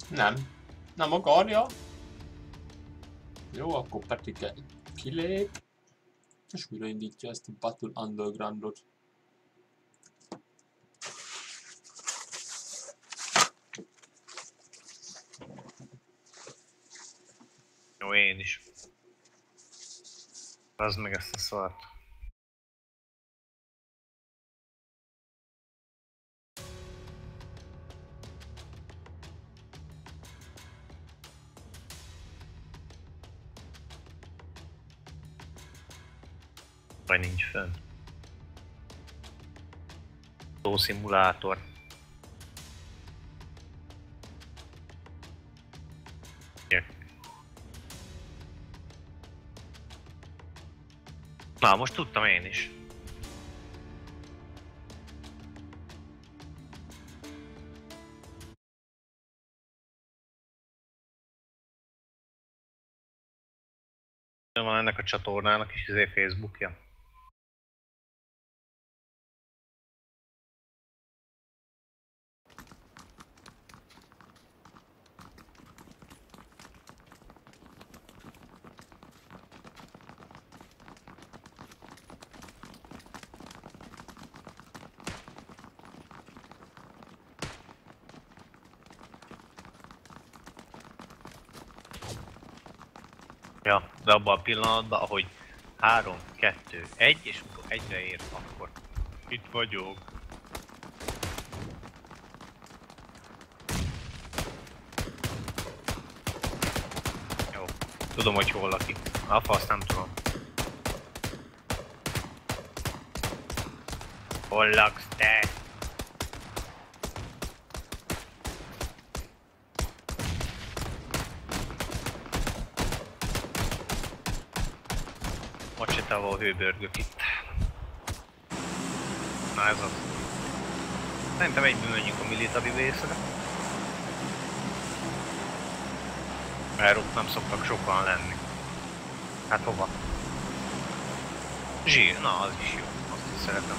Nem. Nem akarja. Jó, akkor Petike kilép. És újraindítja ezt a Battle Undergroundot. Jó, én is. Az meg ezt a szart. Vagy nincs fönn. Szimulátor. Na, most tudtam én is. Van ennek a csatornának is Facebookja. Ja, de abban a pillanatban, ahogy 3, 2, 1 és akkor 1-re ér, akkor itt vagyok. Jó, tudom, hogy hol lakik. A fasz nem tudom. Hol laksz te? Ahol hőbörgök itt. Na ez az. Szerintem egyből menjünk a military base-re. Mert ott nem szoktak sokan lenni. Hát hova? Zsír, na az is jó. Azt is szeretem.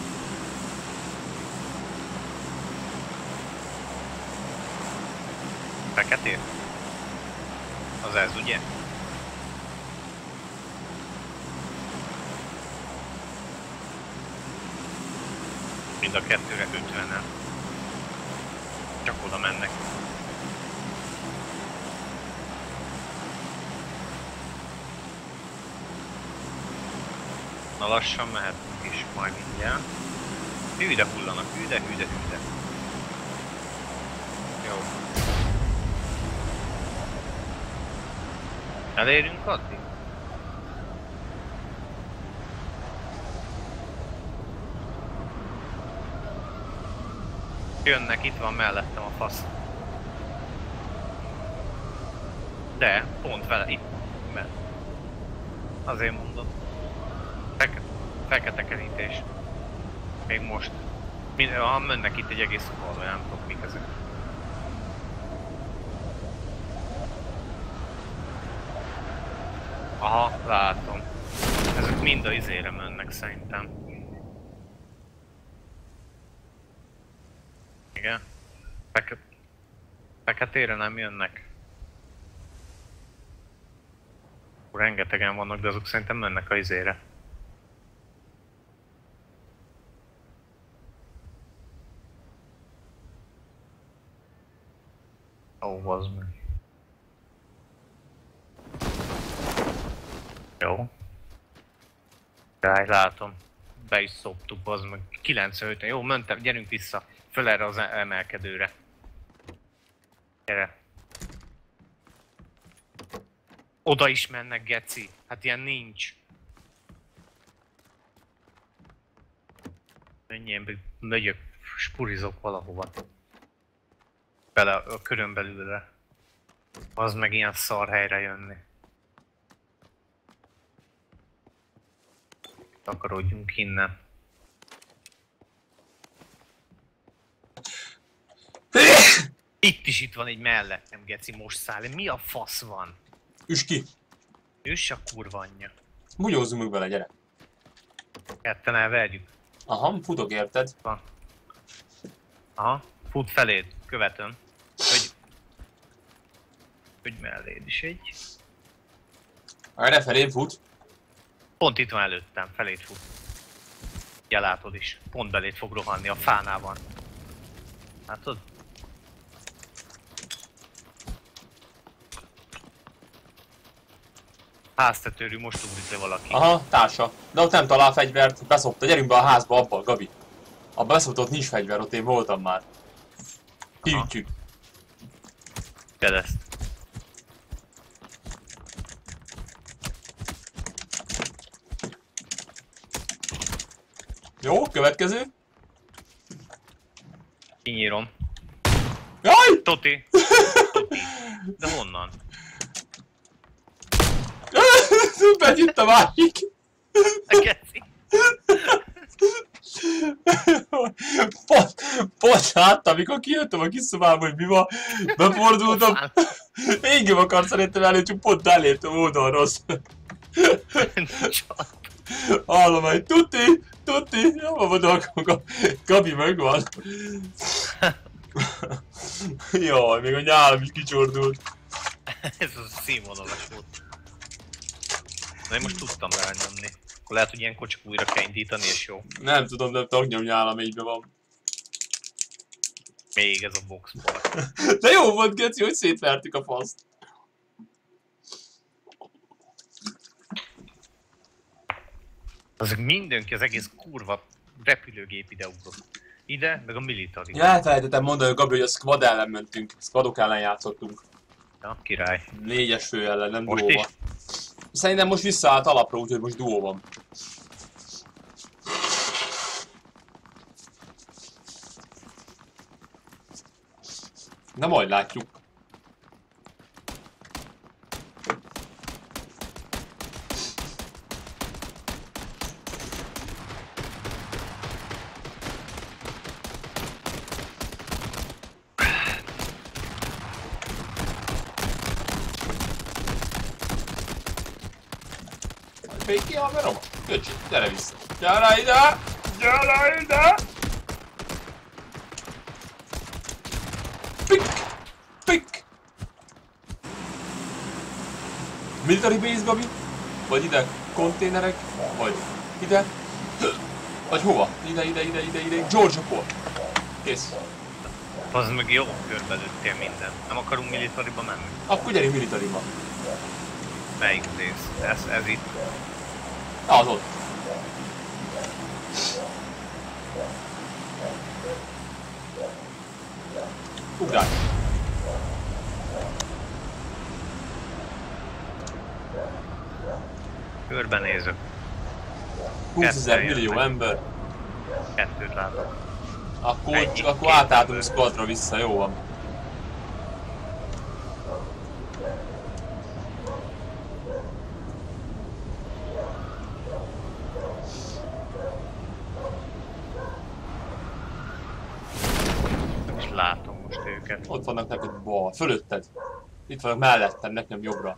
Feketér? Az ez, ugye? Mind a kettőre 50-en. Csak oda mennek. Na lassan mehetünk is majd mindjárt. Hűde hullanak, hűde. Jó. Elérünk addig? Jönnek, itt van mellettem a fasz. De, pont vele, itt. Mert azért mondom. Fekete kerítés. Még most. Ha mennek itt egy egész oldalon, nem tudok mik ezek. Aha, látom. Ezek mind a izére mennek szerintem. Igen. Feketére nem jönnek. Rengetegen vannak, de azok szerintem mennek a izére. Ó, bazd meg. Jó. Ráj, látom. Be is szoptuk, bazd meg. 95-en. Jó, mentem, gyerünk vissza. Föl erre az emelkedőre. Gyere. Oda is mennek, geci. Hát ilyen nincs. Menjél, megyök, spurizok valahova. Bele a körön belülre. Az meg ilyen szar helyre jönni. Takarodjunk innen. Itt is itt van egy mellettem, geci, most száll. Mi a fasz van? Üss ki! Üss a kurva anyja. Bugyózzunk meg vele, gyere! Ketten elverjük. Aha, futok érted. Aha, fut feléd, követöm. Hogy... Hogy melléd is egy. Erre felém fut. Pont itt van előttem, felét fut. Ugye látod is, pont belét fog rohanni, a fánál van. Látod? Háztetőrű, most ugrik le valaki. Aha, társa. De ott nem talál fegyvert, beszopta. Gyerünk be a házba, abba, Gabi. Abba beszopta, ott nincs fegyver, ott én voltam már. Kiütjük. Kereszt. Jó, következő. Kinyírom. Jaj! Toti! Toti! De honnan? Megy itt a másik. Geci! Pont láttam, amikor kijöttem a kis szobába, hogy mi van. Befordultam. Engem akart szerintem elő, csak pont elértem oldalra. Hallom, hogy tuti, jó van, akkor Gabi megvan. Jaj, még a nyálam is kicsordult. Ez az színvonalas volt. De én most tudtam rányomni. Akkor lehet, hogy ilyenkor csak újra kell indítani, és jó. Nem tudom, de tagnyom nyálam egybe van. Még ez a boxport. De jó volt, Geci, hogy szétvertük a faszt. Azok mindenki, az egész kurva repülőgép ide ugrott. Ide, meg a military. Ja, elfelejtettem mondani, hogy Gabi, hogy a squad ellen mentünk. Squadok ellen játszottunk. Ja, király. 4-es fő ellen, nem Most duóba. is? Szerintem most visszaállt alapra, úgyhogy most duó van. De majd látjuk. Féki haverom? Köcsi, gyere vissza. Gyere ide! Gyere ide! Pik! Pik! Military base, Gabi? Vagy ide konténerek? Vagy ide? Vagy hova? Ide. Georgia Port. Kész. Az meg jó körbe lőttél minden. Nem akarunk militariba menni? Akkor gyerünk militaryba. Melyik rész? Ez itt. Az ott. Ugrálj! 'Körbenézök. 20 000 millió ember. Kettőt látok. Akkor átálltunk squadra vissza, jó van. És látom most őket. Ott vannak neked bal, fölötted. Itt vannak mellettem, nekem jobbra.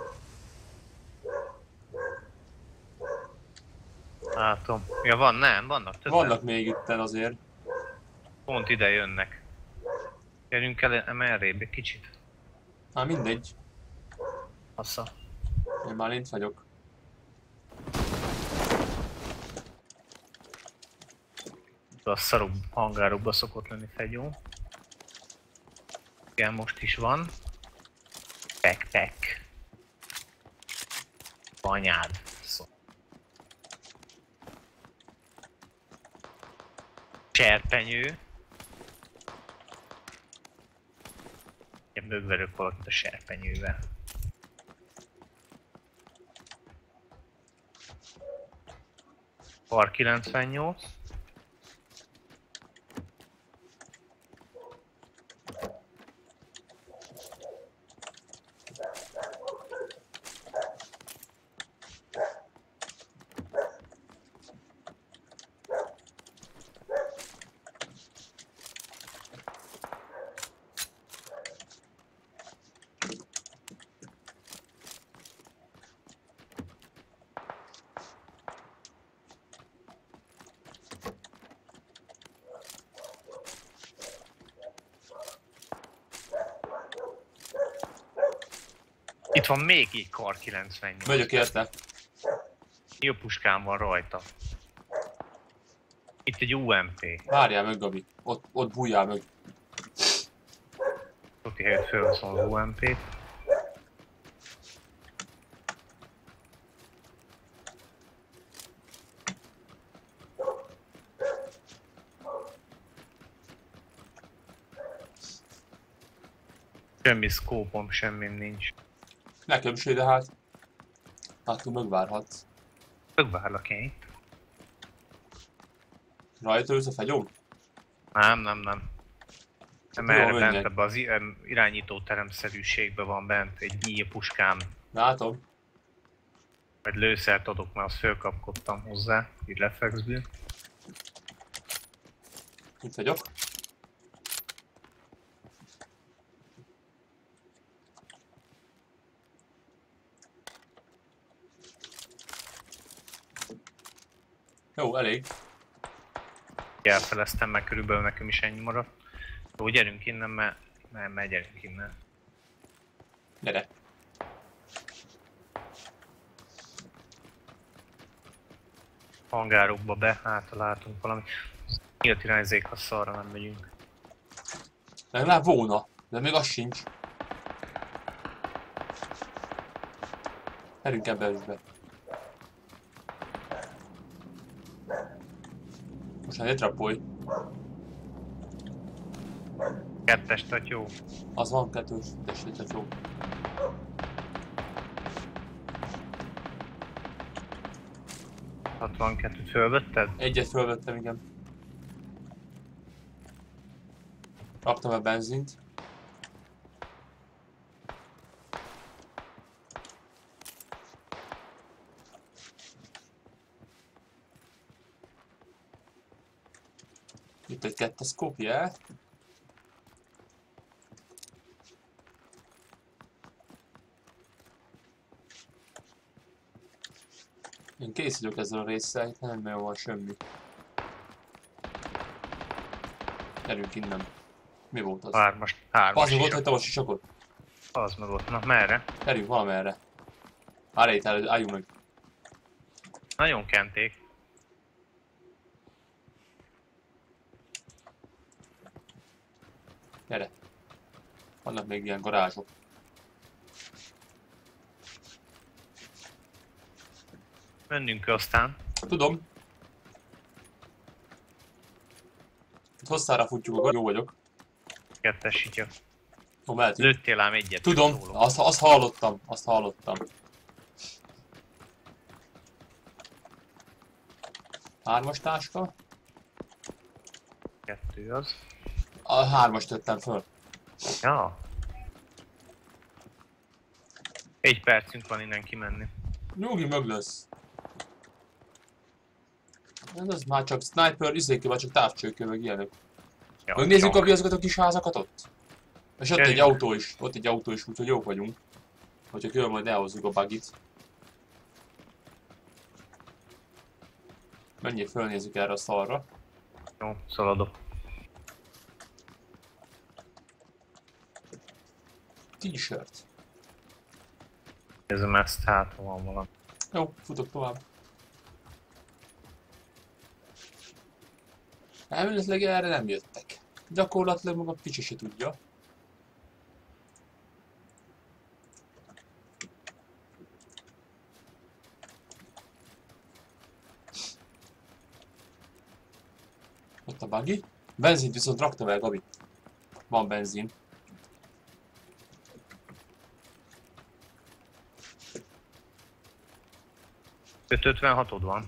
Látom. Ja van, nem, vannak többen. Vannak még itten azért. Pont ide jönnek. Gyerünk el emelrébb egy kicsit. Hát mindegy. Assza. Én már itt vagyok. A szarobb hangárokba szokott lenni fegyó. Igen, most is van. Backpack. Anyád. Serpenyő. Én mögverök valakit a serpenyővel. Par 98. Itt van még egy kar 98. Megyök érte. Jó puskám van rajta. Itt egy UMP. Várjál meg, Gabi. Ott bújjál meg. Toki helyett felhaszol az UMP-t. Semmi szkópom, semmim nincs. Nekem se, de hát. Hát megvárhatsz. Megvárlak én itt. Rajta ülsz a fegyóm? Nem. Nem erre Jó, bent, menjek. ebbe az irányító teremszerűségbe van bent egy nyíl puskám. Látom. Vagy lőszert adok, mert azt fölkapkodtam hozzá, így reflexből. Itt vagyok. Jó, elég. Elfeleztem, meg körülbelül nekem is ennyi maradt. Jó, gyerünk innen, mert gyerünk innen. Gyere. Hangárokba be, látunk valami. Nyílt irányzék, ha szarra nem megyünk. Legalább volna, de még az sincs. Gyerünk ebbe be. Most már ne trappolj. Kettes tatyó. Az van, kettős, tessék, jó. Van kettőt fölvetted? Egyet fölvettem, igen. Raktam a benzint. Itt egy kettes kopja. Én készülök ezzel a résszel, itt nem nagyon van semmi. Gyerünk innen. Mi volt az? Hármas Az meg ott sisak. hagytam a sisakot. Az meg ott. Na, merre? Gyerünk valamerre. Várj itt, álljunk meg. Nagyon kenték. Gyere. Vannak még ilyen garázsok. Mennünk aztán. Tudom. Itt hosszára futjuk, akkor jó vagyok. Kettes sitya. Jó, mehetünk. Lőttél ám egyet. Tudom, szóló. azt hallottam, azt hallottam. Hármas táska. Kettő az. A hármas tettem föl. Ja. Egy percünk van innen kimenni. Nyugi mög lesz. Ez már csak sniper, izéki, vagy csak távcsőkő, meg ilyenek. Ja, Megnézzük csak. azokat a kis házakat ott? És ott egy Gyerünk. autó is, úgyhogy jók vagyunk. Hogyha jön, majd elhozzuk a bugit. Menjél, fölnézzük erre a szarra. Jó, szaladok. T-shirt. Nézzem ezt, hát ha van valami. Jó, futok tovább. Elméletileg erre nem jöttek. Gyakorlatilag maga Picsi se tudja. Ott a buggy. Benzint viszont raktam el, Gabi. Van benzin. Öt 56-od van.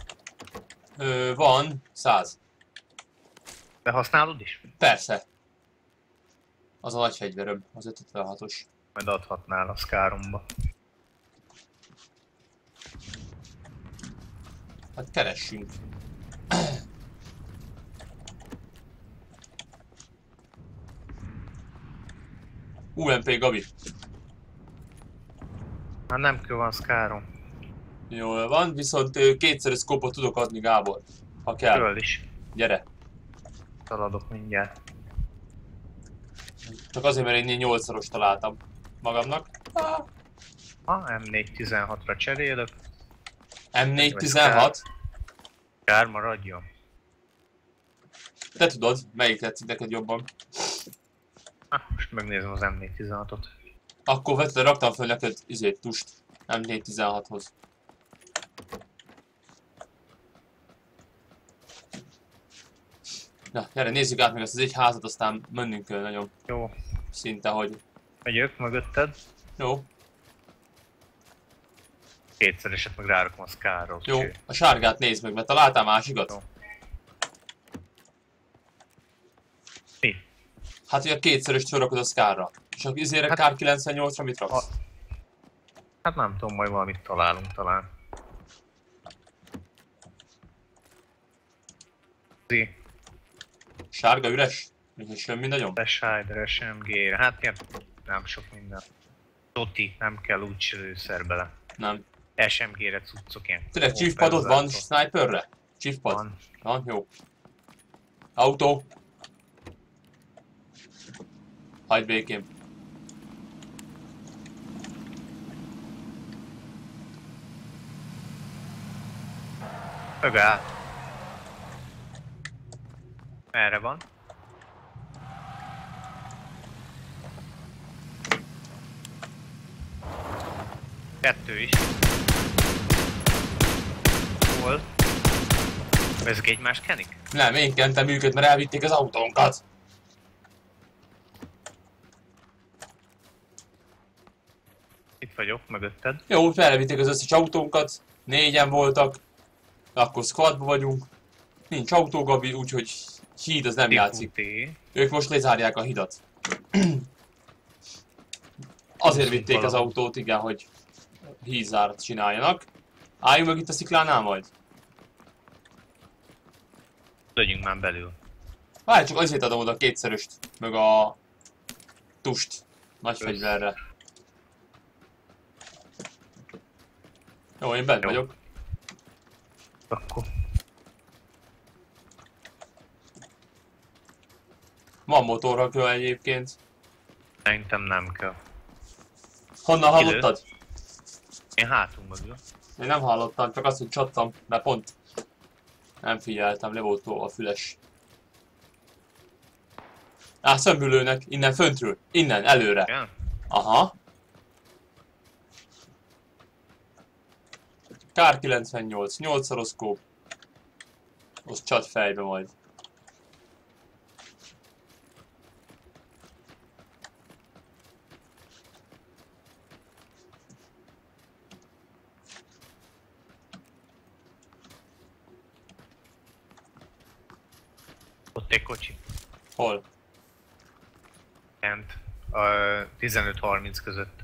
Van 100. De használod is? Persze. Az a nagy fegyveröm, az 556-os. Majd adhatnál a Skáromba. Hát keressünk. UMP Gabi. Már nem kell van Skárom. Jól van, viszont kétszeres szkópot tudok adni, Gábor. Ha kell. Föl is. Gyere. Szaladok mindjárt. Csak azért, mert én 8-szoros találtam magamnak. M416-ra cserélök. M416? Kár maradjon. Te tudod, melyik tetszik neked jobban. Most megnézem az M416-ot. Akkor vetted, raktam fel neked tust M416-hoz. Na, gyere, nézzük át még ezt az egy házat, aztán mennünk kell nagyon. Jó. Szinte, hogy... Megyök mögötted. Jó. Kétszereset meg rárakom a Scarról. Jó, a sárgát nézd meg, mert találtál másikat? Jó. Mi? Hát, hogy a kétszerest felrakod a Scarra. És a izére kár 98-ra mit raksz? Hát nem tudom, majd valamit találunk talán. Sárga üres? Nincs semmi nagyon? Beshider, SMG-re, hát ilyen nem sok minden. Toti, nem kell úgy lőszer bele. Nem. SMG-re cuccok ilyen. Tényleg chiefpadod van sniperre? Chiefpad? Van. Van, jó. Autó. Hagyd békén. Ögál. Merre van? Kettő is. Hol? Ezek egymást kenik? Nem, én kentem őket, mert elvitték az autónkat. Itt vagyok, mögötted. Jó, elvitték az összes autónkat. 4-en voltak. Akkor squadba vagyunk. Nincs autó, Gabi, úgyhogy híd az nem játszik. Ők most lezárják a hidat. Azért vitték az autót, igen, hogy hídzárat csináljanak. Álljunk meg itt a sziklánál majd? Legyünk már belül. Várj, csak azért adom oda a kétszeröst, meg a tust nagy fegyverre. Jó, én bent vagyok. Akkor. Van motorra kell egyébként. Szerintem nem kell. Honnan hallottad? Én hátunk mögül. Én nem hallottam, csak azt, hogy csattam, de pont nem figyeltem, le volt a füles. Szömbülőnek, innen föntről, innen, előre. Igen? Aha. Kár 98, 8-szoros scope. Azt csat fejbe majd. Ott egy kocsi. Hol? Kent. A 15-30 között.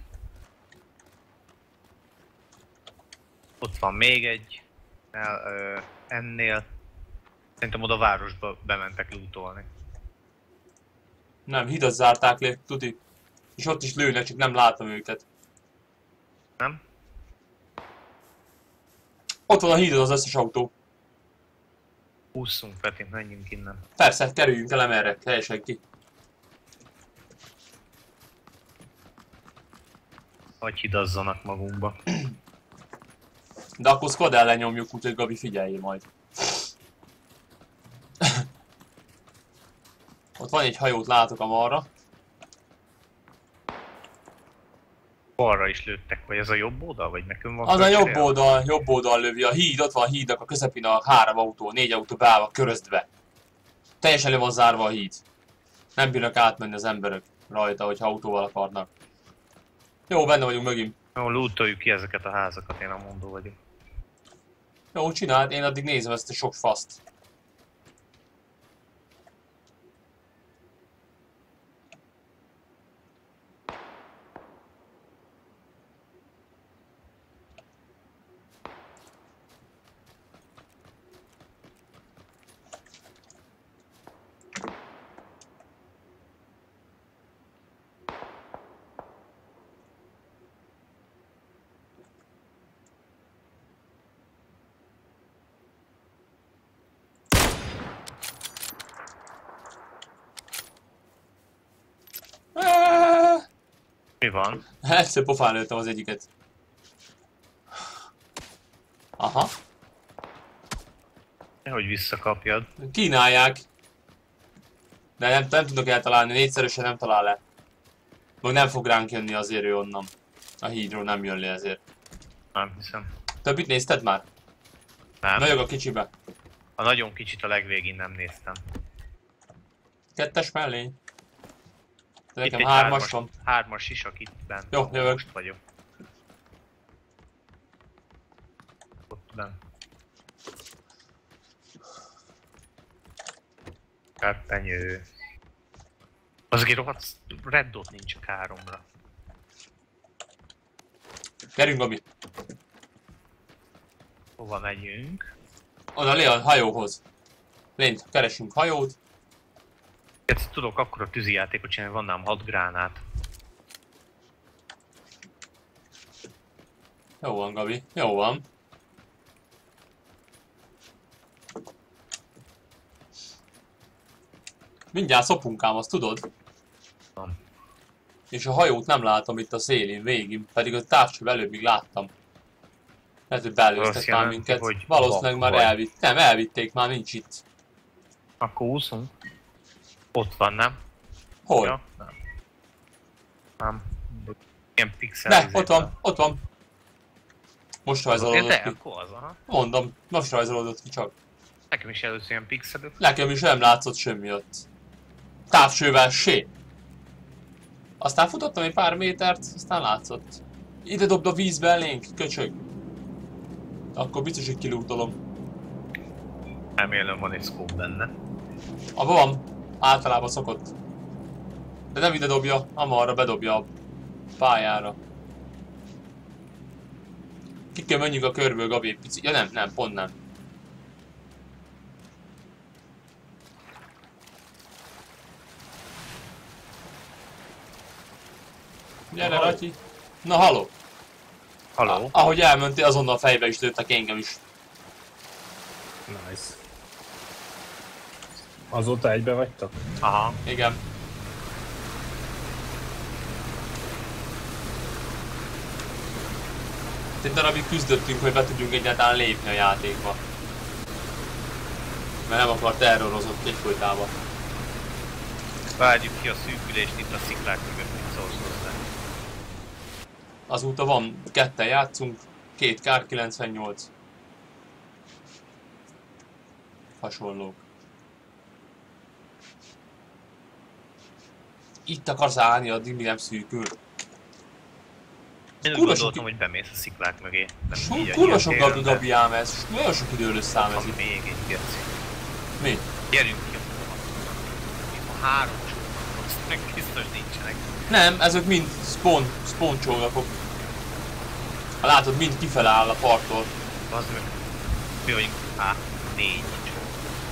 Ott van még egy. Ennél. Szerintem oda a városba bementek lootolni. Nem, hidat zárták le, tuti. És ott is lőnek, csak nem látom őket. Nem? Ott van a hídon az összes autó. Hússzunk, Peti, menjünk innen. Persze, kerüljünk el emerre, helyesen ki. Vagy hidazzanak magunkba. De akkor squad ellen nyomjuk, úgyhogy Gabi figyeljél majd. Ott van egy hajót, látok amarra. Balra is lőttek, vagy ez a jobb oldal, vagy nekünk van? Az a jobb oldal lövi, a híd, ott van a hídnak a közepén a 3 autó, 4 autó beállva köröztve. Teljesen le van zárva a híd. Nem bírnak átmenni az emberek rajta, hogyha autóval akarnak. Jó, benne vagyunk megint. Jó, lootoljuk ki ezeket a házakat, én a mondó vagyok. Jó, csináld, én addig nézem ezt a sok faszt. Mi van? Egyszer pofán lőttem az egyiket. Aha. Nehogy visszakapjad. Kínálják. De nem tudok eltalálni, négyszerűsen nem talál le. Meg nem fog ránk jönni azért ő onnan. A hídról nem jön le ezért. Nem hiszem. Többit nézted már? Nem. Nagyok a kicsibe. A nagyon kicsit a legvégén nem néztem. Kettes mellény. De Itt nekem egy hármas van. hármas sisak itt bent. Jó, jövök. Most vagyok. Ott bent. Kárpenyő. Azért rohadt red dot nincs a káromra. Gyerünk, Gabi. Hova megyünk? Oda le a hajóhoz. Lényt, keresünk hajót. Ezt tudok akkora tűzijátékot csinálni, van nálam 6 gránát. Jó van, Gabi. Jó van. Mindjárt szopunk ám, azt tudod? Nem. És a hajót nem látom itt a szélén, végig, pedig a távcső előbb még láttam. Lehet, hogy beelőztek Azt már jelenti, minket. hogy Valószínűleg már vak vagy. elvitt. Nem, elvitték, már nincs itt. Akkor úszunk. Ott van, nem? Hol? Ja, nem. Nem. Ilyen pixel. Ne, ott van, ott van. Most rajzolódott De, ki. akkor az, aha. Mondom, most rajzolódott ki csak. Nekem is először ilyen pixelök. Nekem is nem látszott semmi ott. Távcsővel sé. Aztán futottam egy pár métert, aztán látszott. Ide dobd a vízbe elénk, köcsög. Akkor biztos, hogy kilútolom. Remélem van egy scope benne. Abba van. Általában szokott. De nem ide dobja, amarra bedobja a pályára. Ki kell menjünk a körből, Gabi, egy pici. Ja nem, pont nem. Gyere, Ratyi. Na, haló. Haló? Ahogy elmentél, azonnal fejbe is lőttek engem is. Nice. Azóta egybe vagytok? Aha. Igen. Egy darabig küzdöttünk, hogy be tudjunk egyáltalán lépni a játékba. Mert nem akart terrorozott egyfolytában. Vágyjuk ki a szűkülést itt a sziklák mögött, mint szólsz hozzá. Azóta van, ketten játszunk, 2 kár 98. Hasonlók. Itt akarsz állni, addig mi nem szűkül. Én úgy Kurva gondoltam, sok- hogy bemész a sziklák mögé. Nem így a Kurva sok ilyen térben. Gabi ám ez, nagyon sok idő lesz szám ez Van itt. még egy geci. Mi? Gyerünk ki a 3 csónakot, azt meg biztos nincsenek. Nem, ezek mind spawn csónakok. Ha látod, mind kifele áll a parttól. Az meg. Mi vagyunk A4 csónak.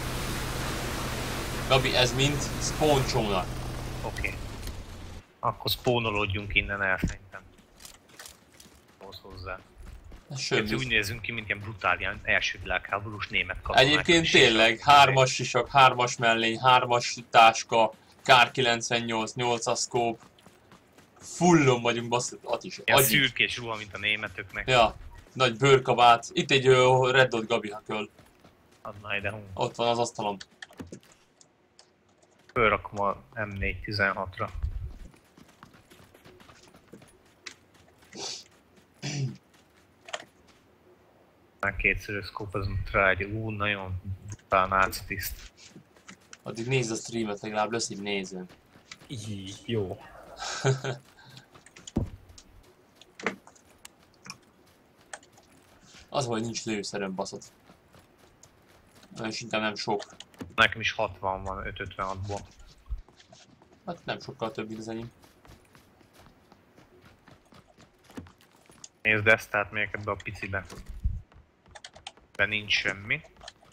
Gabi, ez mind spawn csónak. Oké. Akkor spawnolodjunk innen el szerintem. Hoz hozzá. Ez Semmi. semmi. Úgy nézünk ki, mint ilyen brutál, ilyen első világháborús német katonák. Egyébként És tényleg, 3-as sisak, 3-as mellény, 3-as táska, kár 98, 8-as scope. Fullon vagyunk, basz, is. ilyen Agyik. szürkés ruha, mint a németöknek. Ja, nagy bőrkabát. Itt egy Red Dot Gabi, ha köl. Adna ide hung. Ott van az asztalon. Fölrakom a M416-ra. Már kétszerű scope, az trágy. Nagyon brutál náci tiszt. Addig nézd a streamet, legalább lesz egy nézőn. Így, jó. Az, hogy nincs lőszerem, baszott. És inkább nem sok. Nekem is 60 van 556-ból. Hát nem sokkal több, mint az enyém. Nézd ezt, tehát megyek ebbe a picibe. De nincs semmi.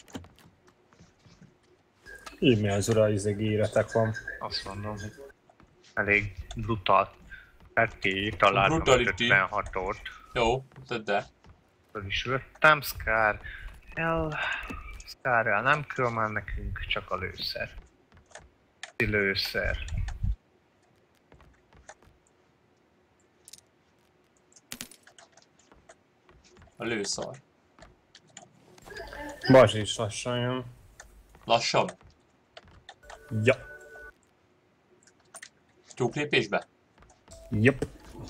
E-mailzura írétek van. Azt mondom, hogy elég brutál. Hát ki találtam Brutality. 56-ot. Jó, tedd el. Föl is vettem, Scar. Scarrel nem kell már nekünk, csak a lőszer. Lőszer. A lőszar. Bazsi is lassan jön. Lassabb? Ja. Tyúklépésbe? Jopp.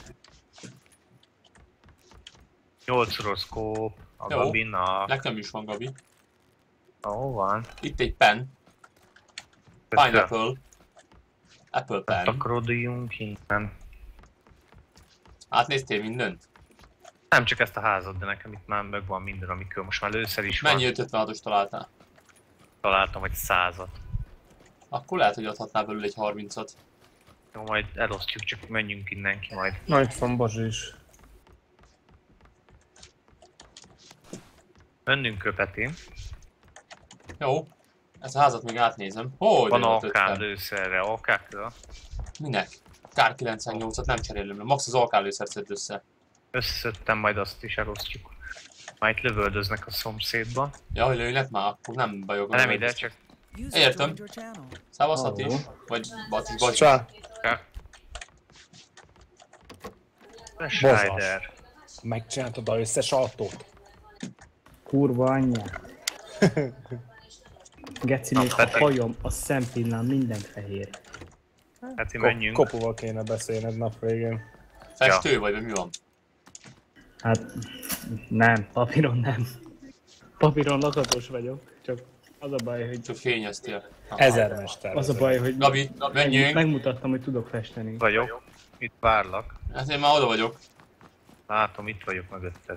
8-szoros scope a Jó. Gabinak. Nekem is van, Gabi. Ó, van. Itt egy pen. Pineapple. Apple pen. Takarodjunk innen. Átnéztél mindent? Nem csak ezt a házat, de nekem itt már meg van minden, amikor most már lőszer is van. Mennyi 556-os találtál? Találtam egy 100-at. Akkor lehet, hogy adhatnál belőle egy 30-at. Jó, majd elosztjuk, csak menjünk innen ki majd. Na itt van Bazsi is. Mennünk Köpeti. Jó. Ezt a házat még átnézem. Hogy Van volt AK ötven? lőszerre, AK-ra. Minek? Kár 98-at nem cserélem le. Max az alkálőszert szed össze. Összeszedtem, majd azt is elosztjuk. Majd itt lövöldöznek a szomszédban. Ja, hogy lőnek már, akkor nem bajok. Nem ide, csak User Értem. joined your channel. Szávasz, Hati? Vagy Baci, vagy. Csá. Schneider. Megcsináltad az összes autót. Kurva anyja. Geci, még a Peti. hajom, a szempillám, minden fehér. Hát menjünk. Kopuval kéne beszélned nap végén. Festő vagy, vagy mi van? Hát nem, papíron nem. Papíron lakatos vagyok, csak az a baj, hogy Csak fényeztél. Aha. 1000 mester. az a baj, hogy Gabi, menjünk. megmutattam, hogy tudok festeni. Vagyok. Itt várlak. Hát én már oda vagyok. Látom, itt vagyok mögötted.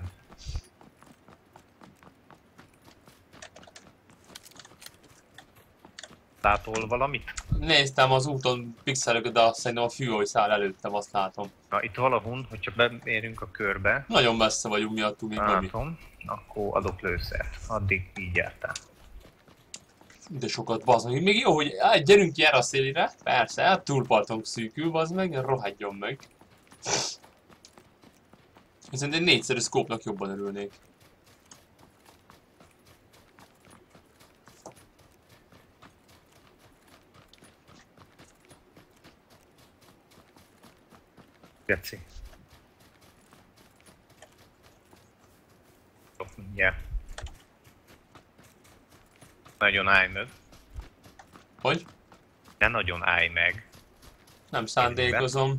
Látol valamit? Néztem az úton pixelöket, de szerintem a fűoly száll előttem, azt látom. Na, itt valahol, hogyha beérünk a körbe, Nagyon messze vagyunk miattunk még, Gabi. látom, akkor adok lőszert. Addig így jártál. De sokat, bazd meg. Még jó, hogy gyerünk ki erre a szélire. Persze, hát túlpartunk szűkül, bazd meg, rohadjon meg. Viszont egy négyszerű szkópnak jobban örülnék. Geci. Jó, mindjárt. Nagyon állj meg. Hogy? Ne nagyon állj meg. Nem szándékozom.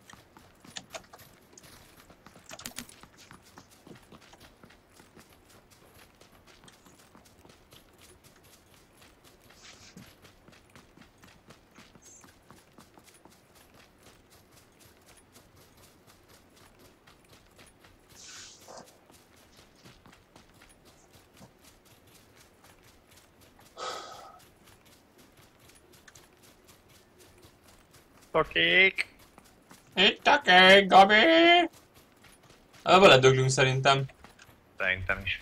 Okék. Itt a kék, Gabi! Beledöglünk szerintem. Szerintem is.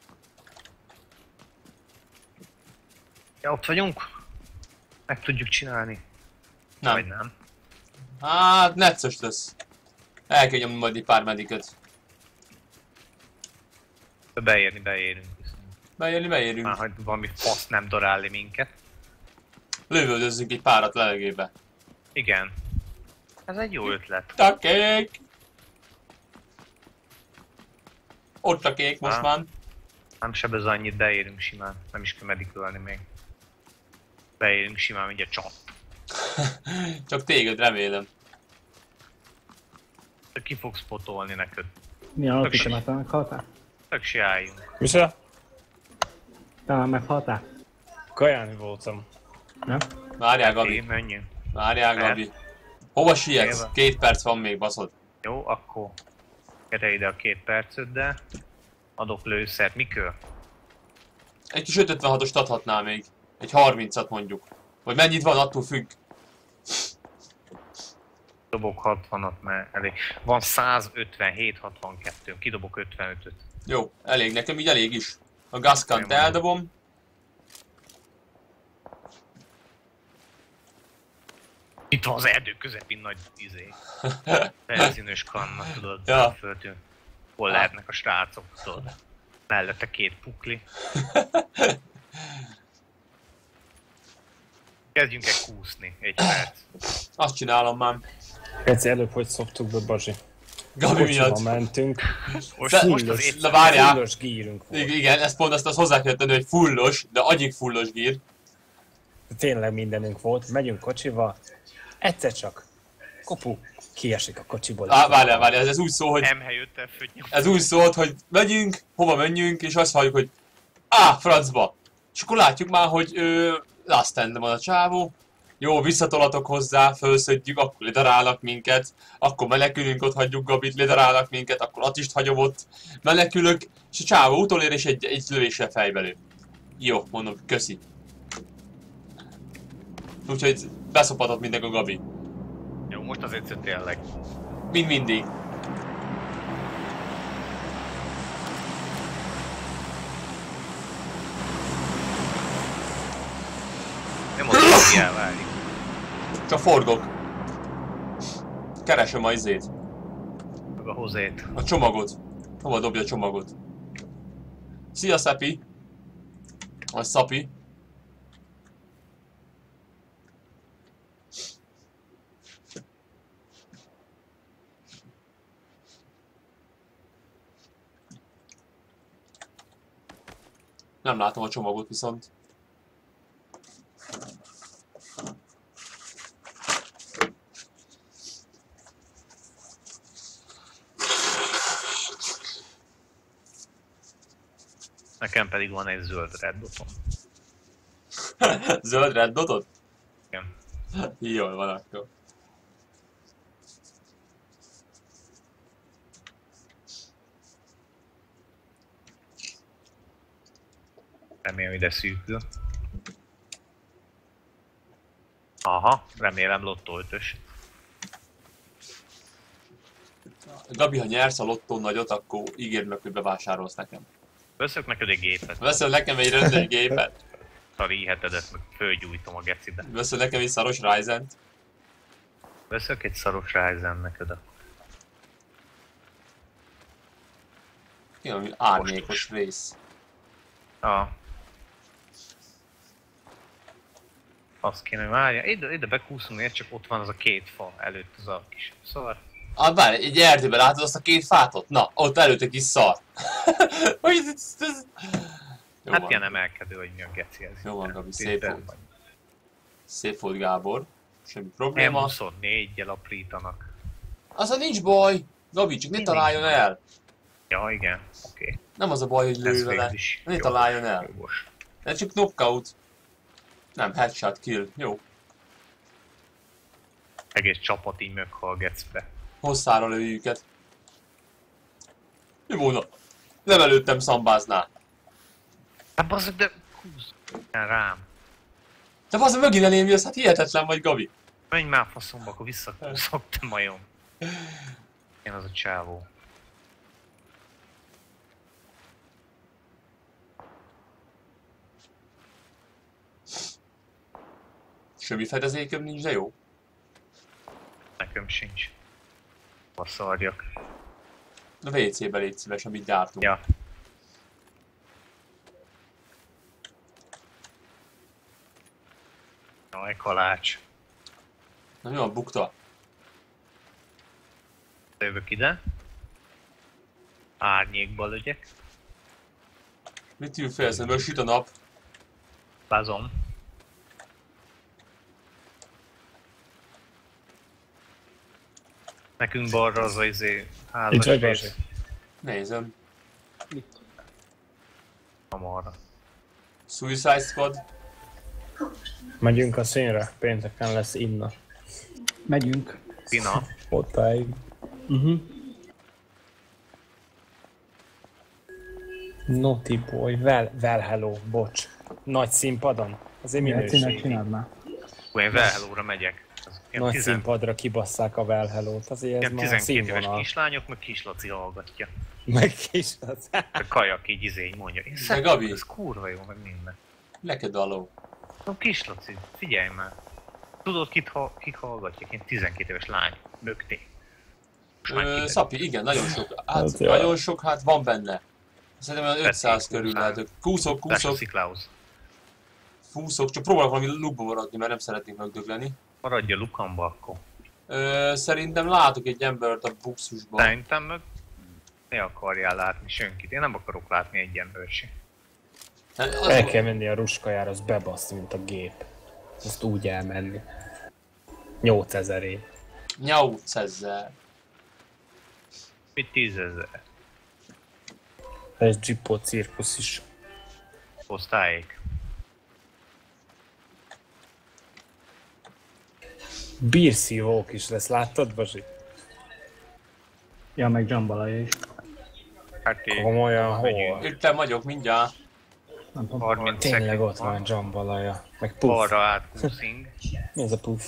Ja, ott vagyunk? Meg tudjuk csinálni. Vagy Nem. nem. Hát, necces lesz. El kell nyomni majd egy pár mediket. Beérünk. Beérünk. Már hogy valami fasz nem darálni minket. Lövöldözzünk egy párat levegőbe. Igen. Ez egy jó ötlet. Itt a kék! Ott a kék most Á. már. Nem sebez annyit, beérünk simán. Nem is kell medikölni még. Beérünk simán, mindjárt csap. Csak téged remélem. Ki fogsz spotolni neked. Mi a alapítja, már talán meghaltál? Tök se álljunk. Misa? Talán meghaltál? Kajálni voltam. Nem? Várjál, Gabi. Menjünk. Várjál, Gabi. Hova sietsz? Éve. 2 perc van még, baszod. Jó, akkor gyere ide a 2 percöddel. Adok lőszert. Mikor? Egy kis 556-ost adhatnál még. Egy 30-at mondjuk. Vagy mennyit van, attól függ. Dobok 60-at, mert elég. Van 157-62. Kidobok 55-öt. Jó, elég, nekem így elég is. A gazkant eldobom. Itt van az erdő közepén nagy benzinös kanna, tudod, Ja. földön. Hol lehetnek a srácok, tudod. Mellette 2 pukli. Kezdjünk el kúszni, 1 perc. Azt csinálom már. Geci, előbb hogy szoptuk be, Bazsi? Gabi miatt. mentünk. Most az Na várjál. Fullos gírünk volt. Igen, ezt pont azt hozzá kell tenni, hogy fullos, de agyig fullos gír. Tényleg mindenünk volt. Megyünk kocsival. Egyszer csak. Kopu. Kiesik a kocsiból. Várjál, ez úgy szól, hogy... M-hely 5-tel főnyom. Ez úgy szólt, hogy megyünk, hova menjünk, és azt halljuk, hogy francba. És akkor látjuk már, hogy last stand van a csávó. Jó, visszatolatok hozzá, felszödjük, akkor ledarálnak minket. Akkor menekülünk, ott hagyjuk Gabit, ledarálnak minket, akkor Attist hagyom ott. Menekülök, és a csávó utolér, és egy lövéssel fejbe lő. Jó, mondom, köszi. Úgyhogy beszopatott mindenki a Gabi. Jó, most az egyszer tényleg. Mind mindig. Nem az, hogy elválik. Csak forgok. Keresem a izét. Meg a hozét. A csomagot. Hova dobja a csomagot? Szia, Szepi! Vagy Szapi. Nem látom a csomagot viszont. Nekem pedig van egy zöld red dotom. Zöld red dotod? Igen. Jól van akkor. Remélem ide szűkül. Aha, remélem lottó 5-ös. Gabi, ha nyersz a lottó nagyot, akkor ígérd meg, hogy bevásárolsz nekem. Veszek neked egy gépet. Veszel nekem egy rendes gépet. Szari hetedet, meg fölgyújtom a gecibe. Veszel nekem egy szaros Ryzen-t. Veszek egy szaros Ryzen neked a... Ki ami árnyékos rész. Azt kéne, hogy várja. Ide bekúszunk, csak ott van az a két fa előtt, az a kis szar. Várj, egy erdőben látod azt a két fátot? Na, ott előtt egy kis szar. Jó Hát van. ilyen emelkedő, hogy mi a geci ez. Jó van, Gabi, szép volt. Szép volt, Gábor. Semmi probléma. M24-jel aprítanak. Azon nincs baj. Gabi, csak ne találjon el. Ja, igen, oké. Nem az a baj, hogy lő vele. Ne találjon el. Ez csak knockout. Nem, headshot kill. Jó. Egész csapat így meghal gecbe. Hosszára lőj őket. Mi volna? Nem előttem szambáznál. Hát bazzak, de húzz rám. Te bazzak, megint elém jössz, hát hihetetlen vagy, Gabi. Menj már faszomba, akkor visszakúszok, te majom. Én az a csávó. Semmi fedezékem nincs, de jó. Nekem sincs. Baszarjak. A WC-be légy szíves, amit gyártunk. Ja. Jaj, kalács. Na mi van, bukta? Jövök ide. Árnyékba legyek. Mit ül félszemben? Süt a nap. Bazom. Nekünk balra az az házas rész. Nézem. Hamarra. Suicide Squad. Megyünk a színre, pénteken lesz Inna. Megyünk. Pina. Otáig. Naughty Boy, well hello, bocs. Nagy színpadon. Azért minőségi. Csináld már. Én Velhelóra megyek. Nagy színpadra kibasszák a well hello-t, azért ez Ilyen már 12 éves színvonal. kislányok, meg kislaci hallgatja. Meg Kislaci. A kajak így izény mondja. Én De szeretem, Gabi. ez kurva jó, meg minden. Neked aló. A kislaci, figyelj már. Tudod, kik hallgatják? Én 12 éves lány. Bögté. Szapi, igen, nagyon sok. Hát, Az jó. nagyon sok, hát van benne. Szerintem olyan 500 körül Tették, lehet. Kúszok, Sziklához. fúszok, csak próbálok valami lukba maradni, mert nem szeretnék megdögleni. Maradj a lukamba akkor. Szerintem látok egy embert a buxusban. Szerintem meg ne akarjál látni senkit. Én nem akarok látni egy embert sem. El kell menni a ruskajára, az bebaszni, mint a gép. Azt úgy elmenni. 8000-ért. 8000. Mit 10 000? Ez Gippo cirkusz is. Osztályék. Bírszívók is lesz, láttad, Bazsi? Ja, meg Jambalaya is. Hát én... Komolyan, hol? Itt vagyok mindjárt. Nem tudom. 30 Tényleg szekund ott van Jambalaya. Meg Puff. Balra átkúszing. Mi ez a Puff?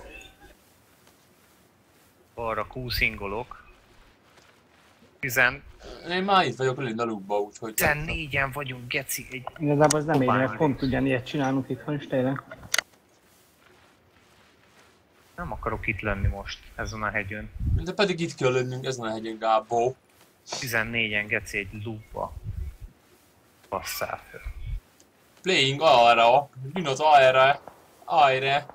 Balra kúszingolok. 10... Én már itt vagyok lőn a lukba, úgyhogy... 14-en vagyunk, geci. Egy... Igazából ez nem Hoppá. érnek, pont ugyanilyet csinálunk itthon is tényleg. Nem akarok itt lenni most, ezen a hegyön. De pedig itt kell lennünk ezen a hegyen, Gábor. 14-en geci egy loopba. Basszál föl. Playing arra. Jön az aire.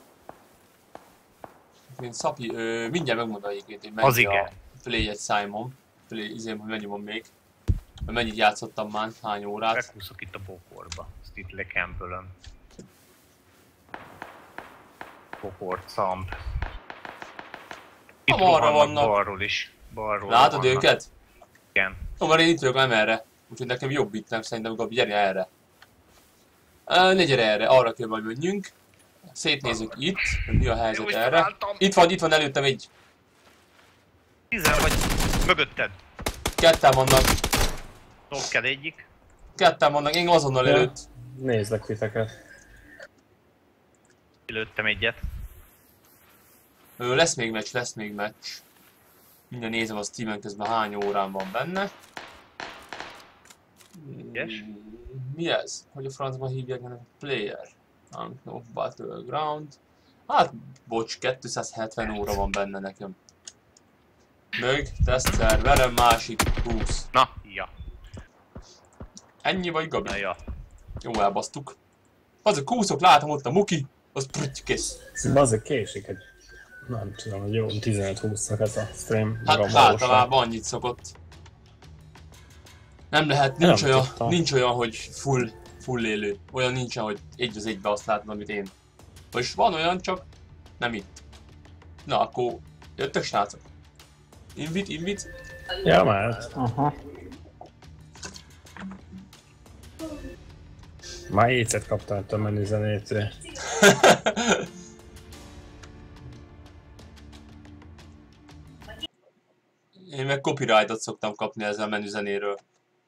Mint Szapi, mindjárt megmondom egyébként, hogy Az mennyi a igen. Play egy Simon. Play, izém, hogy mennyi van még. Mennyit játszottam már, hány órát. Bekúszok itt a bokorba. Ezt itt lekempölöm. Bokort, szamp. Itt Arra rohannak vannak. balról is. Balról Látod rohannak. őket? Igen. Jó, mert én itt vagyok, nem erre. Úgyhogy nekem jobb itt, nem szerintem, Gabi, gyere erre. Ne gyere erre, arra kell majd menjünk. Szétnézzük itt, hogy mi a helyzet Jó, erre. találtam. Itt van előttem egy. 10 vagy mögötted. Ketten vannak. Nokked egyik. Ketten vannak, én azonnal Ja. előtt. Nézlek titeket. Kilőttem egyet. Lesz még meccs. Minden nézem a Steamen közben hány órán van benne. Yes. Mi ez? Hogy a francban hívják ennek a player? No Battleground. Hát, bocs, 270 óra van benne nekem. Mög, teszter, velem másik, 20. Na, ja. Ennyi vagy, Gabi? Na, ja. Jó, elbasztuk. Az a kúszok, látom ott a muki, az prütty, kész. Azért késik egy... Nem tudom, hogy jó 15-20-nak ez a stream. Hát maga általában annyit szokott. Nem lehet, nincs olyan, hogy full élő. Olyan nincsen, hogy egy az egybe azt látod, amit én. Vagyis van olyan, csak nem itt. Na, akkor jöttek, srácok? Invit? Ja, már. Aha. Már écet kaptam a menüzenétől. Én meg copyrightot szoktam kapni ezzel a menüzenéről.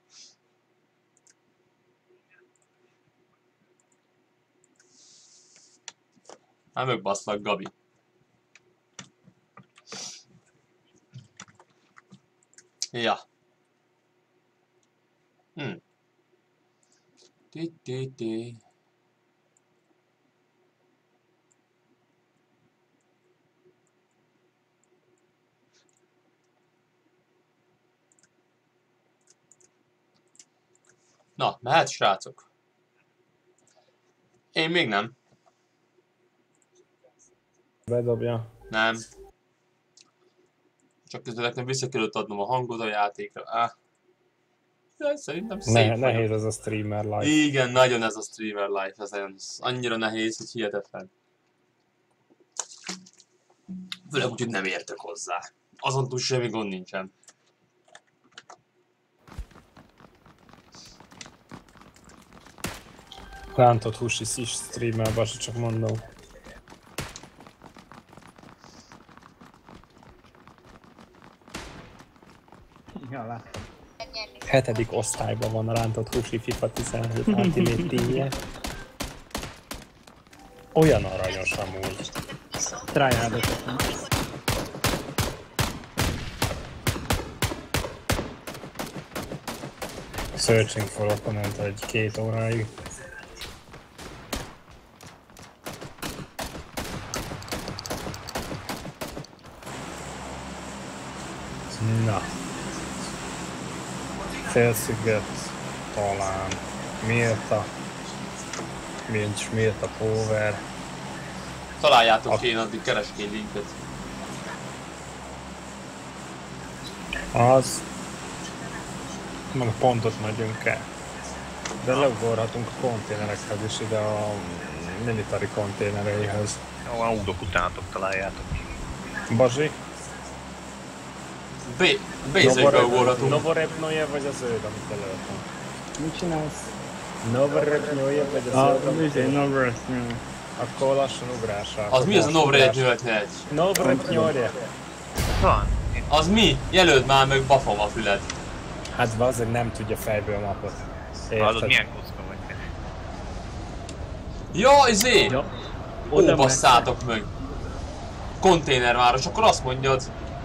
Hát megbaszlak, Gabi. Ja. Ti. Na, mehet, srácok? Én még nem. Bedobja. Nem. Csak közben nekem vissza kellett adnom a hangot a játékra. De szerintem szép Nehéz ez a streamer life. Igen, nagyon ez a streamer life. Ez annyira nehéz, hogy hihetetlen. Főleg úgy, hogy nem értek hozzá. Azon túl semmi gond nincsen. Rántott hús is streamer, Basi, csak mondom. Ja, láttam. 7. osztályban van a rántott húsi FIFA 17 Ultimate Team-je. Olyan aranyos amúgy. Tryhardot van. Searching for opponent egy 2 óráig. Na. Félsziget, talán Mélta, Mélta Power. Találjátok ki, én addig keresni egy linket. Az. Meg a pontot megyünk el. De leugorhatunk a konténerekhez is ide a military konténereihez. Jó, a údok utánatok találjátok. Bazsi? Bézőkbe ugorhatunk. Novorepnoje vagy az zöld, amit előttem? Mit csinálsz? Novorepnoje vagy a zöld, amit akkor lassan ugrásra. Az mi az a Novorepnoje? Novorepnoje. Van. Az mi? Jelöld már meg bafom a füled. Hát azért nem tudja fejből a mapot. Hallod, milyen kocka vagy te? Ja, izé! Ja. Ó, basszátok meg! Konténerváros, akkor azt mondjad.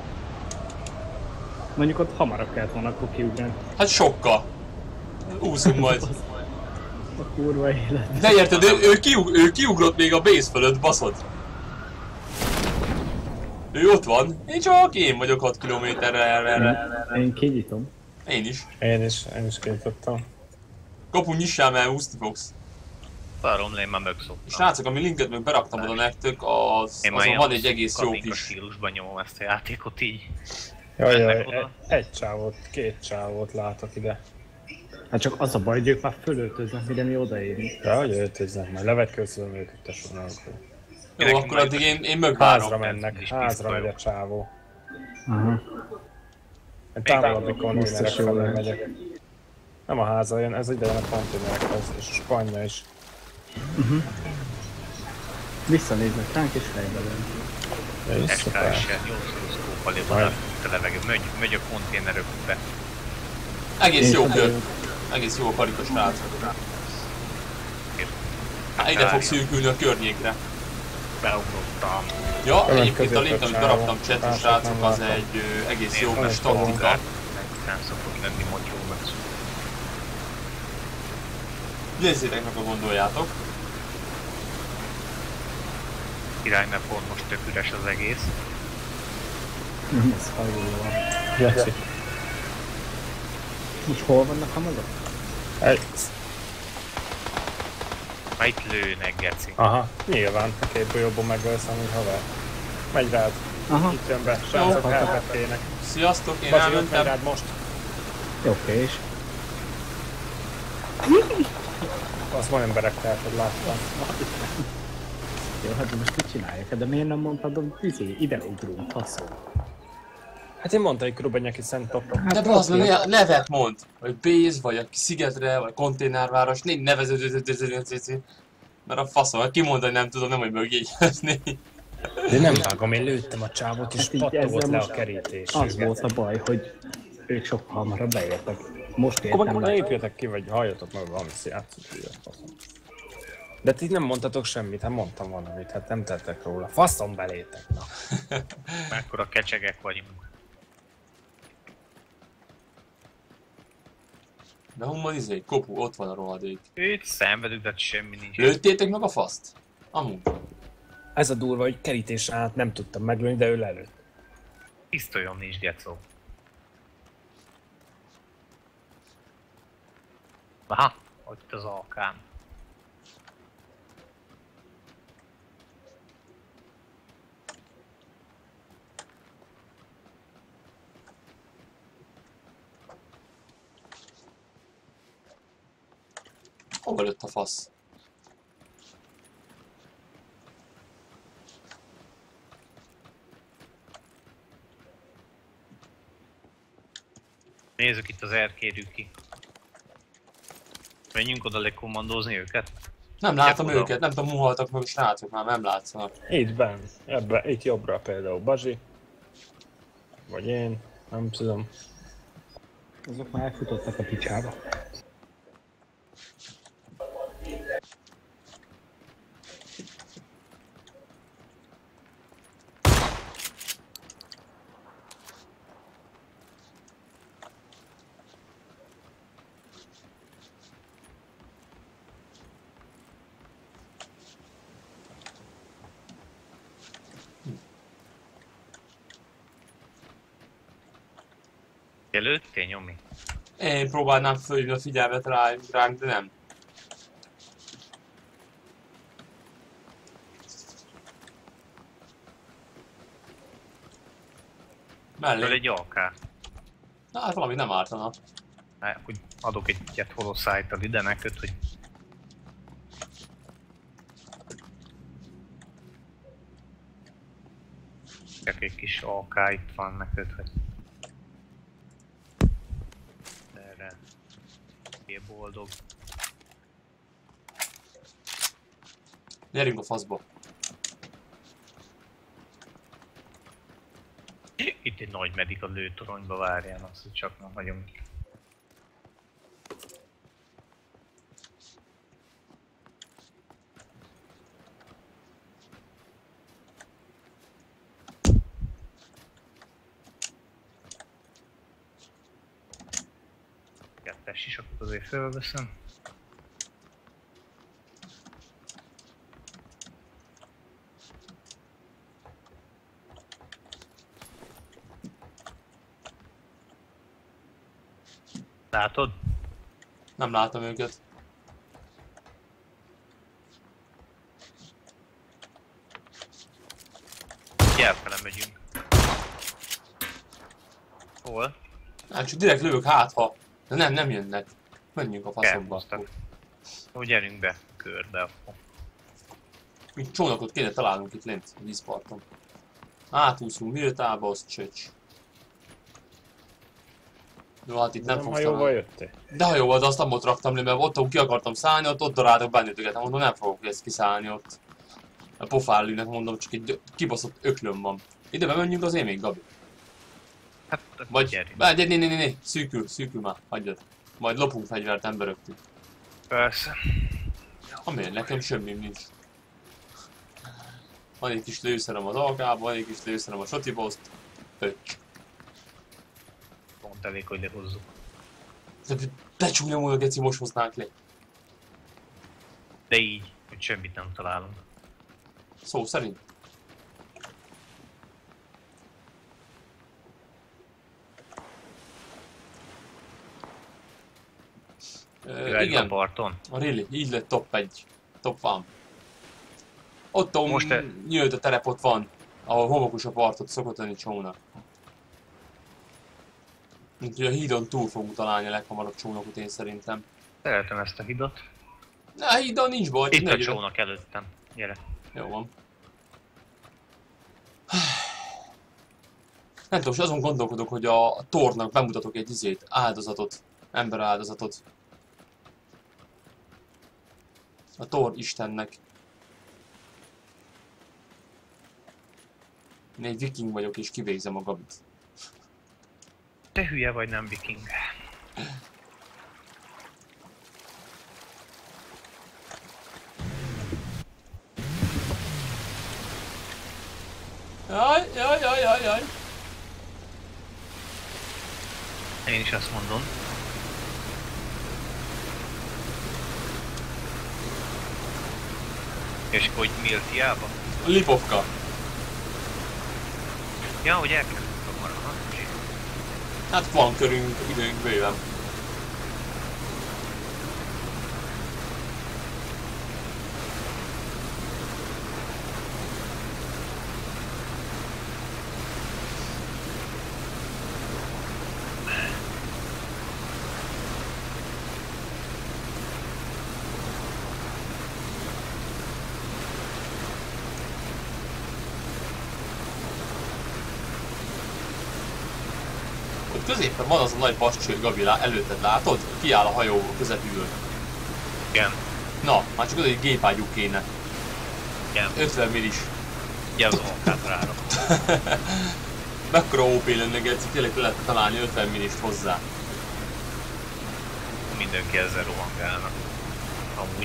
Mondjuk ott hamarabb kellett volna akkor kiugrani. Hát sokkal. Úszunk majd. A kurva élet. De érted, ő kiugrott még a base fölött, baszod. Ő ott van, én vagyok 6 kilométerre erre. Én kinyitom. Én is. Én is kinyitottam. Kapu, nyissál, mert úszni fogsz. Szarom, én már megszoktam. Srácok, ami linket meg beraktam oda nektek, azon van egy egész jó kis... stílusban nyomom ezt a játékot így. Jaj, két csávót látok ide. Hát csak az a baj, hogy ők már fölöltöznek, mire mi odaérünk. De hogy öltöznek, majd levetkőzöm őket, tesó nélkül. Jó, akkor addig én mögvárom. Házra mennek, házra megy a csávó. Aha. Én távolabbi konténerek felé megyek. Nem a háza jön, ez ide jön a konténerekhez, és a spanja is. Visszanéznek ránk és fejbe lőn. SKS-en 8 szkóppal van a levegő, megy a konténerökbe. Egész jó kör. Egész jó a karika srácok. Hát ide fog szűkülni a környékre. Beugrottam. Ja, egyébként a link, amit beraktam chatbe, srácok, az egy egész jó kis taktika. Nem szokott lenni motyó meg. Nézzétek meg, ha gondoljátok. Király, mert pont most tök üres az egész. Ez hajló van. Geci. Most hol vannak a magak? Már itt lőnek, geci. Aha, nyilván, a két golyóból megölsz, amúgy haver. Megy rád. Aha. Itt jön be, srácok elvettének. Sziasztok, én Bazsi, ott megy elmentem. rád most. Oké, és? Az ma emberek teheted, láttam. Jó, hát most mit csinálják? De miért nem mondtad, hogy ide ugrunk, faszol? Hát én mondtam, hogy körülbelül nyeki szent topra. De bazd meg, nevet mond! Vagy Béz, vagy a szigetre, vagy konténerváros, négy nevező, mert a faszom, kimondani nem tudom, nem hogy megjegyezni. De nem vágom, én lőttem a csávot és Hát így pattogott ezzel le a most kerítés. Az volt a baj, hogy ők sokkal hamarabb beértek. Most Akkor értem meg be. épüljetek ki, vagy halljatok meg valami játszót, faszom. De ti nem mondtatok semmit, hát mondtam valamit, hát nem tettek róla. Faszom belétek, na. Mekkora kecsegek vagyunk. De honnan izé, kopu, ott van a rohadék. Itt szenvedünk, de semmi nincs. Lőttétek meg a faszt? Amúgy. Ez a durva, hogy kerítés át nem tudtam meglőni, de ő lelőtt. Pisztolyom nincs, gecó. Aha, ott az alkám. Hova lőtt a fasz? Nézzük itt az erkédük ki. Menjünk oda lekommandózni őket? Nem látom Oda. őket, nem tudom, muhaltak meg a srácok, már nem látszanak. Itt benn, ebbe, itt jobbra például Bazsi. Vagy én, nem tudom. Azok már elfutottak a picsába. Jelöltél, nyomi? Én próbálnám fölhívni a figyelmet ránk, de nem. Föl Mellé. egy alká. Na hát valami nem ártana. Hát, hogy adok egy ilyet holoszájtad ide neked, hogy... Csak egy kis AK itt van neked, hogy... Erre... boldog. Gyerünk a faszba. Itt egy nagy medik a lőtoronyba, várjál azt, hogy csak nem vagyunk. Kettes sisakot azért felveszem. Látod? Nem látom őket. Elfele megyünk. Hol? Hát csak direkt lövök hátha. De nem jönnek. Menjünk a faszomba. Elhúztak. Jó, gyerünk be, körbe akkor. Mint csónakot kéne találnunk itt lent, a vízparton. Átúszunk Miltába, az csöcs. Jó, hát itt nem fogsz hajóval jöttél? De hajóval, de azt nem ott raktam le, mert ott ki akartam szállni, ott daráltak bennetőket. Mondom, nem fogok ezt kiszállni ott. A pofállűnek mondom, csak egy kibaszott öklöm van. Ide bemenjünk azért még, Gabi. Hát, vagy, gyerünk. né, szűkül már, hagyjad. Majd lopunk fegyvert emberöktől. Persze. Amiért nekem semmim nincs. Van egy kis lőszerem az alkába, van egy kis lőszerem a sotibozt. Pöcs. Pont elég, hogy lehozzuk. De csúnya módon, geci, most hoznánk le. De így, hogy semmit nem találunk. Szó szerint. Igen. A parton. A Rilly, így lett top 1. Top van. Ott a most nyílt a terep ott van, ahol homokos a partot szokott lenni csónak. Úgyhogy a hídon túl fogunk találni a leghamarabb csónakot én szerintem. Szeretem ezt a hidat. Na, a hídon nincs baj. Itt a csónak előttem. Gyere. Jó van. Nem tudom, és azon gondolkodok, hogy a Thornak bemutatok egy izét, áldozatot, emberáldozatot. A Thor istennek. Én egy viking vagyok és kivégzem a Gabit. Te hülye vagy, nem viking. Jaj. Én is azt mondom. És hogy miért hiába? A Lipovka. Ja, hogy elkezdtük a maradat. Hát van körünk, időnk bőven. Középen van az a nagy bascső, Gabi, előtted látod? Kiáll a hajó a közepül. Igen. Na, már csak az egy gépágyú kéne. Igen. 50 millis. Jelzomokát rára. Mekkora OP lenne, Geci, tényleg lehet találni 50 millist hozzá. Mindenki ezzel rohangálna. Amúgy.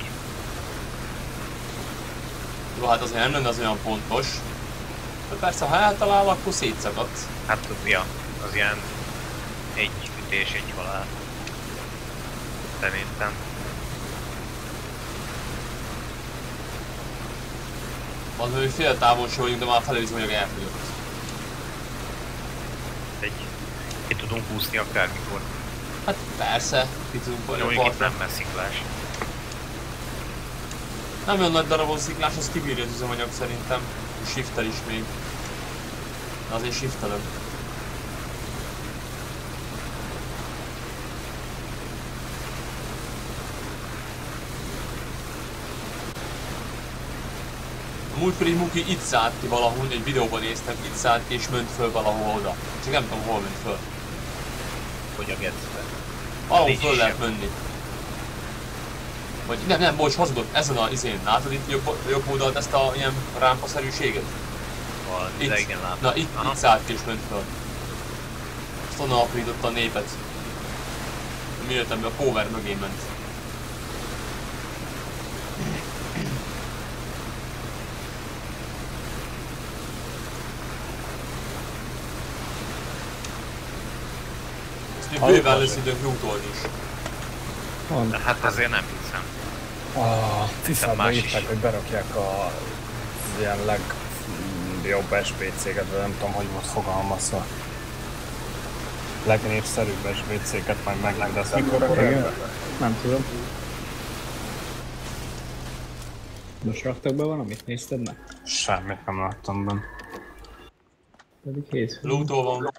Jó, hát azért nem lenne az olyan pontos. De persze, ha eltalál, akkor szétszakadt. Hát, ja, az ilyen egy ütés, egy halál. Szerintem. Az, hogy fél távolság vagyunk, de már felelős vagyok, elfogyott. Ki tudunk húzni akármikor. Hát persze, ki tudunk Jó, volni a itt nem messziklás. Nem olyan nagy darabos sziklás, az kibírja az üzemanyag szerintem. Shiftel is még. De azért shiftelök. Múltkor egy Muki itt szállt ki valahol, egy videóban néztem, itt szállt ki és ment föl valahol oda. Csak nem tudom hol ment föl. Hogy a gecbe. Valahol föl lehet menni. Vagy nem, bocs, hazudott, ezen a izén, látod itt jobb oldalt ezt a ilyen rámpaszerűséget? Van, Itt. de igen látom. Na itt szállt ki és ment föl. Azt onnan aprította a népet. Miért a power mögé ment. Ezt még bőven lesz időnk lootolni is. De hát azért nem hiszem. A FIFA-ban más írták, is. hogy berakják a ilyen legjobb SPC-ket, de nem tudom, hogy volt fogalmazva. Legnépszerűbb SPC-ket majd megnek, de ezt mikor rakják be? Nem tudom. Most raktak be valamit? Nézted meg? Semmit nem láttam benne. Pedig hétfő. Lootol van.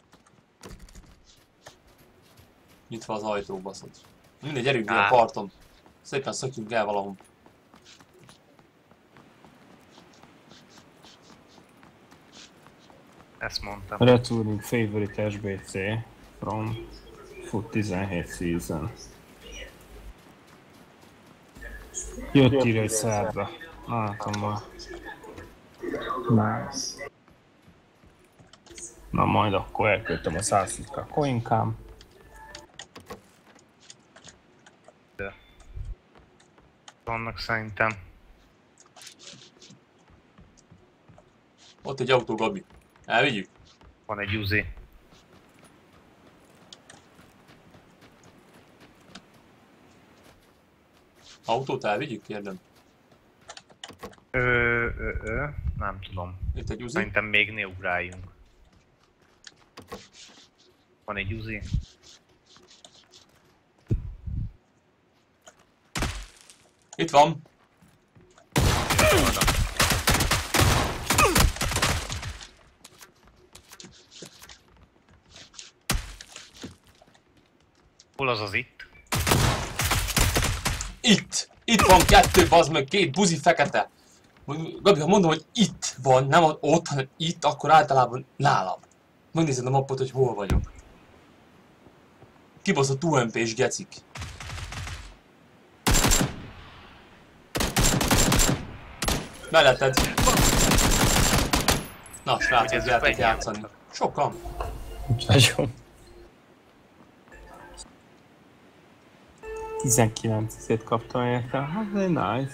Nyitva az ajtó, baszod. Mindegy, gyerünk ki a parton. Szépen szökjünk el valahol. Ezt mondtam. Returning favorite SBC from Foot 17 season. Jött írja egy szerda. Látom ma. Nice. Na majd akkor elköltöm a 100 litka coinkám. Vannak szerintem. Ott egy autó, Gabi. Elvigyük? Van egy Uzi. Autót elvigyük, kérdem. Nem tudom. Itt egy Uzi? Szerintem még ne ugráljunk. Van egy Uzi. Itt van. Hol az itt? Itt! Itt van kettő, bazd meg, két buzi fekete. Gabi, ha mondom, hogy itt van, nem ott, hanem itt, akkor általában nálam. Megnézed a mappot, hogy hol vagyok. Kibaszott UMP-s gecik. Melletted. Na, srácok, gyertek játszani. Sokan. Nagyon. 19-et kaptam érte, hát ez nice.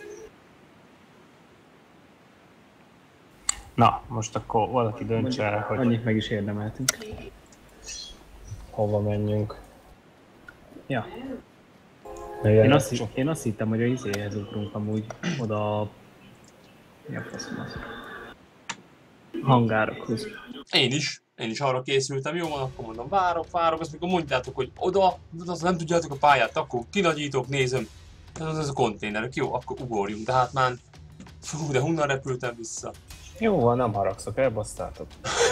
Na, most akkor valaki döntse el, hogy Annyit meg is érdemeltünk. hova menjünk. Ja. Igen, Én azt hittem, hogy a izéhez ugrunk amúgy oda... Mi a faszom az? Hangárokhoz. Én is arra készültem, jó van, akkor mondom, várok, azt mikor mondjátok, hogy oda, azt nem tudjátok a pályát, akkor kinagyítok, nézem, ez a konténerek, jó, akkor ugorjunk, de hát már, fú, de honnan repültem vissza. jó van, nem haragszok, elbasztátok.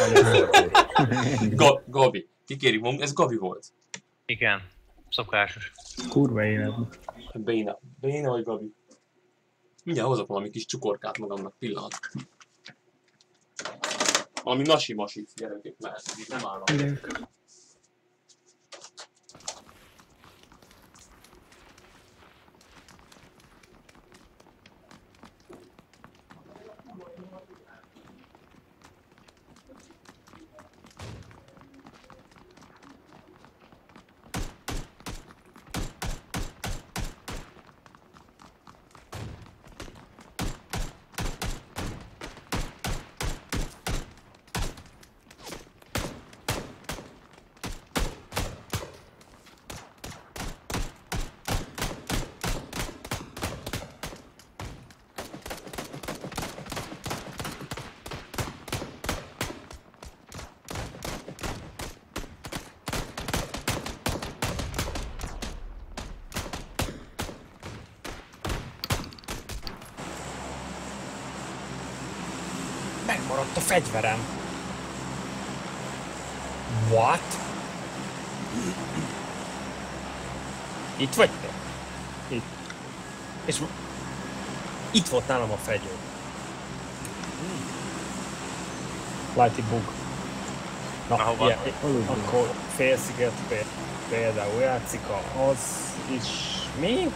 Gabi, kikérjük magunk, ez Gabi volt. Igen. Szokásos. Kurva életben. Béna vagy Gabi. Mindjárt hozok valami kis cukorkát magamnak, pillanat. Valami nasi-masit, gyerekek, mert nem állom. Megmaradt a fegyverem. What? Itt vagy te? Itt. És itt volt nálam a fegyver. Lighty bug. Na, hova? ilyen, akkor félsziget például játszik az is... Mi?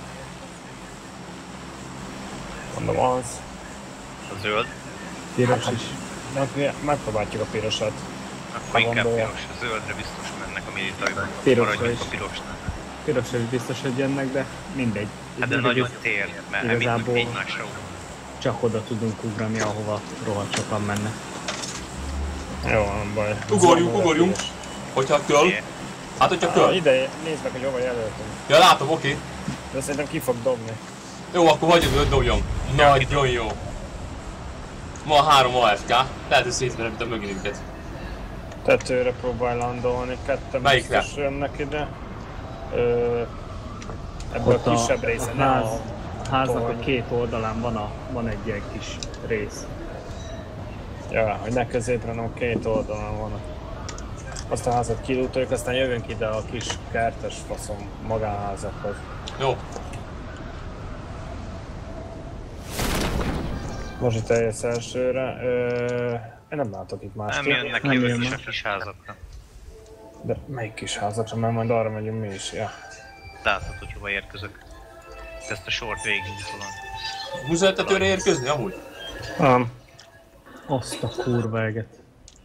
Mondom az. A zöld. Piros is. Megpróbáljuk a pirosat. Akkor inkább piros. A zöldre biztos mennek a militariban. Pirosra is. A pirosnál. Pirosra is biztos, hogy jönnek, de mindegy. Hát de nagyon tér, mert igazából egymásra. csak oda tudunk ugrani, ahova rohadt sokan mennek. Jó, nem baj. Ugorjunk. Hogyha köl. Hát, hogyha köl. Ide, nézd meg, hogy hova jelöltünk. Ja, látom, oké. De szerintem ki fog dobni. Jó, akkor hagyjuk, hogy dobjam. Nagyon jó. Ma 3 AFK. Lehet, hogy szétverem itt a mögénünket. Tetőre próbálj landolni, ketten Melyikre? biztos jönnek ide. Ebből a kisebb része, nem a háznak a két oldalán van egy ilyen kis rész. Ja, hogy ne középre, hanem a két oldalon van. Azt a házat kilútoljuk, aztán jövünk ide a kis kertes faszom magánházakhoz. Jó. Most itt eljössz elsőre. Én nem látok itt mást. Nem jönnek jövők is a kis házakra. De melyik kis házakra? Mert majd arra megyünk mi is, ja. Látod, hogy hova érkezök. Ezt a sort végig tudom. Műzeltetőre érkezni amúgy? Azt a kurva eget.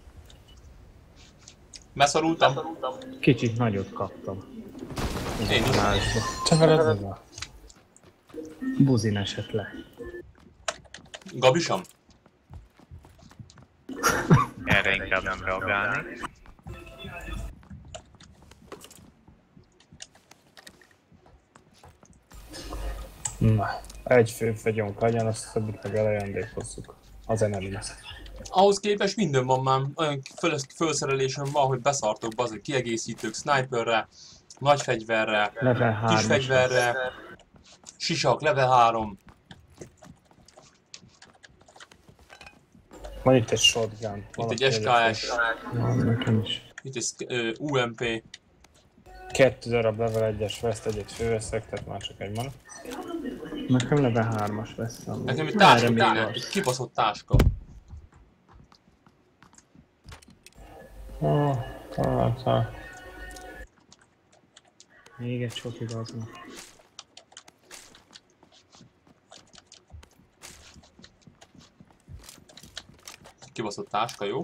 Beszorultam? Kicsit nagyot kaptam. Én is. Csak veled van. Buzin esett le. Gabisam? Erre inkább nem reagálni. Na, egy főfegyónk legyen, azt többit meg elajándékozzuk. Az nem lesz. Ahhoz képest minden van már, olyan felszerelésem van, hogy beszartok bazeg kiegészítők, sniperre, nagy fegyverre, Level 3 kis fegyverre, sisak, level 3. Van itt egy shotgun. Itt egy SKS, Nekem is. itt egy UMP. 2 darab level 1-es veszt, egyet főveszek, tehát már csak egy van. Nekem level 3-as veszem. Nekem egy táska kéne, egy kibaszott táska. Még egy sok igaznak. Kibaszott táska, jó?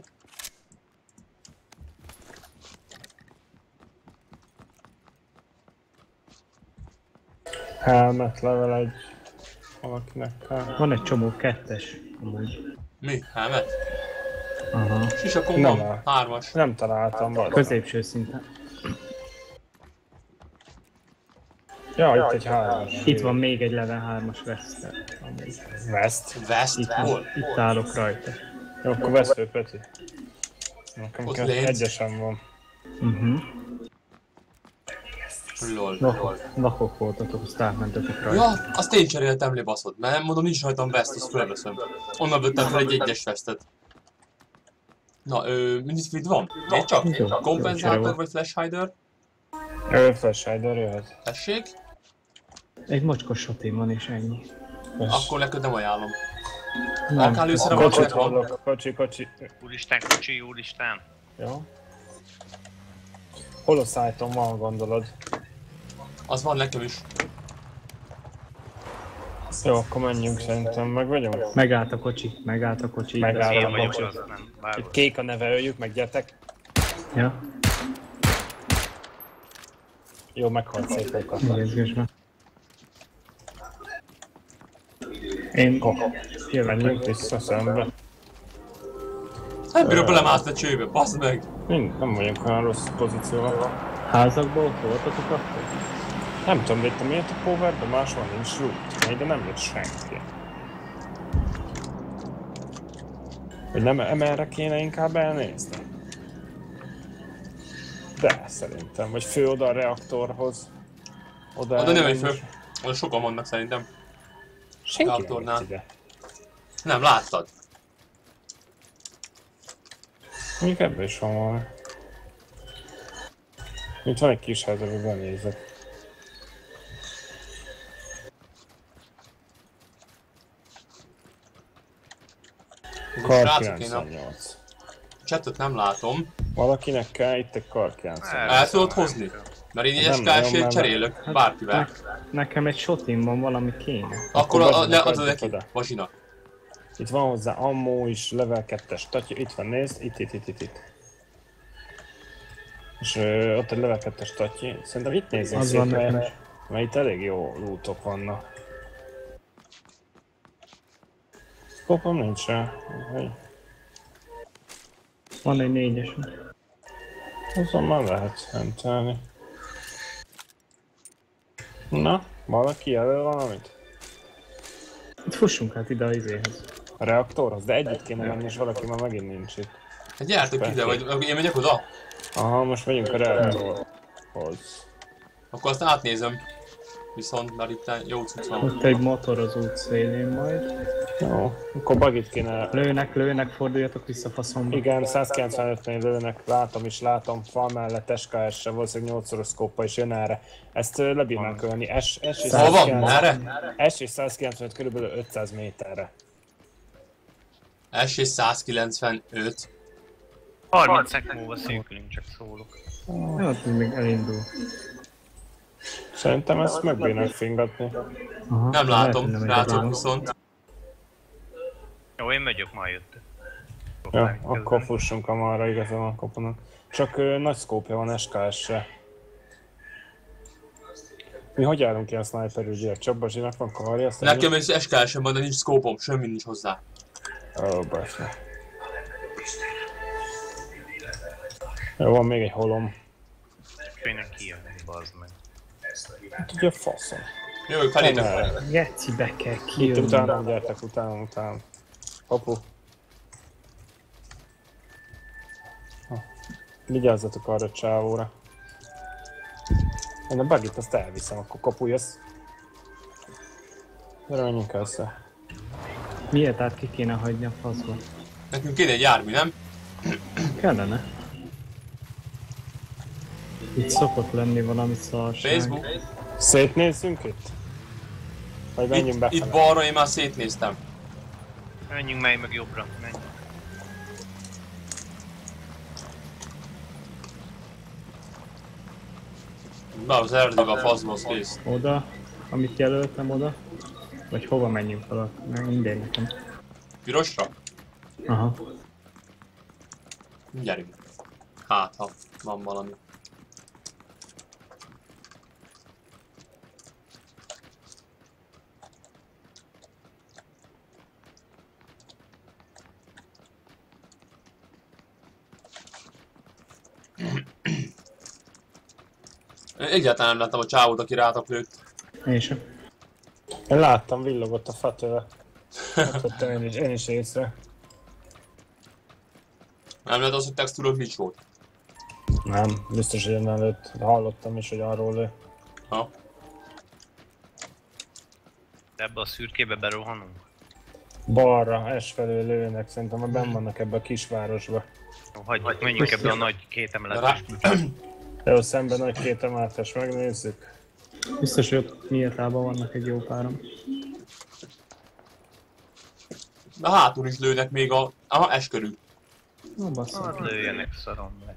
Helmet level 1. Valakinek kell. Van egy csomó kettes, amúgy. Mi? Helmet? Aha. Sisakon Nem van, áll. 3-as. Nem találtam valahogy. Középső szinten. Ja, itt egy 3-as. Itt van még egy level 3-as veszte. West. West? Itt, Hol? itt állok rajta. Jó, akkor vesz fő, Peti. Nekem Ott kell, légy. egyesen van. Lol. Lakok voltatok, azt átmentetek rajta. Ja, azt én cseréltem le baszod, mert mondom nincs rajtam West, azt felveszem. Onnan vettem fel egy 1-es Westet. Na, mit van? Még csak? Jó, Kompenzátor jó, vagy Flash Hider? Flash Hider jöhet. Tessék? Egy mocskos sotim van és ennyi. Akkor neked nem ajánlom. Nem. Alkálőszerem Kocsit van. hallok, kocsi. Úristen, kocsi, úristen. Jó. Holoszájton van, gondolod? Az van nekem is. Jó, akkor menjünk szerintem, meg vagyunk. Megállt a kocsi, megállt a kocsi. Megáll. Én a vagyok kocsi. az, nem Itt vágod. kék a neve, öljük meg, gyertek. Ja, Jó, meghalt szépen. nézgess be. Én Menjünk jövök. vissza szembe. Nem bírok belemászni a csőbe, baszd meg! Nem vagyunk olyan rossz pozícióban. Házakból ott voltatok akkor? Nem tudom, de itt a miért a powerben máshol nincs loot. Ide nem jött senki. Hogy nem emelre kéne inkább elnézni? De szerintem, vagy fő oda a reaktorhoz. Oda Oda nem egy elmenni. fő. Oda sokan vannak szerintem. Senki nem reaktornál. jött ide. Nem, láttad. Mondjuk ebben is van valami. Itt van egy kis ház, amiben benézek. Kar Srácok, én 98. Chatot nem látom. Valakinek kell itt egy karkján. El tudod hozni? Mert én egy SKS-ért cserélök bárkivel. Nekem egy shotim van, valami kéne. Akkor adod neki, Bazsinak. Itt van hozzá ammo is, level 2-es tatya, itt van, nézd, itt. És ott egy level 2-es tatya, szerintem itt nézzünk szét, mert itt elég jó lootok vannak. Skopom nincs rá. Van egy 4-es. Azon már lehet hentelni. Na, valaki jelöl valamit? Itt fussunk hát ide a izéhez. A reaktorhoz? De együtt kéne menni, és valaki már megint nincs itt. Hát gyertek ide, vagy én megyek oda? Aha, most megyünk a reaktorhoz. Akkor azt átnézem. Viszont már itt jó cucc van. Ott egy motor az út szélén majd. Jó, akkor bagit kéne... Lőnek, forduljatok vissza faszomba. Igen, 195-nél lőnek, látom, fal mellett SKS-re, valószínűleg 8-szoros szkóppal is jön erre. Ezt lebírnánk ölni, S és 195 körülbelül 500 méterre. S és 195. 30 szek múlva szűkülünk, csak szólok. Hát még elindul. Szerintem ezt megbírnak fingatni. Aha, Nem látom, rátok viszont. Jó, én megyek, már jöttek. Ja, akkor fussunk amarra, igazán a kapunak. Csak nagy szkópja van SKS-re. Mi hogy állunk ilyen sniper ügyért? Csabbazsinak van kavarja? Nekem is SKS-en van, de nincs szkópom, semmi nincs hozzá. Ó, baszna. Jó, van még egy holom. Kéne kijönni, bazd meg. Hát ugye faszom. Jövök felétek. Gecibe kell Itt kijönni. utánam, gyertek, utánam. Hopu. Vigyázzatok arra a csávóra. Én a bugit azt elviszem, akkor kapuljasz. Gyere, menjünk össze. Miért át ki kéne hagyni a faszba? Nekünk kéne egy jármű, nem? Kellene. Itt szokott lenni valami szarság. Facebook. Szétnézzünk itt? Vagy menjünk befele? Itt balra én már szétnéztem. Menjünk meg jobbra, menjünk. Be az erdőbe a faszba, az kész. Oda, amit jelöltem oda. Vagy hova menjünk fel? Mindegy nekem. Pirosra? Aha. Gyerünk. Hát, ha van valami. Egyáltalán nem láttam a csávót, aki rátok lőtt. Én sem. Én láttam, villogott a fatőve. Látottam én is észre. Nem lehet az, hogy textúrod nincs volt. Nem, biztos, hogy innen lőtt. Hallottam is, hogy arról lő. Ha. Ebbe a szürkébe berohanunk. Balra, S felől lőnek, szerintem már benn vannak ebbe a kisvárosba. Jó, hagyjuk, menjünk ebbe a nagy kétemeletes Jó, szemben nagy két emeletes, megnézzük. Biztos, hogy ott miértában vannak egy jó párom. De hátul is lőnek még a... Aha, S körül. Na bassza. Hát lőjenek szarom le.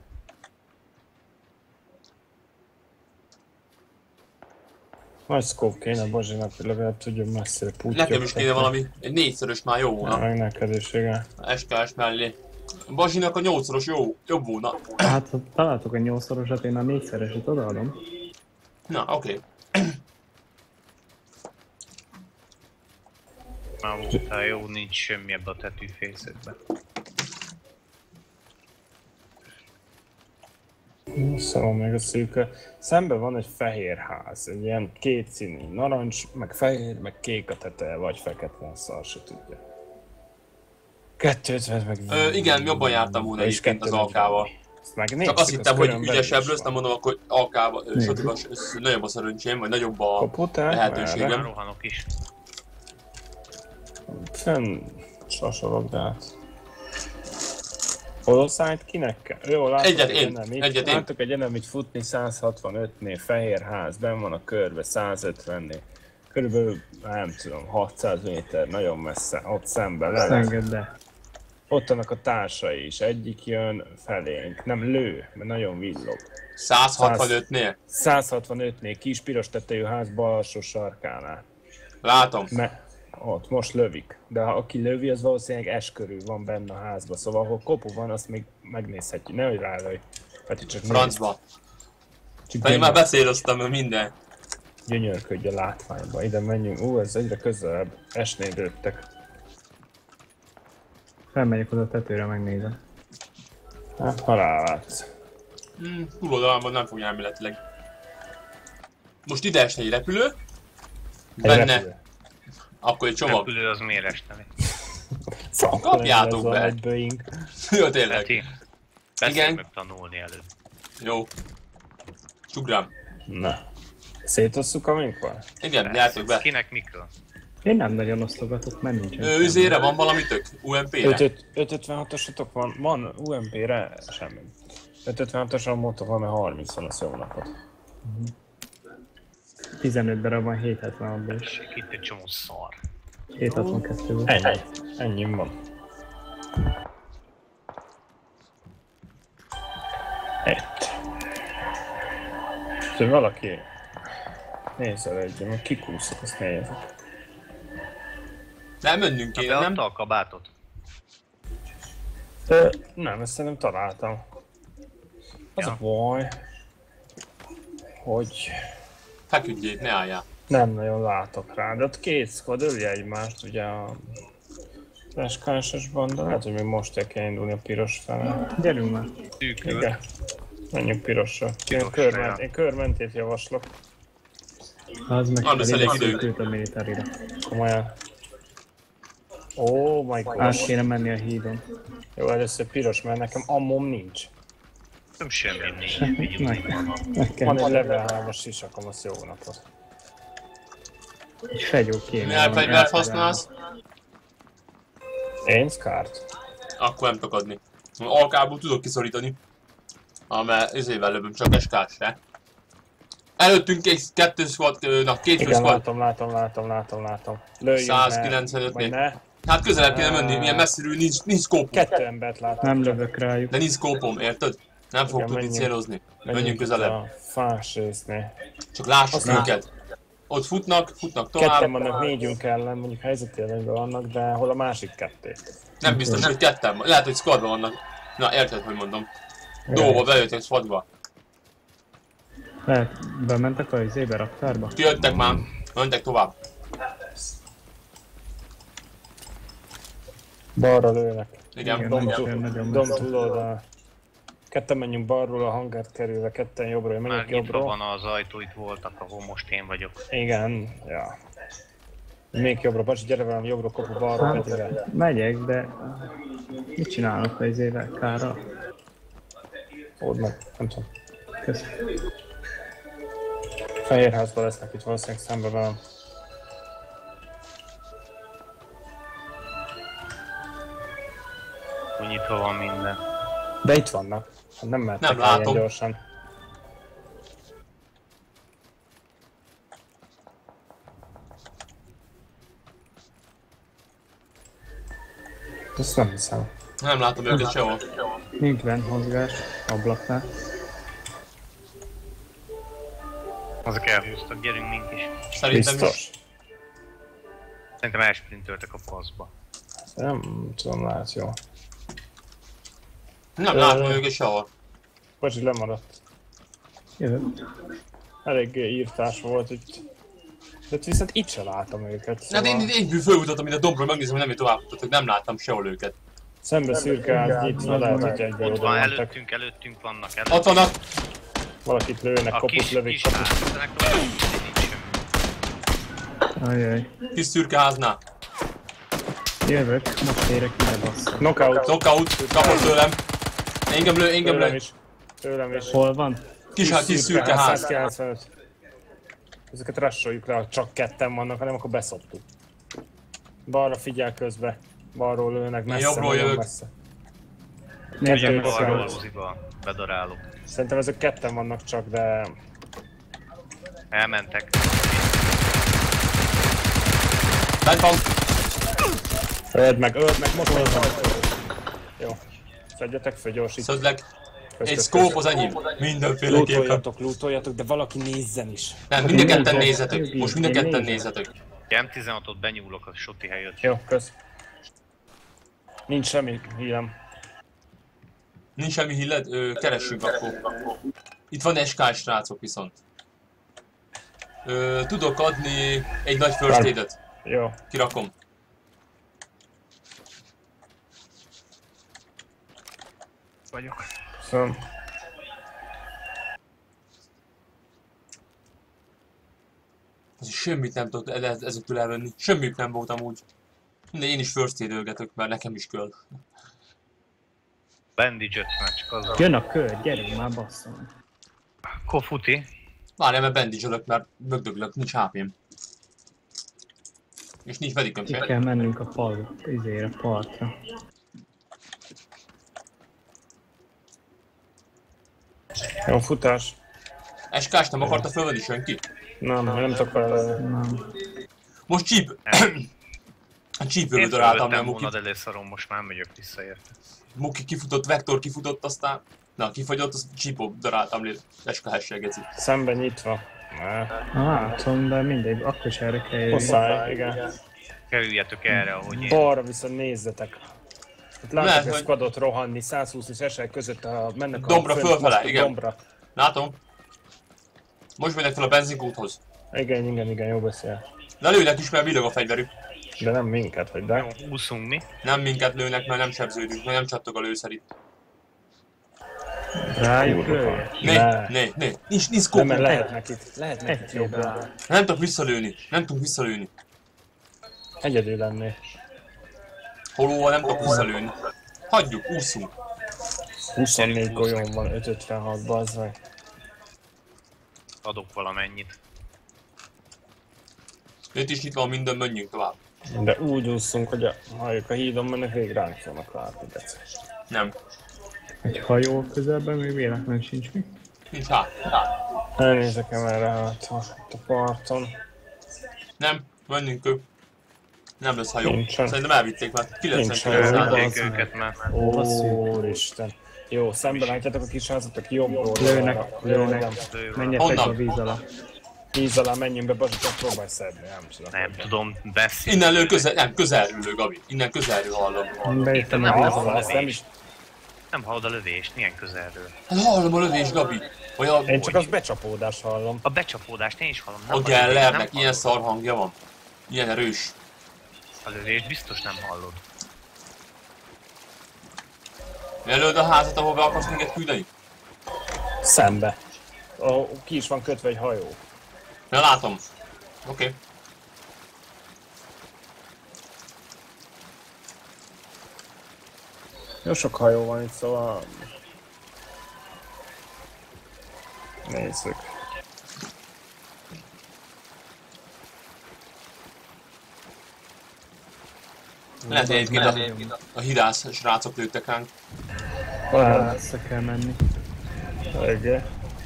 Nagy scope kéne Bazsinak, hogy legalább tudjon messzire putyogni. Nekem is kéne valami, egy 4-szörös már jó volna. Meg neked is, igen. SKS mellé. Bazsinak a 8-szoros jó, jobb volna. Hát ha találtok a 8-szorosat, én a 4-szereset odaadom. Na, oké. Már voltál jó, nincs semmi ebbe a tetűfészekbe. Szóval még a szűke. Szemben van egy fehér ház, egy ilyen kétszínű, narancs, meg fehér, meg kék a teteje, vagy fekete, szar se tudja. 250 meg... Igen, jobban jártam volna egyébként az AK-val. Csak azt hittem, hogy ügyesebb lesz, nem mondom, akkor AK-val, nagyobb a szerencsém, vagy nagyobb a lehetőségem. Rohanok is. Fenn sasolok, de hát... Holoszájt kinek kell? Jó, látok egy enemit futni 165-nél, fehér ház, benn van a körbe 150-nél. Körülbelül, nem tudom, 600 méter, nagyon messze, ott szemben le. Engedd le. Ott vannak a társai is, egyik jön felénk, nem lő, mert nagyon villog. 165-nél? 165-nél, kis piros tetejű ház bal alsó sarkánál. Látom. Ott most lövik, de ha aki lövi, az valószínűleg S körül van benne a házba, szóval ahol kopu van, azt még megnézhetjük, nehogy rálőj. Csak francba. Pedig már beszéloztam minden. Gyönyörködj a látványba, ide menjünk, ez egyre közelebb, S-nél lőttek. Felmegyek oda a tetőre, megnézem. Hát, ha rálátsz. Túloldalában nem fogja elméletileg. Most ide esne egy repülő. Benne. Akkor egy csomag. Repülő az miért esne? Kapjátok be! Jó, tényleg. Beszélj meg tanulni előtt. Jó. Csugrám. Na. Szétosszuk, amink van? Igen, gyártok be. Kinek mikor? Én nem nagyon osztogatok, mert nincsen. Üzére van valamitök? UMP-re? 556-osotok van? Van UMP-re? Semmi. 556-oson motor van, mert 30 van, az jó napot. 15 darab van, 776-ban is. Itt egy csomó szar. 762-ben. Ennyi. Ennyi van. Ett. Szóval valaki nézzel egyet, mert kikúszok, azt nézzük. Nem mennünk kéne, nem? Beadta a kabátot? Nem, ezt nem találtam. Az a baj, hogy... Feküdjék, ne álljál. Nem nagyon látok rá, de ott két squad ölje egymást, ugye a... SK-sosban, de lehet, hogy még most kell indulni a piros fele. Gyerünk már. Igen. Menjünk pirosra. Én körmentét javaslok. Az meg Annak elég idő. küld a militárira. Komolyan. Oh my god. Át kéne menni a hídon. Jó, először piros, mert nekem ammom nincs. Nem semmi nincs, vigyúzni van. Van egy level 3-as sisakom, az jó napot. Egy fegyó kéne. Milyen fegyvert használsz? Én Scar-t. Akkor nem tudok adni. Alkából tudok kiszorítani. Mert ezével lövöm, csak SK-s-re. Előttünk két squad. Igen, látom. Lőjünk 195-nél. Hát közelebb kéne menni, milyen messziről nincs szkópom. 2 embert látom. Nem lövök rájuk. De nincs szkópom, érted? Nem fog tudni célozni. Menjünk közelebb. A fás résznél. Csak lássuk őket. Ott futnak Ketten tovább. vannak, 4-ünk ellen, mondjuk helyzetélményben vannak, de hol a másik 2? Nem biztos, hogy ketten. Lehet, hogy squadban vannak. Na, érted, hogy mondom. Dolgba bejöttek squadba. Lehet, bementek a izébe, raktárba? Kijöttek már, mentek tovább. Balra lőnek. Igen. Dom túloldal. Ketten menjünk balról a hangert kerülve, ketten jobbról, menjünk Már nyitva jobbról. van az ajtó, itt voltak, ahol most én vagyok. Igen, ja. Még jobbra, Bacsi, gyere velem jobbra, kopu balra, Petire. Megyek, de... Mit csinálok a izével, Kára? Old meg, nem tudom. Köszönöm. Fehérházban lesznek itt valószínűleg szembe velem. Úgy nyitva van minden. De itt vannak. Nem mehettek Nem el ilyen látom. gyorsan. Ezt nem hiszem. Nem látom őket sehol. Nincs bent mozgás, ablaknál. Azok elhúztak, gyerünk mink is. Szerintem is. Biztos. Szerintem elsprinteltek a faszba. Nem tudom, lát jó. Nem látom őket sehol. Bocsi, lemaradt. Jövök. Elég írtás volt itt. De viszont itt se látom őket. Hát Szóval... én fölmutattam, mint a dombról, megnézem, hogy nem tovább futottak, nem láttam sehol őket. Szembe szürke ház, itt van, lehet, hogy egybe Ott oda van, mentek. előttünk vannak, Ott vannak! Valakit lőnek, A koput kis lövik, koput. ház, de nekem nincs semmi. Ajaj. Kis szürke háznál. Jövök, most érek ide, bassza. Knockout. Knockout, kapott tőlem. Engem Tőlem lő. is. Tőlem is. Hol van? Kis szürke ház. 195. Ezeket rassoljuk le, ha csak ketten vannak, hanem akkor beszoptuk. Balra figyel közbe. Balról lőnek, messze, jobbról nagyon jövök. messze. Nézzem Jövök meg balról. Balról a Uziba, bedarálok. Szerintem ezek ketten vannak csak, de... Elmentek. Bent van. Öld meg, motorozom. Jó. Szedjetek fel, gyorsít. Szedlek. Egy scope az enyém. Mindenféleképpen. Lootoljatok, de valaki nézzen is. Nem, mind a ketten nézzetek. Most mind a ketten nézzetek. M16-ot benyúlok a soti helyet. Jó, kösz. Nincs semmi hílem. Nincs semmi hilled? Keressünk akkor. Itt van SK srácok viszont. Tudok adni egy nagy first aid-et. Jó. Kirakom. Vagyok. Köszönöm. Semmit nem tudok ezektől elvenni. Semmit nem volt amúgy. De én is first aid-ölgetök, mert nekem is kell. Bandage-öt már csak az. Jön a kör, gyerünk már basszom. Kofuti. Várjál, mert bandage-ölök, mert mögdöglök, nincs HP-m. És nincs mediköm Ki se. kell mennünk a partra. Jó, futás. SK-s nem akarta fölvenni senki? Nem tudok Nem. Most csíp... A Én csípőről daráltam le, fölvettem Muki. volna, de leszarom, most már megyek vissza érte. Muki kifutott, Vektor kifutott, aztán... Na, kifagyott, az csípó daráltam le. SK-hessel geci. Szemben nyitva. Látom, de mindegy, akkor is erre kell jönni. Muszáj, igen. Kerüljetek erre, ahogy én. Balra viszont nézzetek. Itt Lehet, látok egy hogy- squadot rohanni, 120 és esel között mennek a Dombra fönt, fölfele, most a igen. Dombra. Látom. Most megyek fel a benzinkúthoz. Igen, jó beszél. De lőnek is, mert villog a fegyverük. De nem minket, vagy de? Jó, úszunk mi. Nem minket lőnek, mert nem sebződünk, mert nem csattog a lőszer itt. Rájuk lőj. Ne. Nincs Nem, scope. mert lehetnek itt jobb Egyébben. oldal. Nem tudok visszalőni. Egyedül lennél. Holóval nem tudok visszalőni. Hagyjuk, ússzunk. 24 golyón van, 556, bazd meg. Adok valamennyit. Itt is nyitva van minden, menjünk tovább. De úgy úszunk, hogy ha ők a hídon mennek, végig ránk fognak látni, geci. Nem. Egy hajó közelben még véletlen sincs mi. Nincs hát. Elnézek erre hát a parton. Nem, menjünk ő. Nem lesz hajó. Nincsen. Szerintem elvitték már. Nincs 99 hajó. Elvitték őket már. Úristen. Jó, szemben látjátok a kis házatok jobbról. Lőnek. Menjetek Honnan? a víz alá. Víz alá menjünk be, Bazsi, csak próbálj szedni, nem tudom. Nem tudom, beszél. Innen lő közelről lő, Gabi. Innen közelről hallom. Bejöttem Nem a víz hallom alá. a Azt nem lövést. is. Nem hallod a lövést, milyen közelről. Hát hallom a lövés, Gabi. Olyan, Én csak az becsapódást hallom. A becsapódást én is hallom. Nem a lövést, nem Gellernek ilyen hallod. szar hangja van. Ilyen erős. A lövést biztos nem hallod. Előd a házat, ahol be akarsz minket küldeni? Szembe. Ki is van kötve egy hajó. Ja, látom. Oké. Jó sok hajó van itt, szóval... Nézzük. Lehet, hogy egyébként a hidász srácok lőttek ránk. Vissza kell menni. Igen.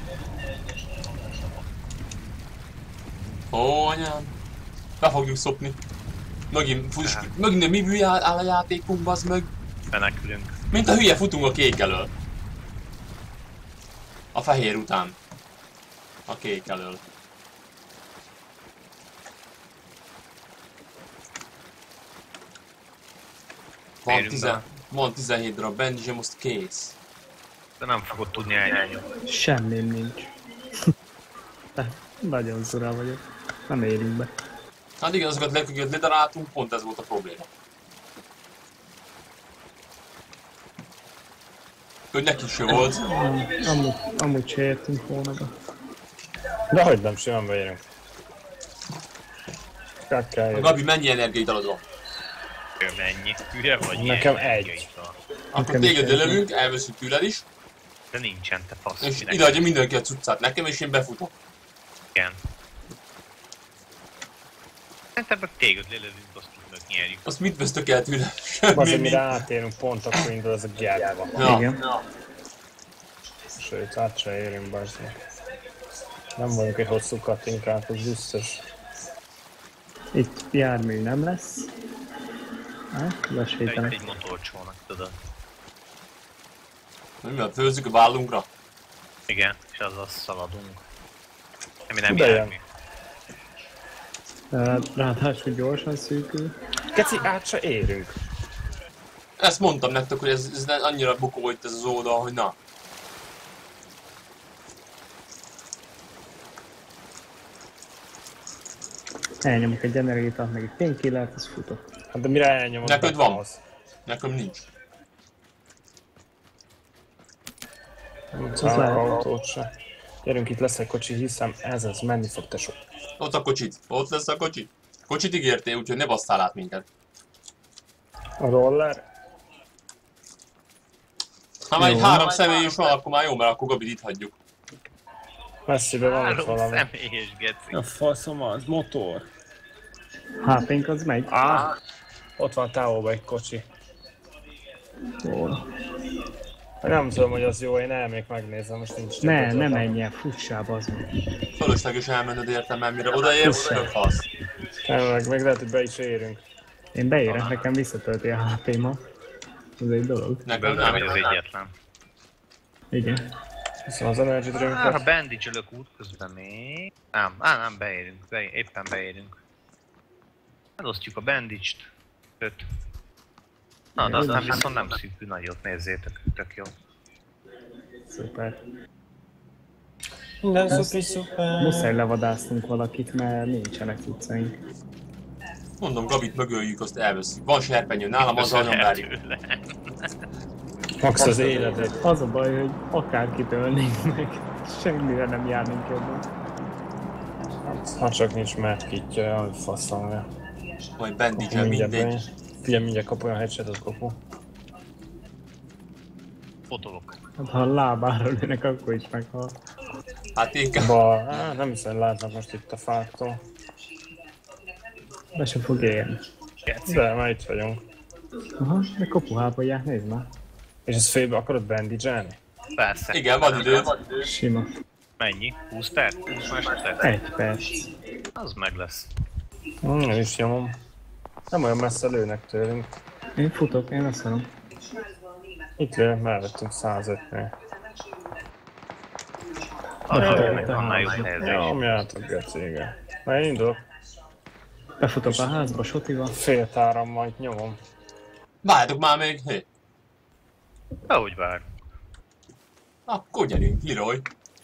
Ó, anyám. Be fogjuk szopni. Megint mi hülye áll a játékunk, bazd meg. Menekülünk. Mint a hülye futunk a kék elől. A fehér után. A kék elől. Van 17 darab bandage, most kész. De nem fogod tudni elnyomni. Semmim nincs. Nagyon zura vagyok. Nem érünk be. Hát igen, azokat ledaráltunk, pont ez volt a probléma. Hogy neki se volt. Amúgy se értünk volna be. De hogy nem, simán beérünk. A Gabi, mennyi energiaitalod van? Mennyi? Hülye vagy? Nekem ilyen egy. energiaital? Akkor téged lelövünk, elveszünk tőled is, De nincsen, te fasz. és minek? ideadja mindenki a cuccát nekem, és én befutok. Igen. Szerintem meg téged lelövünk, azt meg nyerjük. Azt mit vesztök el tőle? Azért Semmi. mire átérünk, pont akkor indul ez a gyárba. Ja. Igen. Sőt, át se érünk, bazd. Nem vagyunk egy hosszú katinkák, az biztos. Itt jármű nem lesz. De itt Lesétenek. egy motorcsónak, tudod. Mivel főzzük a vállunkra? Igen, és azzal szaladunk. Mi nem De járni. Ráadásul gyorsan szűkül. Keci, át se érünk. Ezt mondtam nektek, hogy ez annyira bukó itt ez az oldal, hogy na. Elnyomok egy generátort, meg egy painkillert, az futok. Hát de mire elnyomod? Neked van? Nekem nincs. Nem találok autót se. Gyerünk, itt lesz egy kocsi, hiszem ez menni fog, tesó. Ott a kocsit. Ott lesz a kocsi. Kocsit ígértél, úgyhogy ne basszál át minket. A roller? Ha már egy 3 személy is van, akkor már jó, mert akkor Gabit itt hagyjuk. Messzibe van itt 3 valami. személyes geci. A faszom az, motor. HP-nk az megy. Ott van távolban egy kocsi. Jól. Nem tudom, hogy az jó, én elmék megnézem, most nincs. Ne menj el, fussál, bazd meg. Fölösleges elmenned értem, mert mire odaérsz, tök fasz. Tényleg, meg lehet, hogy be is érünk. Én beérek, nekem visszatölti a HP-ma. Ez egy dolog. Nekem Nem vagy nem. az egyetlen. Igen. Hiszem az energy Ha drink-et. bandage-ölök útközben még... Nem, beérünk. Éppen beérünk. Elosztjuk a bandage-t. 5. Na, de aztán viszont nem szűkül nagyot, nézzétek, tök jó. Szuper. Minden szuper. Muszáj levadásznunk valakit, mert nincsenek utcaink. Mondom, Gabit mögöljük, azt elveszik. Van serpenyő, nálam az nagyon várjuk. tőle. Max az életed. Az a baj, hogy akárkit ölnénk meg, semmire nem járnunk jobban. Ha csak nincs medkitje, hogy faszomja. Majd bandage-el mindegy. Figyelj, mindjárt kap olyan headshot-ot kapu. Fotolok. Hát ha a lábára lőnek, akkor is meghal. Hát inkább. Nem hiszem látnak most itt a fáktól. Be sem fog érni. De már itt vagyunk. Aha, de kopuhápolják, nézd már. És ez félbe akarod bandage-elni? Persze. Igen, van idő. Sima. Mennyi? 20 perc? 20 másodperc? 1 perc. Az meg lesz. Én is nyomom. Nem olyan messze lőnek tőlünk. Én futok, én azt mondom. Itt lőnek, mellettünk 105-nél. Ennek annál jobb helyezés. Nyomjátok, geci, igen. Na én indulok. Befutok a házba, sotival. Fél tárammal itt nyomom. Várjátok már még, hé. Ahogy vár. Akkor gyerünk, Leroy.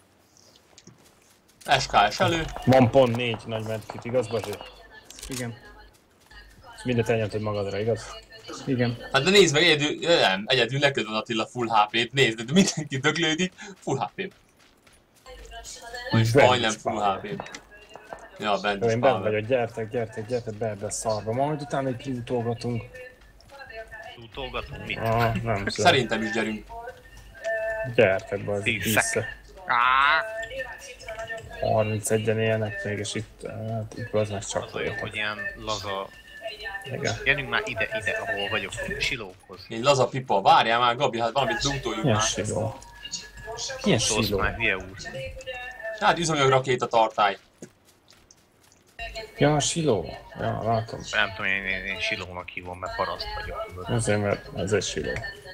SKS elő. Van pont 4 nagy medkit, igaz, Bazsi? Igen. És mindent elnyomtad magadra, igaz? Igen. Hát de nézd meg, egyedül neked van Attila full HP-t, nézd, de mindenki döglődik, full HP-t. És majdnem full HP-t. Ja, bent is Én bent power. vagyok, gyertek be ebbe a szarba, majd utána egy kiutolgatunk. Utolgatunk mit? Nem tudom. Szerintem is gyerünk. Gyertek be, az Tízszek. 10-szer. 31-en élnek még, és itt, hát itt az meg csak Az a jó, hogy ilyen laza... Igen. Gyerünk már ide, ahol vagyok, Silókhoz. Én laza pipa, várjál már Gabi, hát valamit lootoljuk Milyen már. siló? Milyen Szólsz siló? már, hülye úr. Hát üzemanyag rakéta tartály. Ja, siló. Ja, látom. Nem tudom, én Silónak hívom, mert paraszt vagyok. tudod. Azért, mert ez egy siló.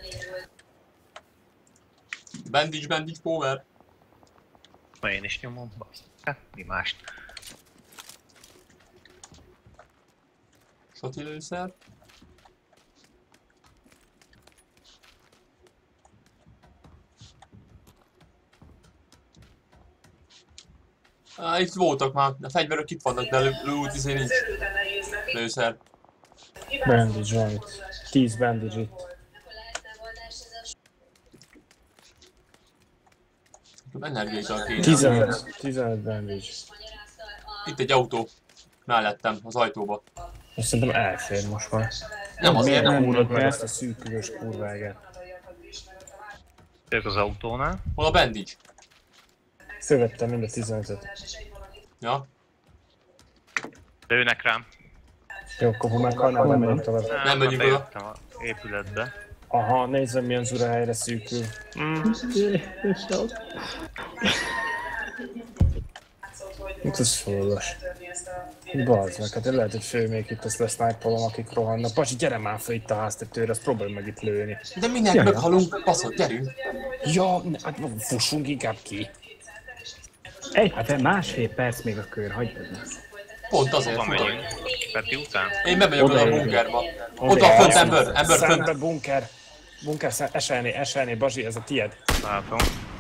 Bandage power. Ma én is nyomom, baszt. Hát, mi mást? Soti lőszer. Itt voltak már, a fegyverök itt vannak, de loot izé nincs. Lőszer. Bandage van itt. 10 bandage itt. Energiaital kéne. 15 bandage. Itt egy autó. Mellettem, az ajtóba. És szerintem elfér most már. Nem azért, Nem nem. úrod meg ezt a szűkülős kurváget. Ők az autónál. Hol a bandage? Szövettem mind a 15-öt. Ja. Lőnek rám. Jó, kapu meghalnál, nem megyünk tovább. Nem megyünk már oda. bejöttem az épületbe. Aha, nézzem milyen zura helyre szűkül. Itt az fullos. Bazd meg, hát lehet, hogy főmék itt ezt lesznájpolom, akik rohannak. Pasi, gyere már fel itt a háztetőre, azt próbálj meg itt lőni. De mindenki meghalunk, baszod, gyerünk. Ja, hát fussunk inkább ki. Hát másfél perc még a kör, hagyd meg. Pont azért Hova futok. megyünk? Peti után? Én bemegyek oda a Odaérünk. bunkerba. Oda fönt ember fönt. Szembe bunker. Bunker eselni, Bazsi, ez a tied. Látom.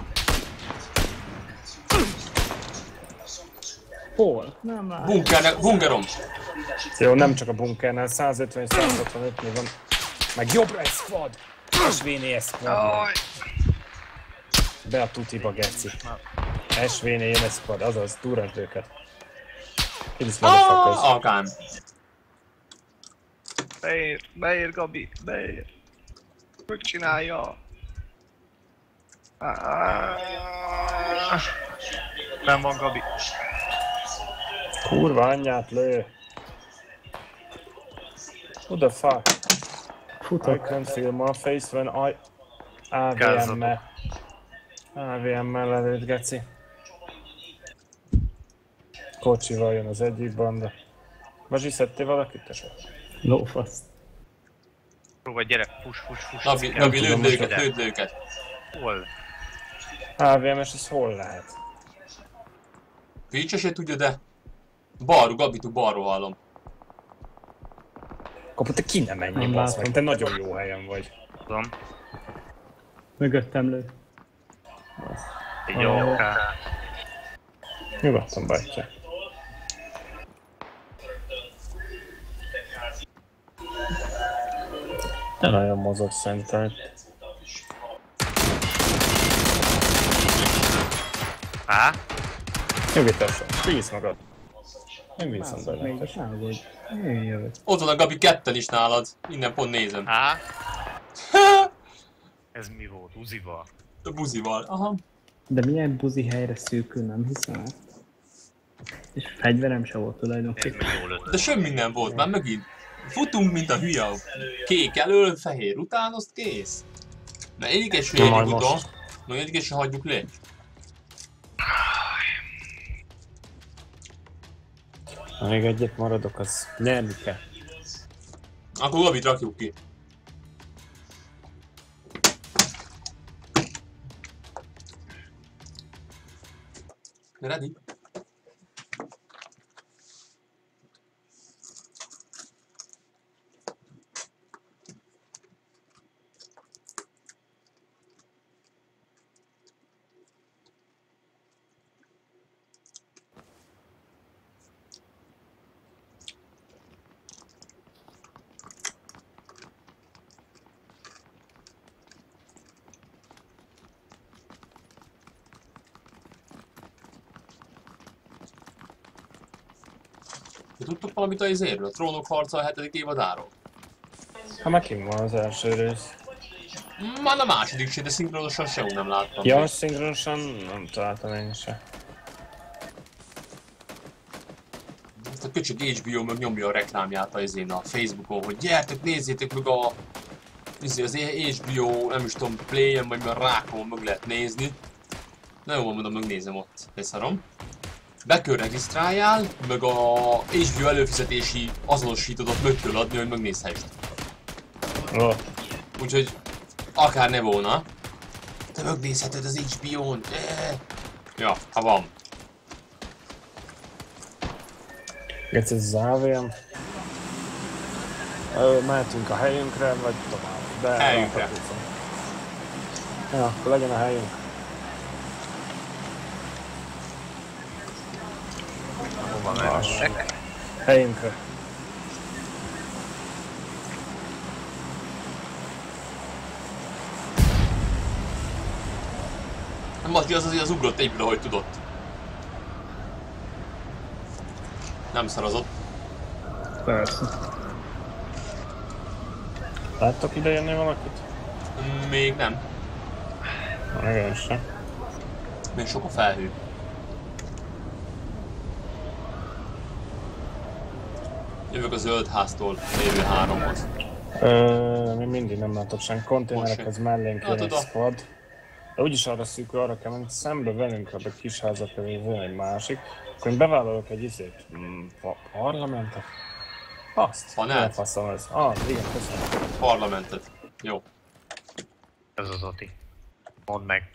Hol? Nem látom. Bunkerom. Jó, nem csak a bunkernél, 150 165 még van. Meg jobbra egy squad! SVN squad. Be a tutiba, geci. SVN jön squad, azaz, túrasd őket. Kidsz motherfuckers. Alkán. Beér Gabi, beér. Hogy csinálja? Nem van Gabi. Kurva anyját lő. Who the fuck? I Futok. can't feel my face when I... AVM-mel. AVM-mel lelőtt, geci. Kocsival jön az egyik banda. Bazsi, szedtél valakit, tesó? Lófasz. Próbálj, gyere, fuss. Gabi, lőd őket. Hol? AVM-es, ez hol lehet? Pécse se tudja, de... Balról, Gabitu, balról hallom. Kapu, te ki nem menjél, Nem bassz meg, látom. te nagyon jó helyen vagy. Tudom. Mögöttem lő. Jó, Nyugodtan bajtja. Te nagyon mozog szerintem. Á? Nyugodtan, bízz magad. Nem bízom bele. Még nem vagy. Én jövök. Ott van a Gabi ketten is nálad. Innen pont nézem. Á? Ez mi volt? Uzival? A buzival. Aha. De milyen buzi helyre szűkül, nem hiszem el. És fegyverem se volt Ez tulajdonképpen. meg jól ötlet. De semmi nem volt, már megint. Futunk, mint a hülye. Kék elől, fehér után, azt kész. Na egyiket se majd érjük oda. most. Na egyiket se hagyjuk le. Ha még egyet maradok, az nyerni kell. Akkor Gabit rakjuk ki. Ready? De tudtok valamit a izéről? A Trónok harca a 7. évadáról? Ha meg kim van az első rész. Már a második se, de szinkronosan sehol nem láttam. Ja, szinkronosan nem találtam én se. Ezt a köcsög HBO meg nyomja a reklámját a Facebookon, hogy gyertek, nézzétek meg az HBO, nem is tudom, Play-en vagy már rákon meg lehet nézni. Na jó, mondom, megnézem ott, leszarom. Bekör regisztráljál, meg a HBO előfizetési azonosítódat meg kell adni, hogy megnézhessd. Oh. Úgyhogy akár ne volna. Te megnézheted az HBO-n. Ja, ha van. Ez az AVM. Mehetünk a helyünkre, vagy tovább. De Helyünkre. Ja, akkor legyen a helyünk. Hova mennek? Helyünkre. Mati az ugrott épül, ahogy tudott. Nem szarazott. Persze. Láttok ide jönni valakit? Még nem. Meg én sem. Még sok a felhő. Jövök a zöld háztól lévő 3-hoz. Még mindig nem látok sem. Konténerekhez mellénk jön egy squad. De úgyis arra szűkül, arra kell menni, szembe velünk a kis házak közül van egy másik. Akkor én bevállalok egy izét. Parlamentet? Azt? Panelt? Faszom ez. Igen, köszönöm. Parlamentet. Jó. Ez az Ati. Mondd meg.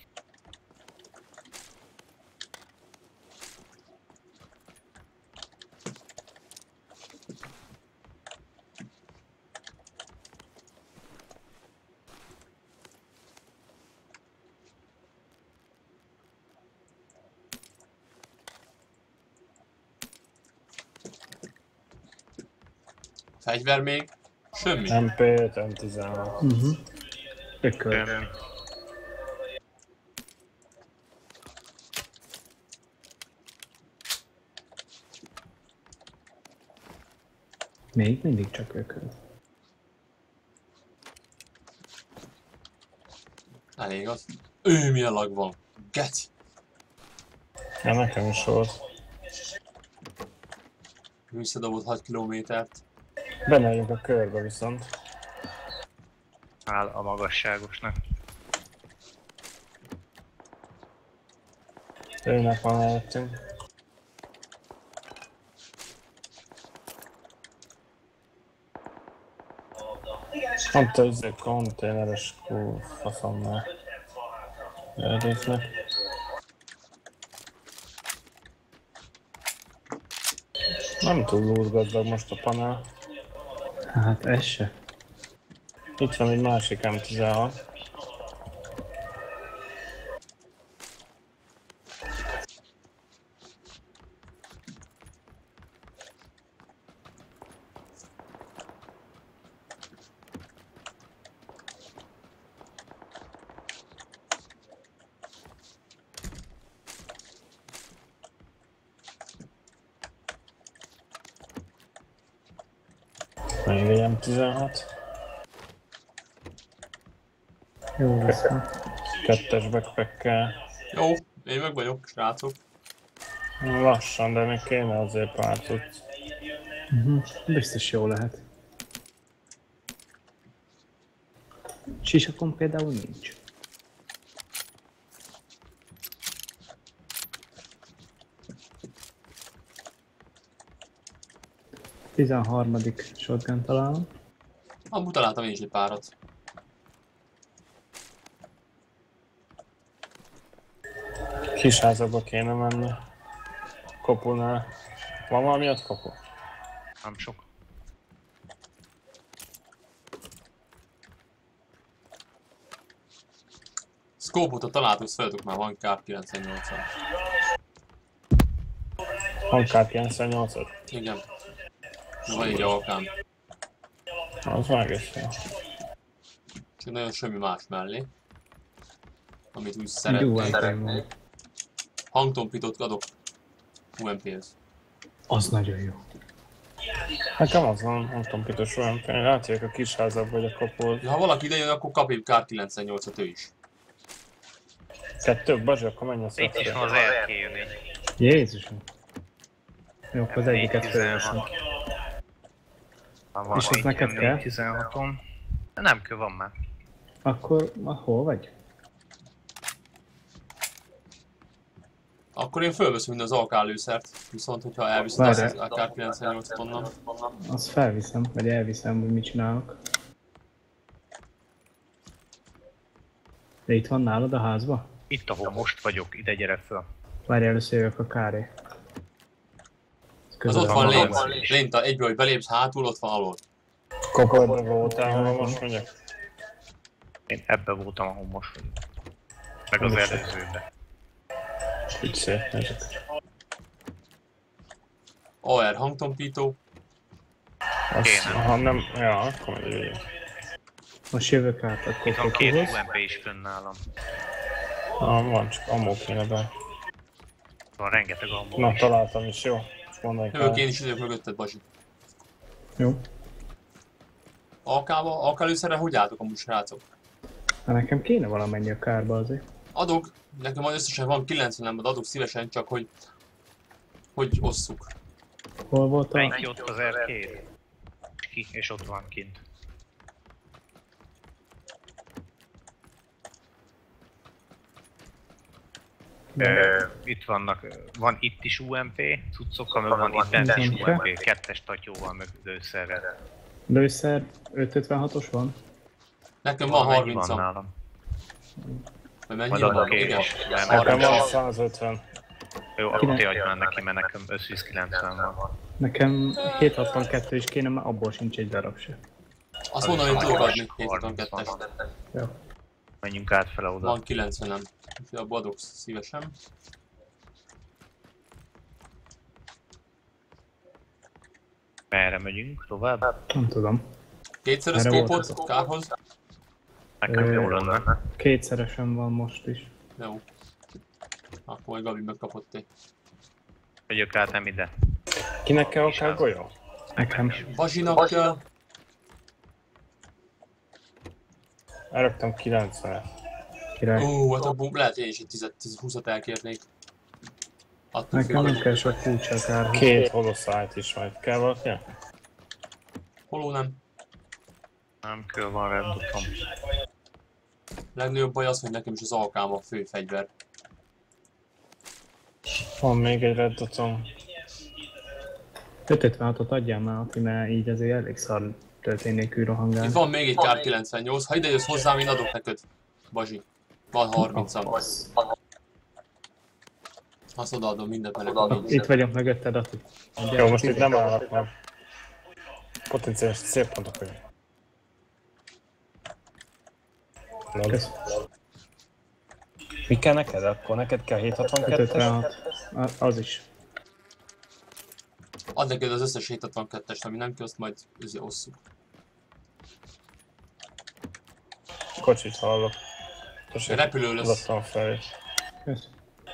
Fegyver még? Semmi. MP5, M16. Ököl. Még mindig csak ököl. Elég az. Milyen lag van. Geci. Ja, nekem is volt. Visszadobott 6 kilométert. Benne vagyunk a körbe viszont. Áll a magasságosnak. Őnek van előttünk. Pont az egy konténeres faszomnál. Elrésznek. Nem túl lúrgazdag most a panel. Hát ez se. Itt van egy másik M16. Még egy M16. Jó viszont. Kettes backpackkel. Jó, én meg vagyok, srácok. Lassan, de még kéne azért pár tudsz. Biztos jó lehet. Sisakon például nincs. Tizenharmadik shotgun találom. Amúgy találtam én is egy párat. Kisházakba kéne menni. Kopunál. Van valami ott kopu? Nem sok. Scope-ot találtuk, feltök már van Kár-98-on. Van Kár-98-ot? Igen. Van egy alkám. Az vágesen. Csak nagyon semmi más mellé. Amit úgy Jó, szeretnék. Hangtompítót adok UMP-hez. Az nagyon jó. Nekem az van, nem tudom, pitos olyan pénz. Látják a kisházak vagy a kapót. Ha valaki ide jön, akkor kap egy Kár-98-ot ő is. Kettő, Bazsi, akkor menj a Itt is szakra. van az RK-4. Jézusom. Jó, akkor az egyiket felveszem. És az neked kell? 16-on. Nem kell, van már. Akkor hol vagy? Akkor én fölveszem minden az AK lőszert. Viszont, hogyha elviszed azt az Kár-98-ot onnan. Azt felviszem, vagy elviszem, hogy mit csinálok. De itt van nálad a házba? Itt, ahol most vagyok, ide gyere föl. Várj, először jövök a káré. Az ott van lént, egyből, hogy belépsz hátul, ott van alól. Kopolba voltál, hol most mondjak? Én ebben voltam, ahol most vagyok. Meg az előzőben. Úgy szép, nézzük. AR hangtompító. Ha nem, ja, akkor megy végig. Most jövök át akkor Itt van két Kokuhoz. UMP is fönn nálam. Van, csak ammó kéne be. Van rengeteg ammó Na, is. találtam is, jó. Most mondani Jövök kell. én is idők mögötted, Bazsi. Jó. AK lőszerrel hogy álltok amúgy, srácok? Hát nekem kéne valamennyi a kárba azért. Adok, nekem majd összesen van 90-ben, adok szívesen, csak hogy osszuk. Hol volt a... Menj ki ott az R2. Ki, és ott van kint. Itt vannak, van itt is UMP cuccokkal, meg van itt bent is UMP, kettes tatyóval, meg lőszerrel. Lőszer 556-os van? Nekem van Mennyi 30-am. nálam? Vagy mennyi Majd van? adok én Igen. is. Nekem van 150. Jó, akkor ti adj már neki, mert nekem összvisz 90 van. Nekem 762 is kéne, mert abból sincs egy darab se. Azt mondom, hogy tudok adni 762-est. Jó. Menjünk átfele oda. Van 90-em. Úgyhogy abba adok szívesen. Merre megyünk? Tovább? Nem tudom. Kétszeres Erre szkópot volt. kárhoz. Nekem jó lenne. Kétszeresen van most is. Jó. Akkor majd Gabi megkapott egy. Megyök át, nem ide. Kinek kell akár golyó? Nekem. Bazsinak kell. Elrögtem 90-et. Király. Hát abból lehet én is egy 10-20-at elkérnék. Attól Nekem függ, nem kell sok kulcs akár. 2 holoszájt is majd. Kell valaki? holó nem. Nem kell, van reddotom. Legnagyobb baj az, hogy nekem is az alkám a fő fegyver. Van még egy reddotom. 556-ot adjál már, aki, mert így azért elég szar történékű rohangál. Itt van még egy kár 98. Ha ide jössz hozzám, én adok neked. Bazsi. Van 30-am. Azt odaadom mindent, mert nekem nincs. Itt vagyok mögötted, Ati. Jó, most itt nem állnak már. Potenciális szép pontok vagyok. Kösz. Mi kell neked akkor? Neked kell 762-es? 556. Az is. Add neked az összes 762-est, ami nem kell, azt majd osszuk. Kocsit hallok. Repülő lesz. Adottam felé. Kösz.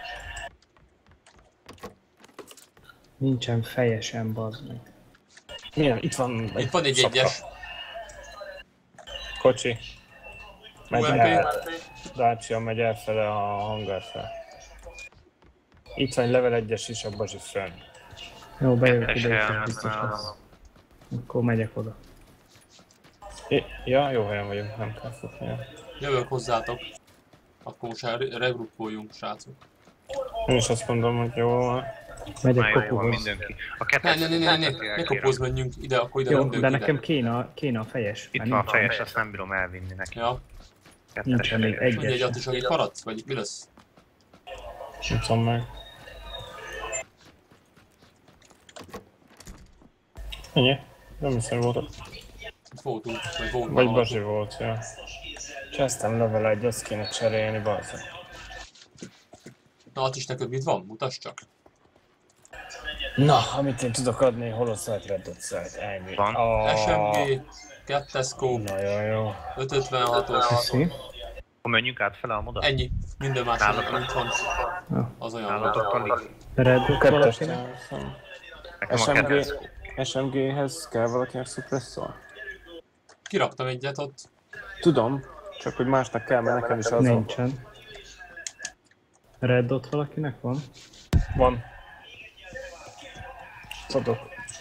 Nincsen fejesem, bazd meg. Milyen? Itt van Itt van egy sapka. egyes. Kocsi. Megy UMP. el. Dacia megy elfele a hangar fel. Itt van egy level 1-es is a Bazsi fönn. Jó, bejövök Kettes ide, és helyen biztos nálam. lesz. Akkor megyek oda. Ja, jó helyen vagyunk, nem kell futni. Jövök hozzátok. Akkor most regruppoljunk, srácok. Én is azt mondom, hogy jó van. Megyek Már jó van kopuhoz. mindenki. A kettes... Ne kopózz, menjünk ide, akkor ide Jó, menjünk de ide. nekem kéne a fejes. Itt mert van a nincsen. fejes, azt nem bírom elvinni neki. Ja, Kettes Nincsen még fejes. mondj egy egyes. Attis, akit maradsz, vagy mi lesz? Nem tudom meg. Ennyi? Nem hiszem voltak. Voltunk, vagy volt Vagy valami. Bazsi volt, ja. Kezdtem level 1, azt kéne cserélni, bazd. Na Attis, neked mit van? Mutasd csak. Na, amit én tudok adni, holoszájt, reddot szájt, ennyi. Van. SMG, 2 scope, Nagyon jó. 556-os. Köszi. Akkor menjünk átfele a moda? Ennyi. Minden más Nálatok. nem van. Ja. Az olyan. Nálatok alig. Redwood Kettes valakinek? támaszom. Nekem a kettes. SMG-hez kell valakinek szupresszor? Kiraktam egyet ott. Tudom, csak hogy másnak kell, mert nekem is az van. Nincsen. Red Dot valakinek van? Van. Tudok.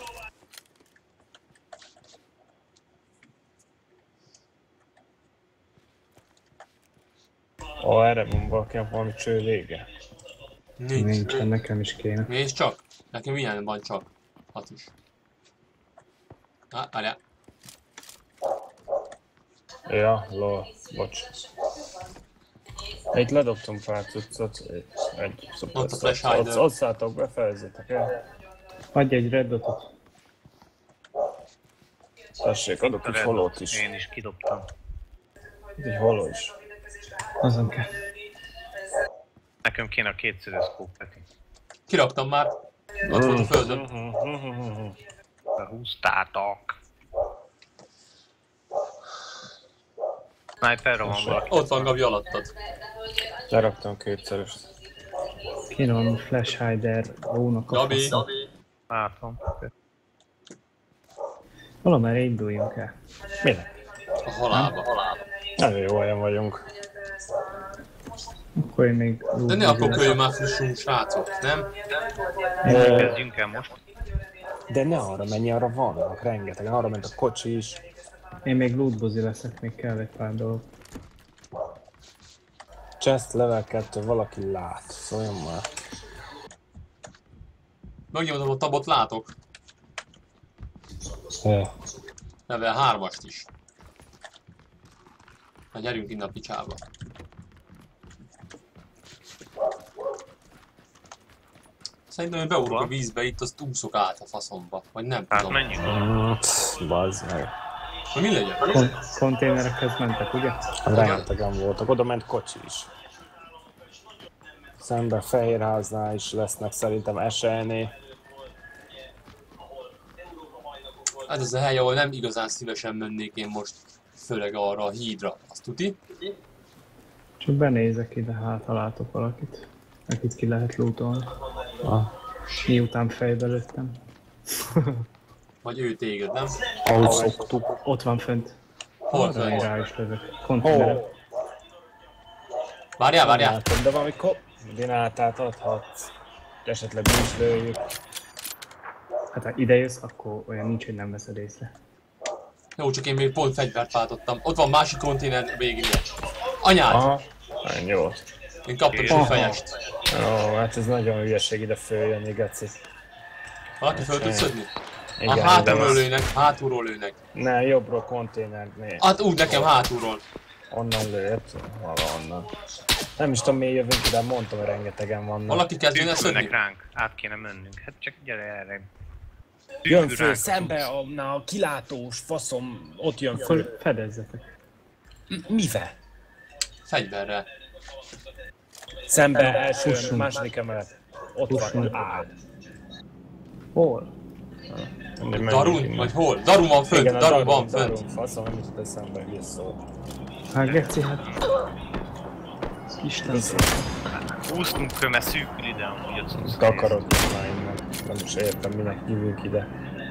Erre van valakinek valami cső vége. Nincs. Nincsen, nekem is kéne. Nézd csak. Nekem ilyen van csak. 6 is. Várjál. Ja, lol, bocs. Itt ledobtam pár cuccot, egy Ott a flash hider. Ott szálltok be, fejezzétek el. Adj egy Red Dotot. Tessék, adok egy holót is. Én is kidobtam. Egy holó is. Azon kell. Nekem kéne a kétszeres scope. Kiraktam már. Ott volt a földön. Behúztátok. Sniperra van valaki. Ott van Gabi alattad. Leraktam kétszerest. Kéne valami Flash Hider rónak a Gabi. faszom. Látom. Valamerre induljunk el. Minek? A halálba. Nagyon jó helyen vagyunk. Akkor én még... De ne akkor köljön már frissünk, srácok, nem? Kezdjünk el most. De ne arra menj, arra vannak rengetegen, arra ment a kocsi is. Én még lootbozi leszek, még kell egy pár dolog. Chest level 2, valaki lát, szóljon már. Megnyomtam a tabot, látok. Level 3-ast is. Na gyerünk innen a picsába. Szerintem, hogy beugrok a vízbe, itt azt úszok át a faszomba. Vagy nem Hát tudom. menjünk. Bazd meg. Hogy mi legyen? Konténerekhez mentek, ugye? Rengetegen voltak, oda ment kocsi is. Szemben Fehérháznál is lesznek szerintem SL-nél. Hát ez a hely, ahol nem igazán szívesen mennék én most, főleg arra a hídra, azt tuti. Csak benézek ide, hát ha látok valakit. Akit ki lehet lootolni. Miután fejbe lőttem. Vagy ő téged, nem? Ahogy szoktuk. Ott van fönt. Hol Arra én fönt? rá is lövök. Konténerek. Várjál, várjál! Látom, de valami koordinátát adhatsz. Esetleg mi is lőjük. Hát ha ide jössz, akkor olyan nincs, hogy nem veszed észre. Jó, csak én még pont fegyvert váltottam. Ott van másik konténer végén. Anyád! Aha, ennyi volt. Én kaptam is egy fejest. Ó, hát ez nagyon hülyeség ide följönni, Gaci. Valaki föl tud szödni? Igen, Hátulról lőnek, hátulról lőnek. Ne, jobbról konténernél. Hát úgy nekem hátulról. Onnan lőtt, onnan. Nem is tudom, miért jövünk ide, mondtam, hogy rengetegen vannak. Valaki kezdene szödni? Szűkülnek ránk, át kéne mennünk. Hát csak gyere erre. Jön Szűkül föl ránk szembe tudsz. a kilátós faszom, ott jön föl. Fedezzetek. Mivel? Fegyverrel. Szembe első, Fussunk. második emelet. Ott van, Fussunk. áll. Hol? Darun? Vagy hol? Darun van fönt, Igen, a Darun van fönt. Darun, faszom, nem jutott eszembe, hülye szó. Hát Geci, hát... Isten szó. Úsztunk köme, szűkül ide, amúgy a cucc. Takarod már innen. Nem is értem, minek jövünk ide.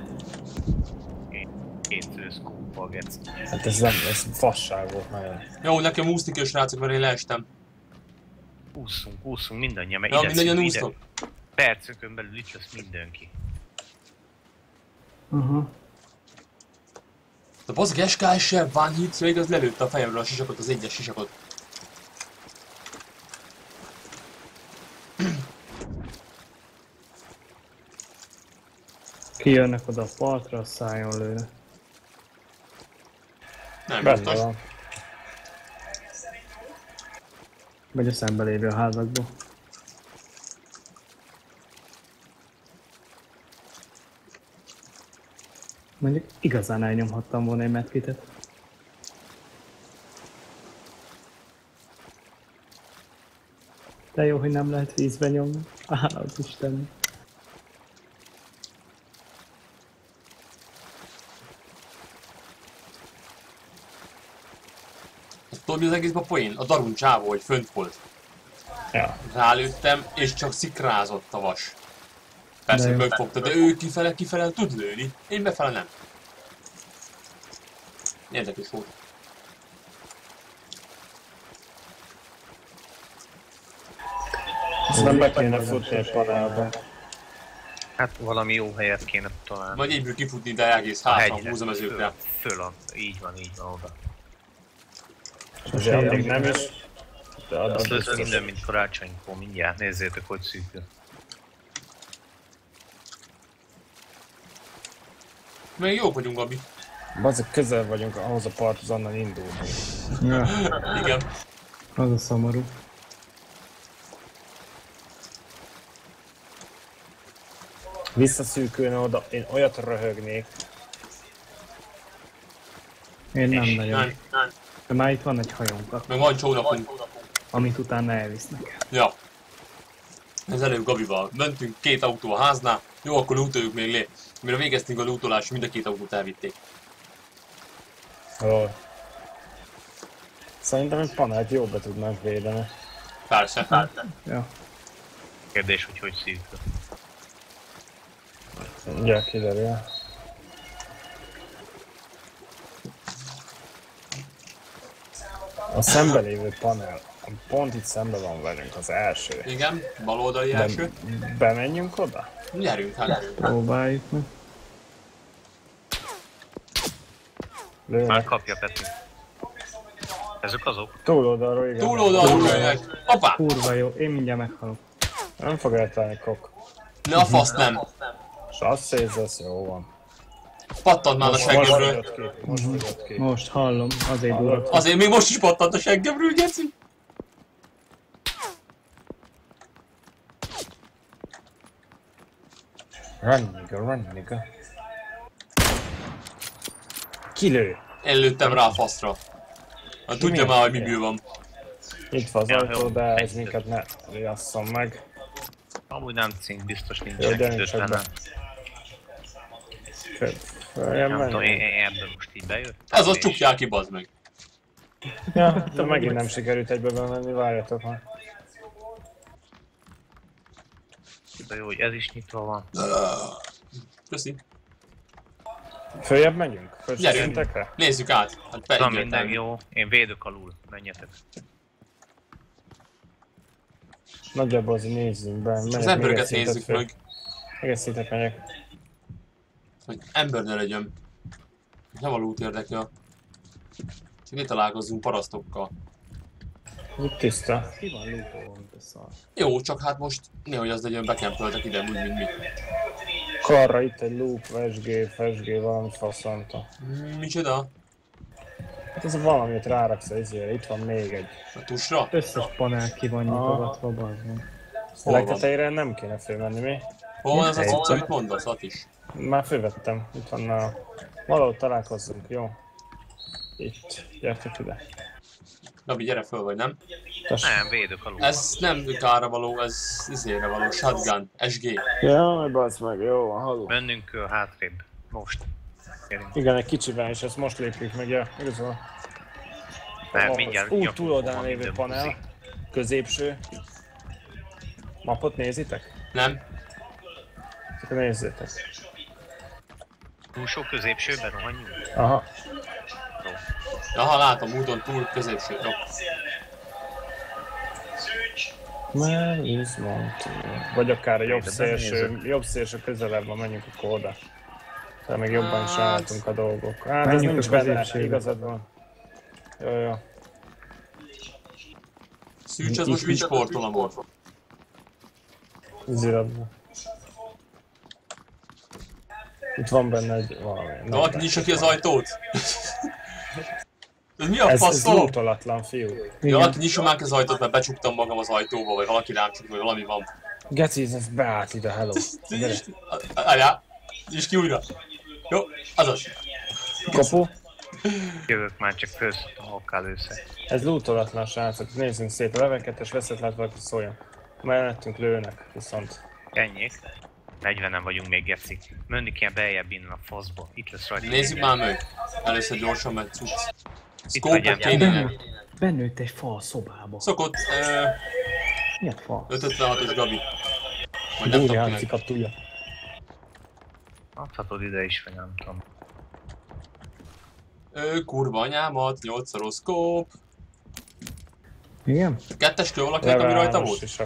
Két szkóppal, gec. Hát ez nem, ez fasság volt nagyon. Jó, nekem úszni kell, srácok, mert én leestem. Úszunk mindannyian, mert Ja, ide mindannyian szűk, úsztok. Percünkön belül itt lesz mindenki. De bazdmeg SKS-sel Van Hit az lelőtte a fejemről a sisakot, az egyes sisakot. Kijönnek oda a partra, a szájon lőnek. Nem Benne biztos. van. Vagy a szembe lévő házakból. Mondjuk igazán elnyomhattam volna egy medkitet. De jó, hogy nem lehet vízbe nyomni. Az Isten. Tudod, mi az egészben a poén? A Darun csávó, hogy fönt volt. Ja. Rálőttem, és csak szikrázott a vas. Persze, De hogy jó. megfogta, de ő kifele tud lőni. Én befele nem. Érdekes volt. Aztán be kéne futni egy panelbe. Hát valami jó helyet kéne találni. Vagy egyből kifutni, de egész hátra húzom az őkre. Így van oda. Azért addig nem is. De Azt addig lesz biztos. minden, mint karácsonykor, mindjárt nézzétek, hogy szűkül. Még jók vagyunk, Gabi. Bazzik, közel vagyunk ahhoz a parthoz, onnan indulunk. Ja, Igen. az a szomorú. Visszaszűkülne oda, én olyat röhögnék. Én nem nagyon. Nem. De már itt van egy hajónk, Meg van csónakunk. amit utána elvisznek. Ja. Ez előbb Gabival. Mentünk 2 autó a háznál. Jó, akkor lootoljuk még le. Mire végeztünk a lootolást, mind a 2 autót elvitték. Jól. Szerintem egy panelt jól be tudnánk védeni. Persze. Ja. Kérdés, hogy szűkül. Ugye kiderül. A szembelévő panel, pont itt szembe van velünk az első. Igen, baloldali De első. bemenjünk oda? Gyerünk, hát. Próbáljuk meg. Már Lőnek. kapja Peti. Ezek azok? Túloldalról, igen. Túloldalról lőnek. Hoppá! Kurva jó, én mindjárt meghalok. Nem fog eltalálni kok. Ne a fasz nem. És azt szétzesz, jó van. Pattant már a Most seggemről. fogyott ki, most fogyott ki. Most hallom, azért durva. Azért még most is pattant a seggemről, Geci. Ranniga. Kilő. Én lőttem rá a faszra. Hát tudja már, hogy miből van. Itt van az ajtó, de ez minket ne riasszon meg. Amúgy nem cink, biztos Jó, nincsenek de nincs időtlenem. Nem tudom, én ebből most így bejött. Ez az csukják ki, bazd meg. Ja, de megint nem sikerült egybe bemenni, várjatok már. De jó, hogy ez is nyitva van. Köszi. Följebb megyünk? Gyerünk. Földszintekre? Nézzük át. Hát Tudom, minden jó. Én védök alul. Menjetek. Nagyjából azért nézzünk be. Az embereket nézzük meg. Még egy szintet megyek. Hogy ember ne legyen. Nem a loot érdekel. Csak itt találkozzunk parasztokkal. Itt tiszta. Ki van loopolva, mint a szar? Jó, csak hát most nehogy az legyen bekempöltek ide, úgy mint mi. Karra itt egy loop, FSG, valami faszonta. Micsoda? Hát ez valamit ráraksz izére, itt van még egy. A tusra? Összes panel ki van nyitogatva, bazd meg. A legtetejére nem kéne fölmenni, mi? Hol van az a cucc, amit mondasz, Atis? Már fölvettem, itt van a... Valahol találkozzunk, jó? Itt, gyertek ide. Gabi, gyere föl, vagy nem? Nem, védök alul. Ez nem kára való, ez izére való, shotgun, SG. Jaj, bazd meg, jó van, halló. Mennünk kell hátrébb. Most. Kérünk. Igen, egy kicsivel, és ezt most lépjük meg, ja, igazából. Nem, mindjárt Út nyakon túloldalán fogom lévő minden panel, puszi. középső. Mapot nézitek? Nem? Csak nézzétek. Túlsó középsőben rohanjunk. Aha. Aha, látom, úton túl, középső. Jó. Where is Monty? Vagy akár a jobb szélső közelebb van, menjünk akkor oda. Tehát még jobban is álltunk a dolgok. Hát ez Menjünk nincs a benne, középségbe. igazad van. Jó. Szűcs, az most mit sportol amúgy? Ziradva. Itt van benne egy valami. Na, valaki nyissa ki az ajtót? Ez mi a Ez faszom? lootolatlan, fiú. Ja, valaki nyissa már ki az ajtót, mert becsuktam magam az ajtóba, vagy valaki rám csukta, vagy valami van. Geci, ez beállt ide, hello. Gyere. Álljál, nyisd ki újra. Jó, azaz. Kapu. Jövök már, csak főztem, hol kell össze. Ez lootolatlan, srácok. Nézzünk szét a leveket, és veszett lát valaki szóljon. Mellettünk lőnek, viszont. Ennyiek. 40-en vagyunk még, Geci. Menni kell beljebb innen a faszba. Itt lesz rajta. Nézzük már meg. Először gyorsan meg cucc. Itt Scope-ot legyen. kéne. Bennőtt egy fa a szobába. Szokott Milyen fa? 556-os Gabi. Vagy nem Dúri tudom Hanci kinek. kaptúja. Adhatod ide is, vagy nem tudom. Kurva anyámat, 8-szoros scope. Igen? Kettestől valakinek, ami rajta volt? Sisak.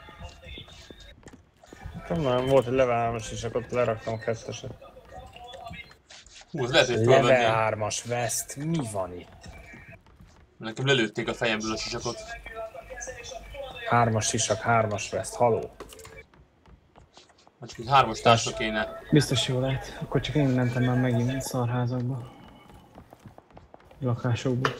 Nem, volt egy level 3-as sisak, ott leraktam a ketteset. Hú, ez lehet, hogy Level fölvenném. 3-as West, mi van itt? Nekem lelőtték a fejemből a sisakot. 3-as sisak, 3-as West, haló. Hát csak egy 3-as társra kéne. Biztos jó lehet. Akkor csak én mentem már megint szarházakba. Lakásokba.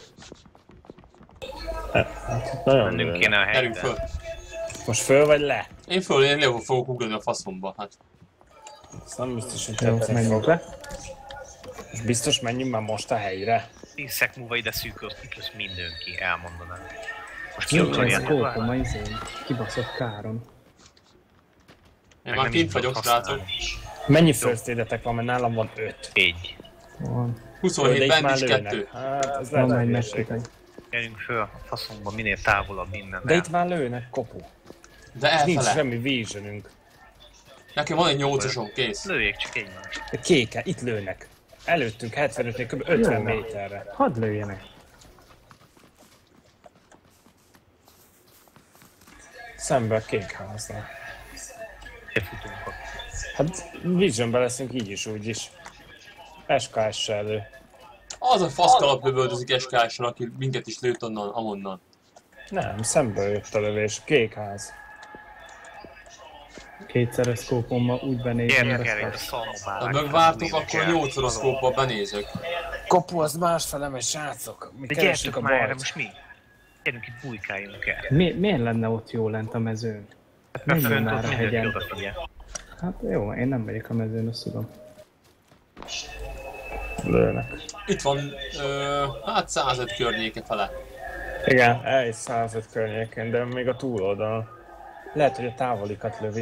Hát, nagyon Mennünk lőnek. kéne a Gyerünk helyre. föl. Most föl vagy le? Én le fogok ugrani a faszomba, hát. Ez nem biztos, hogy Jó, tetszeni menjünk fog. le. És biztos menjünk már most a helyre. 10 szek múlva ide szűköz, itt lesz mindenki, elmondanám. Most ki Nincs ez akarjátok kópom, várni? a izén. Kibaszott káron. Én Meg már nem kint is vagyok, tudok srácok. használni. Mennyi first aidetek van, mert nálam van 5. 1. Van. 27 itt bent már is lőnek. 2. Hát, ez Van lehet egy hülyeség. megsüteg. Gyerünk föl a faszunkba, minél távolabb innen. De itt már lőnek, kopu. De Nincs elfele. semmi visionünk. Nekem van egy 8-osom, kész. Lőjék csak egymást. De kéke, itt lőnek. Előttünk 75-nél kb. 50 méterre. Hadd lőjenek. Szembe a kék háznál. Befutunk a... Hát visionben leszünk így is, úgy is. SKS-sel elő. Az a faszkalap lövöldözik SKS-sal, aki minket is lőtt onnan, amonnan. Nem, szembe jött a lövés. Kék ház. Kétszeres szkópommal úgy benézni. Gyertek el itt a Ha szalmabálák. megvártok, akkor 8-szoros szkóppal benézek. Kopu, az másfele megy, srácok. Mi De keressük gyertek a már erre, bajt. most mi? Gyerünk itt bujkáljunk el. Miért lenne ott jó lent a mezőn? Mert Menjünk fönt már ott a mindenki hegyen. odafigyel. Hát jó, én nem megyek a mezőn, azt tudom. Lőnek. Itt van, hát 105 környéke fele. Igen, egy 105 környéken, de még a túloldalon. Lehet, hogy a távolikat lövi.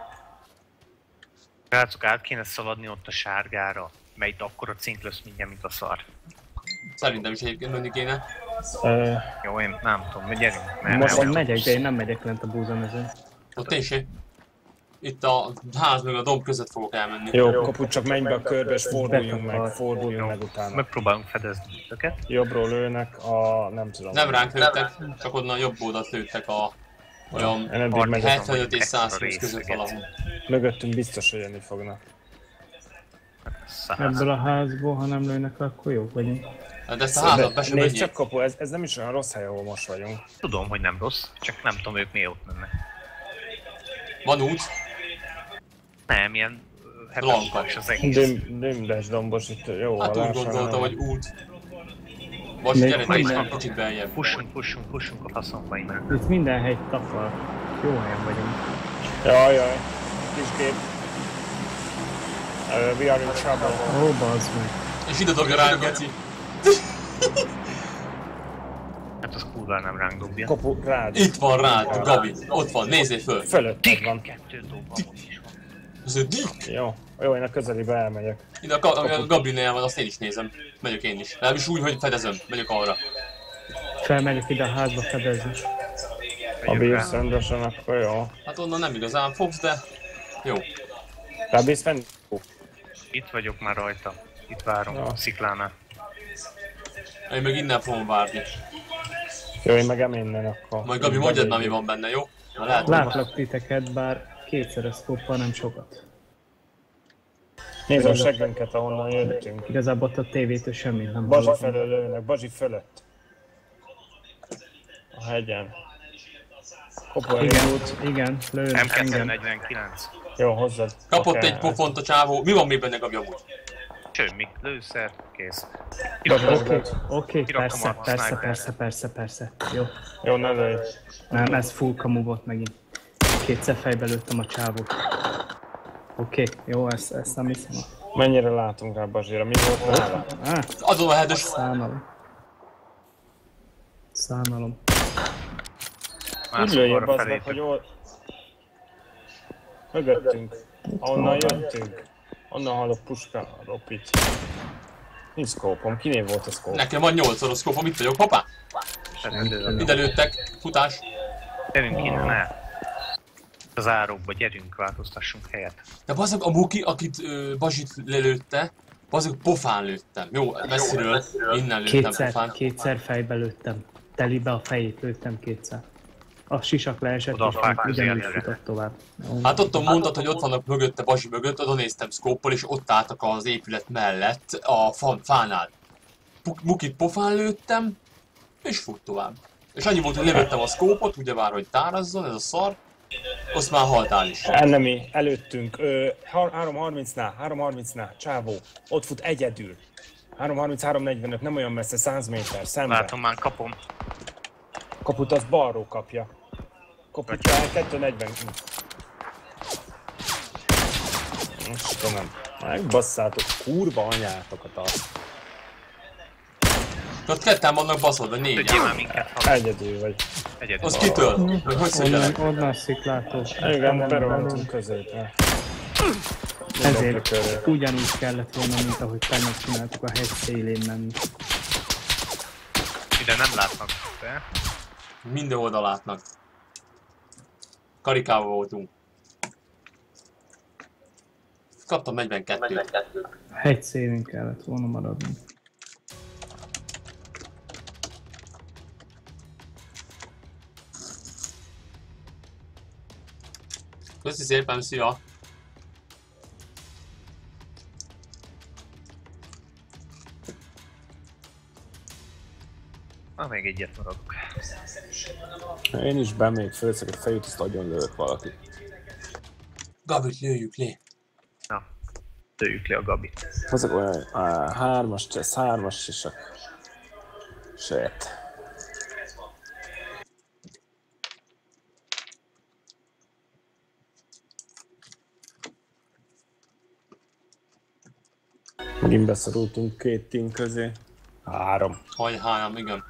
Rácok, át kéne szaladni ott a sárgára, mely akkora cink lesz mindjárt, mint a szar. Szerintem is egyébként menni kéne. Jó, én nem tudom, gyerünk. Mert Most nem én megyek, de én nem megyek lent a búzamezőn. Ott én se. Itt a ház meg a domb között fogok elmenni. Jó, kaput, csak menj be a körbe és forduljunk meg utána. Megpróbálunk fedezni őket. Jobbról lőnek a... nem tudom. Nem ránk lőttek, csak onnan jobb oldalt lőttek a... olyan Én eddig megyek. 75 és 120 között valahol. Mögöttünk biztos, hogy jönni fognak. Ebből a házból, ha nem lőnek, akkor jók vagyunk. De ezt a házat be sem Nézd menjék. csak, kapu, ez nem is olyan rossz hely, ahol most vagyunk. Tudom, hogy nem rossz, csak nem tudom, ők miért ott mennek. Van út, Nem, ilyen Lanka. hepenkás az egész. Dömdes dombos itt jó hát úgy alá, gondolta, nem. hogy út. Most Még gyere, minden- egy kicsit beljebb. Pussunk a faszomba innen. Itt minden hegy tapal. Jó helyen vagyunk. Jaj, kisgép. We are in trouble. Ó, bazd meg. És ide dobja rá, geci. Hát az kurva nem ránk dobja. Kapu, rád. Itt van rád, Gabi. Ott van, nézzél föl. Fölötted van. Kettő dob amúgy is van. Az egy dik. Jó, én a közelébe elmegyek. Ide ami a Gabinél van, azt én is nézem. Megyek én is. Legalábbis úgy, hogy fedezem. Megyek arra. Felmegyek ide a házba fedezni. Ha bírsz rendesen, akkor jó. Hát onnan nem igazán fogsz, de... Jó. Rábírsz fenn? Itt vagyok már rajta. Itt várom Ja. a sziklánál. Én meg innen fogom várni. Jó, én meg innen akkor. Majd Gabi, mondjad már mi van benne, jó? Na lehet, hogy Látlak titeket, bár kétszeres szkoppal nem sokat. Nézd a seggünket, ahonnan jöttünk. Igazából ott a tévétől semmit nem Bazsi hallok. felől lőnek, Bazsi fölött. A hegyen. Kopa Igen, lőnek engem. M249. Jó, hozzad. kapott Oké. egy pofont a csávó. Mi van még benne, Gabi, amúgy? Semmi, lőszer, kész. Oké, Kirakom persze. Jó. Jó, ne lőj. Nem, ez full kamu volt megint. Kétszer fejbe lőttem a csávót. Oké, jó, ezt nem hiszem. Mennyire látunk rá Bazsira? Mi volt nála? Adom a headös. Szánalom. Úgy lőjél, bazd meg, hogy jól... Mögöttünk. Ahonnan jöttünk. Onnan hallok puska, ropit. Nincs szkópom. Kinél volt a szkóp? Nekem van 8-szoros szkópom, itt vagyok, hoppá! Ide lőttek, futás. Gyerünk innen el. Az árokba, gyerünk, változtassunk helyet. De bazdmeg a Muki, akit Bazsit lelőtte, bazdmeg pofán lőttem. Jó, messziről, innen lőttem pofán. Kétszer fejbe lőttem. Telibe a fejét lőttem kétszer. A sisak leesett, Oda a és fák közé ugyanúgy előre. futott tovább. Hát ott mondtad, hogy ott vannak mögötte, Bazsi mögött, oda néztem szkóppal, és ott álltak az épület mellett, a fánál. Mukit pofán lőttem, és fut tovább. És annyi volt, hogy levőttem a szkópot, ugyebár, hogy tárazzon, ez a szar. Azt már haltál is. Enemy, előttünk. 3.30-nál, csávó. Ott fut egyedül. 3.33-45, nem olyan messze, 100 méter, szembe. Látom, már kapom. Kaput az balról kapja. Kaput 2.40. Istenem, megbasszátok, kurva anyátokat azt. Ott ketten vannak baszod, vagy Tudjél négyen. már minket, ha Egyedül vagy. egyedül. Az kitől? Meg hogy szedjenek? Onnan sziklától. Igen, berohantunk középre. Ezért ugyanúgy kellett volna, mint ahogy tegnap csináltuk, a hegy szélén menni. Ide nem látnak, de... Minden oldal látnak. Karikával voltunk. Kaptam 42-t. Hegy szélén kellett volna maradni. Köszi szépen, szia! Na, még egyet maradok. Én is még fölszek egy fejét, azt agyon lövök valakit. Gabit lőjük le. Na, lőjük le a Gabit. Azok olyan hármas és a... Shit. Megint beszorultunk 2 team közé. 3. Vagy 3, igen.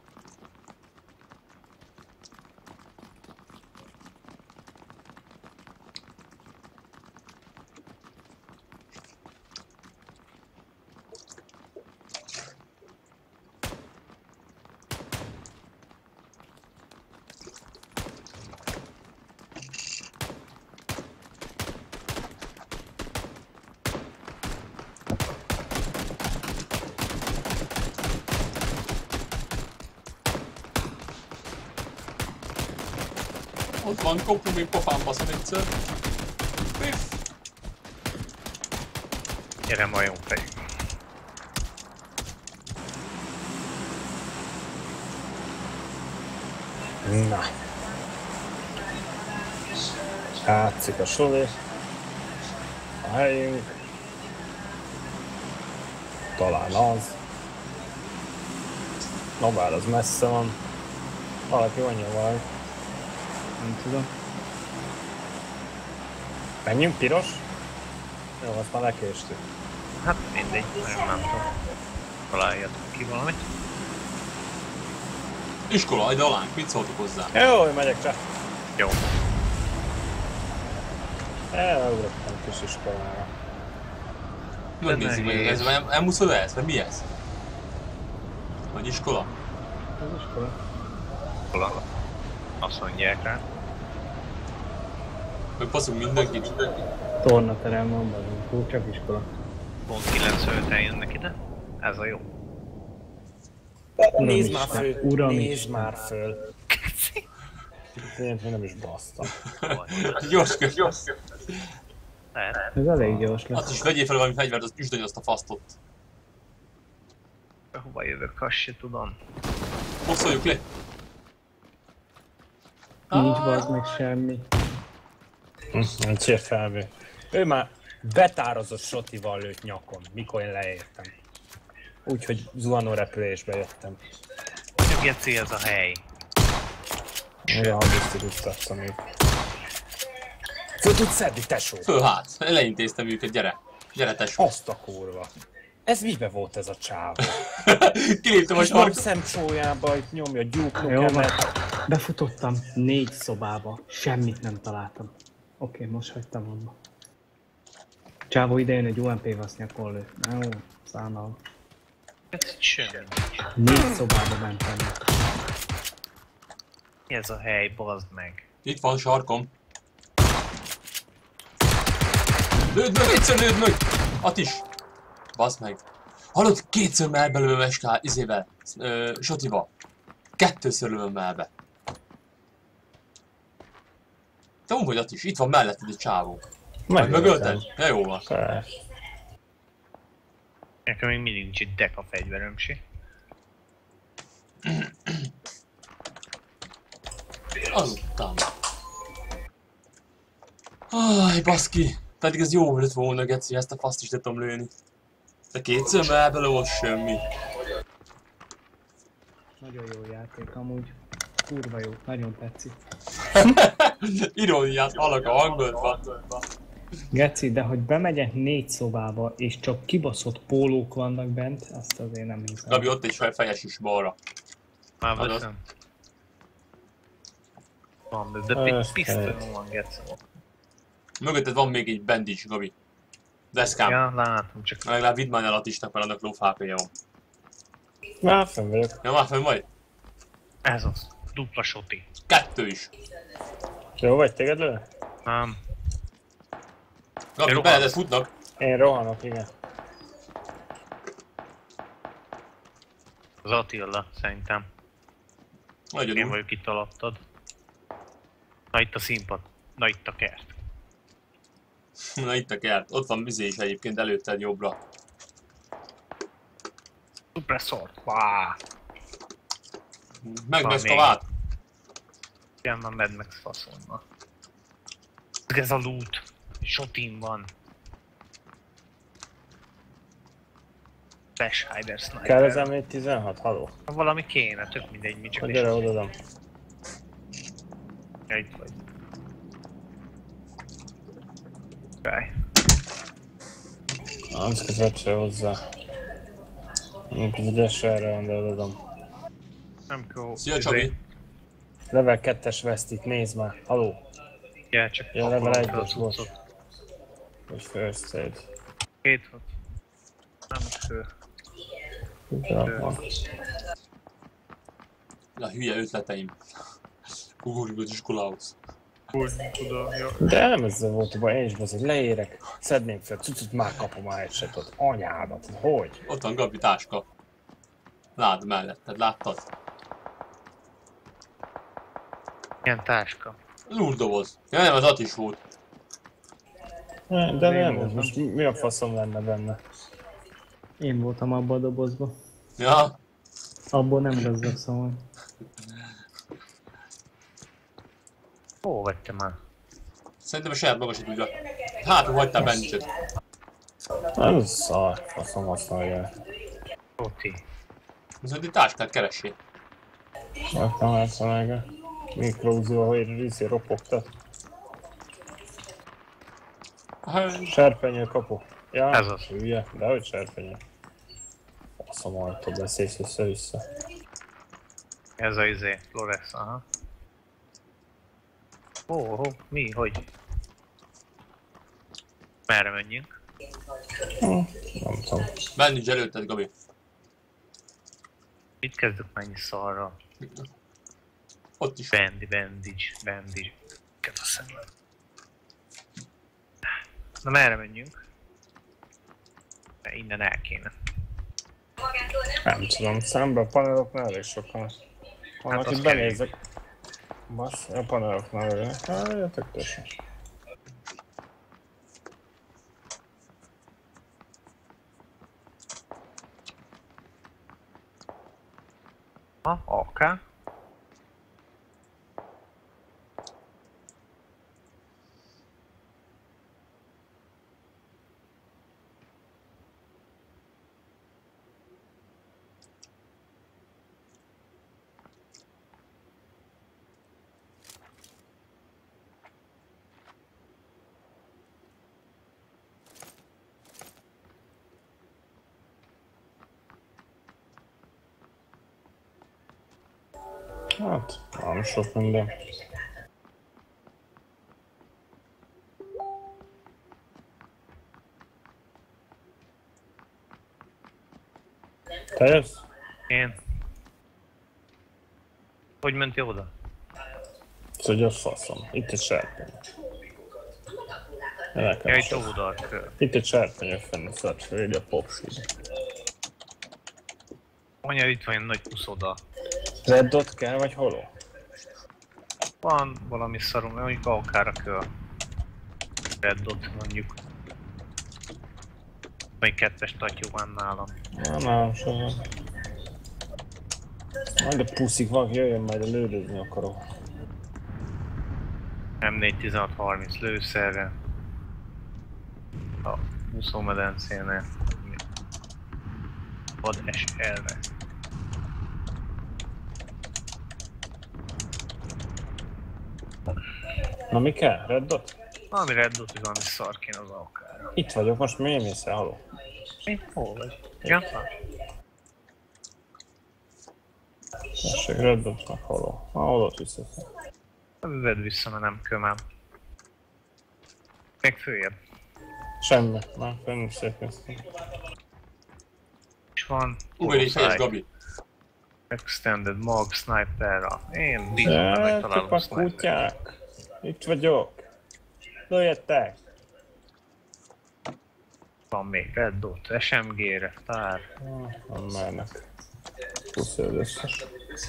Ott van, kopunk még pofán baszom egyszer. Piff! Gyere majom fej. Na. Játszik a suli. A helyünk. Talán az. Na bár az messze van. Valaki mondja valami. Nem tudom. Menjünk piros? Jó, azt már lekéstük. Hát mindegy, nagyon nem tudom. Találjatok ki valamit. Iskola, ide alánk, mit szóltok hozzá? Jó, hogy megyek csak. Jó. Elugrottam kis iskolára. Megnézzük meg, ez elmuszod ez? Vagy mi ez? Vagy iskola? Az iskola. Iskola. Azt mondják rá. Megpasszunk mindenkit. Tornaterem van bazunk, csak iskola. Pont 95-en jönnek ide. Ez a jó. Nézd már föl! Uram Nézd már föl! Én nem is basztam. Gyors kö, gyors kö. Ez elég gyors lesz. Azt is vegyél fel valami fegyvert, az üsdönj azt a fasztot. Hova jövök, azt se tudom. Bosszoljuk le! Nincs bazd meg semmi. Nem cél felvé. Ő már betározott sotival lőtt nyakon, mikor én leértem. Úgyhogy zuhanó repülésbe jöttem. Geci, ez a hely. Olyan habisztirúztatsz, amit... Föl tudsz szedni, tesó! Föl hát, leintéztem őket, gyere! Gyere tesó! Azt a kurva! Ez mibe volt ez a csávó? Kiléptem a És van sarkot! szemcsójába, itt nyomja Duke Jó, Nukem-et. befutottam 4 szobába, semmit nem találtam. Oké, most hagytam abba. Csávó idejön egy UMP vasznyakon lő. Jó, szánal. Ez semmi. 4 szobába mentem. Mi ez a hely, bazd meg? Itt van sarkom. Lőd meg, egyszer lőd meg! At is! Baszd meg. Hallod, kétszer már belőle meskál, izével, sotival. 2-ször lövöm már be. Te úgy vagy At is, itt van melletted egy csávó. Megölted? Ja, jó van. Nekem még mindig nincs egy deka fegyverem se. Azután. Aj, baszki. Pedig ez jó lett volna, geci, ezt a faszt is tudom lőni. De kétszer már bele volt semmi. Nagyon jó játék amúgy. Kurva jó, nagyon tetszik. Iróniát hallok a hangodban. Geci, de hogy bemegyek 4 szobába, és csak kibaszott pólók vannak bent, azt azért nem hiszem. Gabi, ott egy fejes is balra. Már Azaz. veszem. Van, de pisztolyom van, Geci. Mögötted van még egy bandage, Gabi. Deszkám. Ja, látom, csak Legalább vidd már el Attisnak, mert annak lóf HP-ja van. Már fenn vagyok. Ja, már fenn vagy? ez az. Dupla soti. 2 is. Jó vagy, téged lő? Nem. Gabi, Én beledett futnak. Én rohanok, igen. Az Attila, szerintem. Nagyon Én úgy. vagyok itt alattad. Na itt a színpad. Na itt a kert. Na itt a kert. Ott van vizé is egyébként előtted jobbra. Suppressor. Váááá. Megvesz még. tovább. Igen, van Mad Max faszommal. Ez a loot. Shotin van. Flash Hider Sniper. Kell ez M416? Haló? Valami kéne, tök mindegy, mi csak Gyere oda. Ja, itt vagy. Fáj. Az között se hozzá. Mint az esőre van, de adom. Nem kell. Szia Csabi! Level 2-es vesztik, nézd már. Haló. Ja, csak Ja, level pakolom 1-es most. Vagy first aid. 2 6. Nem fő. Na, hülye ötleteim. Ugorjunk az iskolához. Úgy tudom, jó. De nem ezzel volt a baj, én is hogy leérek, szedném fel, cucut, már kapom a headshot-ot. Anyádat, hogy? Ott van Gabi táska. Lád melletted, láttad? Ilyen táska. Lúrdoboz. Ja nem, az Atis volt. De nem, ez most mi a faszom lenne benne? Én voltam abban a dobozban. Ja. Abból nem gazdag szóval. Hol vettem már? Szerintem a saját maga se tudja. Hátul hagytál bennicset. Ez szar, faszom használja. Oti. Viszont egy táskát keressél. Raktam elszalálga. Mikrózió, hogy ropogtat. Serpenyő kapu. Ja, ez az. Hülye, dehogy serpenyő. Faszom ajtó, beszélsz össze-vissza. Ez a izé, Flores, aha. Mi, hogy? Merre menjünk? Nem tudom. Bennincs előtted, Gabi. Itt kezdek mennyi szarra. Ott is. Bandage. Köszönöm. Na merre menjünk? De innen el kéne. Nem tudom, szemben a paneloknál elég sokan. Van, akit benézek. Bassz, a paneloknál elég. Jöttök tösen. AK. Hát, nem sok minden. Te jössz? Én. Hogy mentél oda? Szóval a faszom. Itt egy serpenyő. Ja, itt oldalt. Itt egy serpenyő fenn, szóval védi a popsúd. Anya, itt van egy nagy puszoda. Red dot kell, vagy holó? Van valami szarom, mondjuk akár a Red dot mondjuk. Még 2-es tatyú van nálam. Nem, soha. Majd a puszik van, jöjjön, majd a lődözni akarok. M4-16-30 lőszerre. A úszómedencénél. Vad SL-re. Na mi kell? Red dot? Valami Red dot, hogy valami szar kéne az AK-ra. Itt vagyok, most miért mész el, haló? Mi? Hol vagy? Ja? Tessék, Red dotnak haló. Odat vissza. Vedd vissza, mert nem kömem. Még följebb. Semmi, már fenn is szétnéztem. És van... Ugorj, helyes Gabi. Extended Mag Sniper-ra. Én bízom, hogy megtalálom a sniper. Kutyák! Itt vagyok! Lőjetek! Van még Red Dot, SMG-re, tár. Nem mernek. Puszi az összes.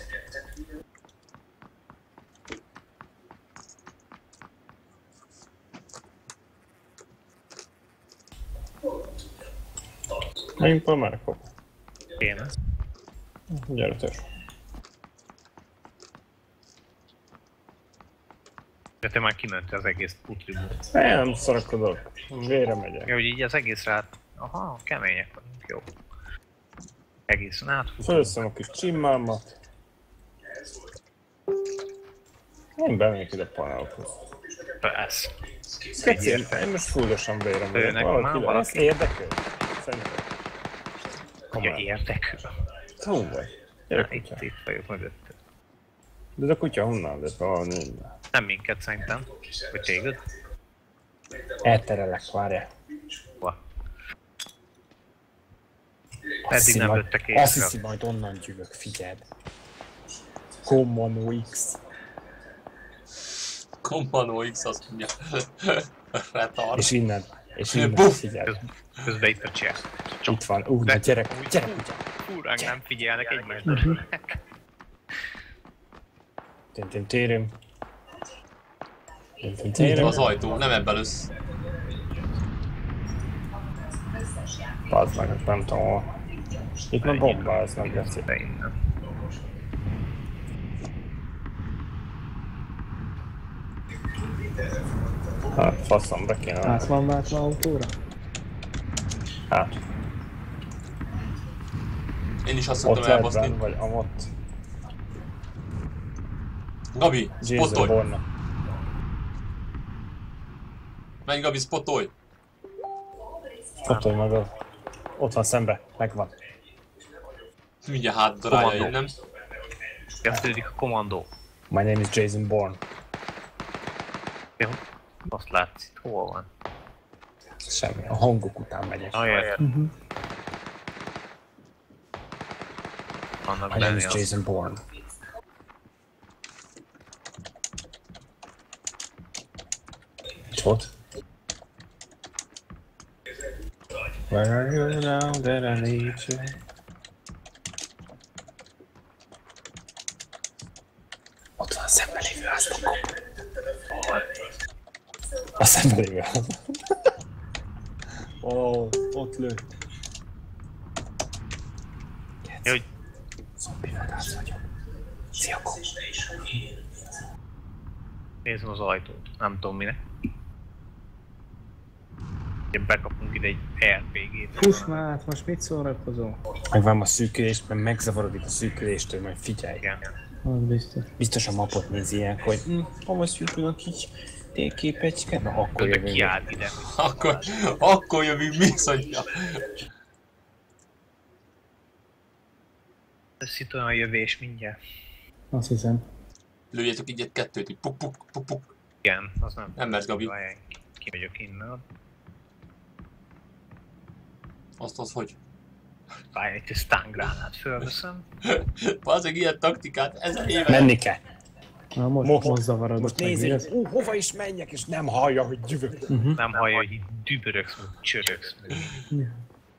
Menjünk pár már kap. Kéne. Gyere törs. De te már kimentél az egész putriból. Nem szarakodok. Vére megyek. Ja, hogy így az egész rá... Aha, kemények vagyunk, jó. Egészen átfutunk. Fölösszem a kis csimmámat. Én bemegyek ide panelokhoz. Persze. Kecén, én most fullosan vére megyek. Nekem már Ezt valaki. érdekel? szerintem. Ja, Komolyan. érdekül. Hol vagy? Gyere, Itt, kutya. itt vagyok mögött. De a kutya honnan lett? Nincs. Nem minket szerintem. Vagy téged? Elterelek, várjál. Hova? Eddig nem vettek észre. Azt hiszi, majd onnan gyűlök, figyeld. Commano X. Commano X azt mondja. Retard. És innen, Buff! figyeld. Közben itt a chat. Itt van, na gyere kutya. Fúránk nem figyelnek egymásra. Térem. Itt az ajtó, nem ebben össz. Bazd meg, nem tudom hol. Itt már bombáznak, geci. De innen. Hát, faszom, be kéne. Át van váltva autóra? Hát, Én is azt ott szoktam lehet elbaszni. benn, vagy amott. Gabi, Jason spotolj! Bourne. Menj Gabi, spotolj! Fotolj magad. Ott van szembe, megvan. Mindjárt hátdarálja Kommandó. innen. Kezdődik a kommandó. My name is Jason Bourne. Jó. Azt látszik. Hol van? Semmi, a hangok után megyek. Értem. Vannak My name benni is az. Jason Bourne. És ott? Where are you now that I need you? Ott van a szemben lévő házban. A szemben lévő házban. Ó, ott lő. Hogy Zombivadász vagyok. Szia, Kó. nézem az ajtót. Nem tudom minek. Ugye bekapunk ide egy RPG-t. Fuss már át, most mit szórakozol? Megvárom a szűkülést, mert megzavarodik a szűküléstől, majd figyelj. Igen. Az biztos. Biztos a mapot nézi ilyen, hogy hova szűkül a kis térképecske? Na akkor Közben jövünk. kiállt ide, hogy Akkor jövünk, mi szadja. lesz itt olyan jövés mindjárt. Azt hiszem. Lőjétek így egy kettőt, így puk puk puk puk. Igen, az nem. Nem mert Gabi. Várjál, kimegyök innen. Azt az hogy? Várjál, egy stángránát fölveszem. Bazeg ilyen taktikát, 1000 éve. Menni kell. Na most zavarodok Most meg, nézzük, igaz? hova is menjek, és nem hallja, hogy gyűvök. Nem hallja, hogy itt dübörögsz, meg csörögsz. Meg.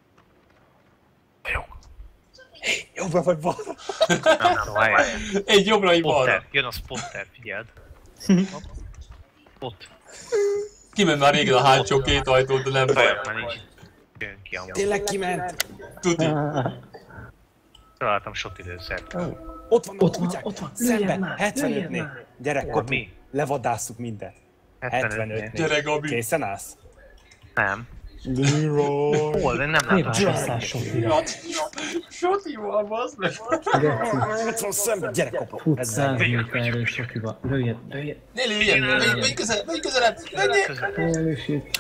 Jobbra vagy balra? Nem tudom, várjál. Egy jobbra, egy balra. Spotter, jön a spotter, figyeld. Hopp. Ott. Kiment már régen a hátsó két ajtót, de nem baj. Várjál, már nincs. Jön ki amúgy. Tényleg kiment? Tudni. Találtam shot időszert. Ott van a Ott van, kutyák, ott van. szembe, Lőjen már, 75-nél. Gyere, Hol, kapu, mi? levadásszuk mindent. 75-nél. Gyere Gabi. Készen állsz? Nem. Leroy! Hol? De nem Miért látom. csasszál sokira? Soti van, bazd meg. Ott van szembe, gyere, kapu. Fut 100 méterről sokiba. Lőjön, lőjön. Ne lőjen, menj közelebb, menjél. Elősít.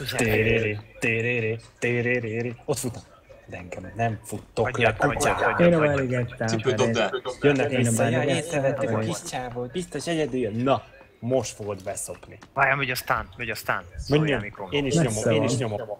Téréri. Ott futnak. De engem nem futtok le, Hagyját, kutyák. hagyját, Én a hagyját. váligettem. Cipőt dobd el. Jönnek Én vissza, a jaj, bániget. észrevették a Vagy- kis csávót, biztos egyedül jön. Na, most fogod beszopni. Várjál, megy a stun, megy a stun. Szóljál, Mondjam, mikor. én is Messze nyomom, én is van. nyomom.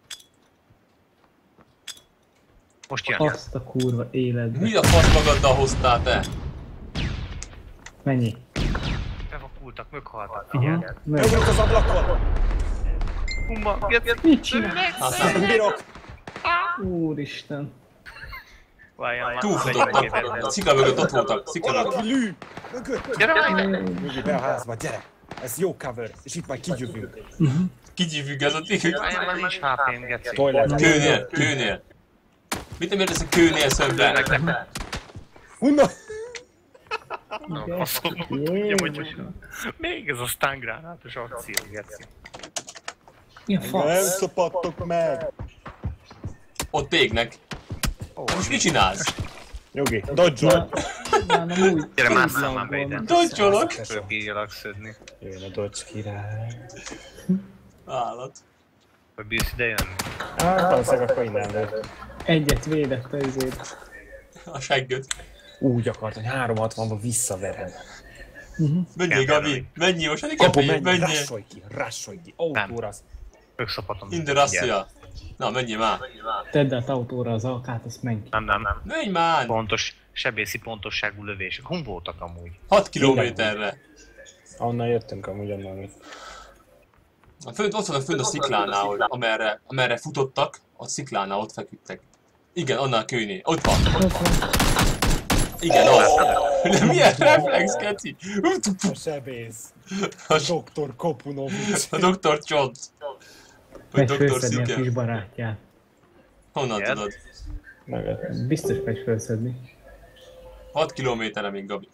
Most jön. Azt a kurva életbe. Mi a fasz magaddal hoztál te? Mennyi? Bevakultak, meghaltak, Aha. figyeld. Meg. Ugrok az ablakon! Humma, Mit csinál? Aztán Bírok! Úristen. várjál, már túlfutottak. Szikla mögött ott voltak. Szikla mögött. Valaki lő! Mögött! Gyere, Mögé be a házba, gyere! Ez jó cover, és itt majd kigyövünk. Kigyívjuk ez a tikük. várjál, már nincs HP-n, geci. Toilet. Kőnél. Mit nem értesz a kőnél szembe? Hunna! Na, faszom. Ugye, hogy most még ez a stun gránátos akció, geci. Mi a Nem fasz? szopadtok meg! Ott égnek. Most mit csinálsz? Nyugi, dodge-ol! Na, nem úgy. Gyere, másszál már be ide. Dodge-olok. Fölbírjalak szödni. Jön a Dodge király. Állat. Vagy bírsz ide jönni? Valószínűleg akkor innen lőtt. Egyet védett az izét. A seggöt. Úgy akart, hogy 360-ba visszaverem. Menjél, Gabi! Menjél most, hát Kapu, Gabi, menj, menjél! rassolj ki, autóra. Ők szapatom. In the Russia. Na, menjél már! Tedd át autóra az alkát, azt menj ki. Nem. Menj már! Pontos, sebészi pontosságú lövések. Hon voltak amúgy? 6 kilométerre. Onnan jöttünk amúgy onnan. Ott vannak fönt a sziklánál, hogy amerre futottak, a sziklánál ott feküdtek. Igen, annál a kőnél. Ott van. Igen, az. De milyen reflex, Keci? A sebész. Dr. Kopunovics. A Dr. Csont. Vagy Megy Dr. felszedni a Szike. kis barátját. Honnan Igen. tudod? Biztos megy felszedni. 6 kilométerre még, Gabi.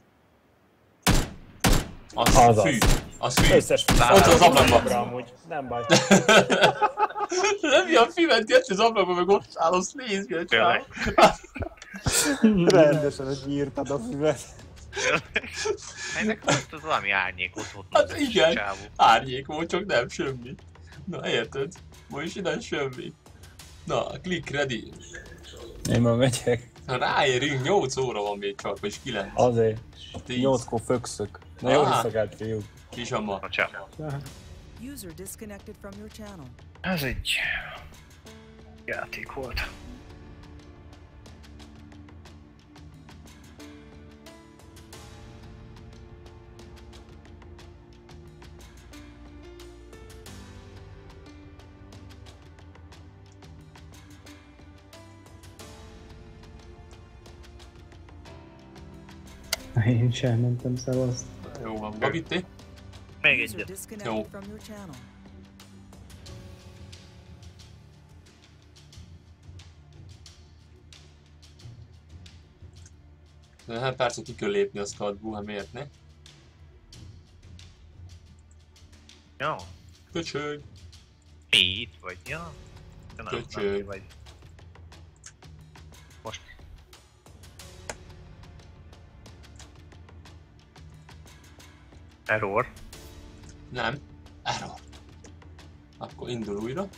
Azaz. Az fű. Az fű. Összes Ott az ablakban. amúgy. Nem baj. Nem ilyen füvet geci az ablakban, meg ott áll, azt nézd, hogy Tényleg. Rendesen, hogy nyírtad a füvet. Ennek ott valami árnyék ott volt. Hát igen, Csávó. árnyék volt, csak nem semmi. Na érted? Ma is ide semmi. Na, click ready. Én már megyek. Ha ráérünk, 8 óra van még csak, vagy 9. Azért. 10. 8-kor fökszök. Na jó éjszakát, fiúk. Kisama. Na, ciao. User disconnected from your channel. Ez egy játék volt. Én sem mentem szavazd. Jó van, Gabi, te? Még User egyet. disconnected from your channel. Hát persze ki kell lépni a skadból, hát miért ne? Jó. Köcsög. Mi itt vagy? Ja. De nem, Köcsög. nem vagy. Most. Error. Nem. Error. Akkor indul újra.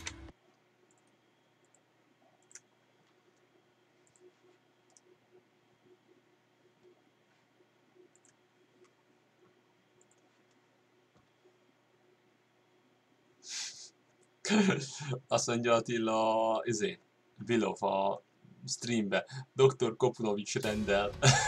Azt mondja Attila, Vilov a streambe. Dr. Kopunovics rendel.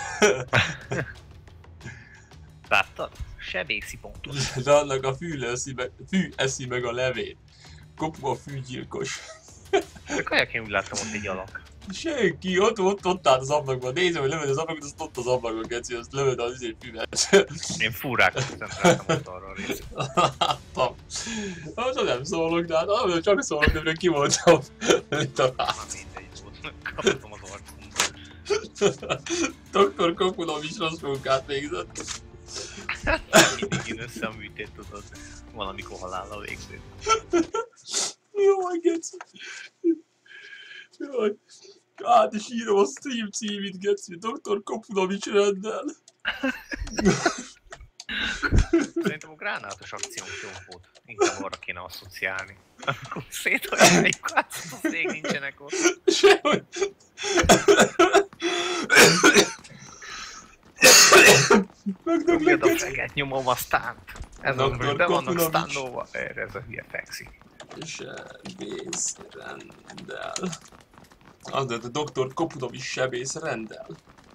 Láttad? Sebészi pontos. De annak a fű eszi meg a levét. Kopu a fűgyilkos. De kaják én úgy láttam ott egy alak. Senki, ott állt az ablakban. Nézd, hogy lövöd az ablakot, azt ott az ablakban, Geci, azt lövöd az füvet. Én furrák koncentráltam ott arra a részre. Láttam. Hát nem szólok, de hát csak szólok, de ki voltam. Mit Na talált. mindegy volt. Kaptam az arcomba. Dr. Kopunovics rossz munkát végzett. Mindig én össze a műtét tudod. Valamikor halállal végző. Jaj, Geci. Jaj. Hát is írom a stream címét, Geci. Dr. Kopunovics rendel. Szerintem a gránátos akciónk jó volt. Inkább arra kéne asszociálni. Akkor széthajtjuk át, a cég nincsenek ott. Sehogy. Tudjad a feget nyomom a stunt. Ez az, Dr. hogy be vannak Kopunovics. stannolva. Erre ez a hülye fekszik. Sebész rendel. Az a Dr. Kopunovics sebész rendel.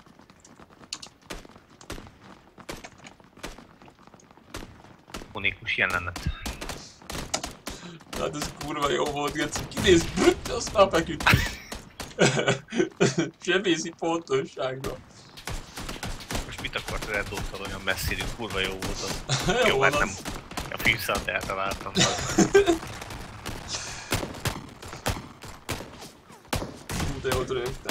Unikus jelenet. Hát ez kurva jó volt, Geci. Kinéz, brütt, aztán feküdtünk. Sebészi pontossággal. Most mit akart Red Dot-tal olyan messziről? Kurva jó volt az. Jó Jó, van hát nem. az. A fűszalt eltaláltam. De jót rögtem.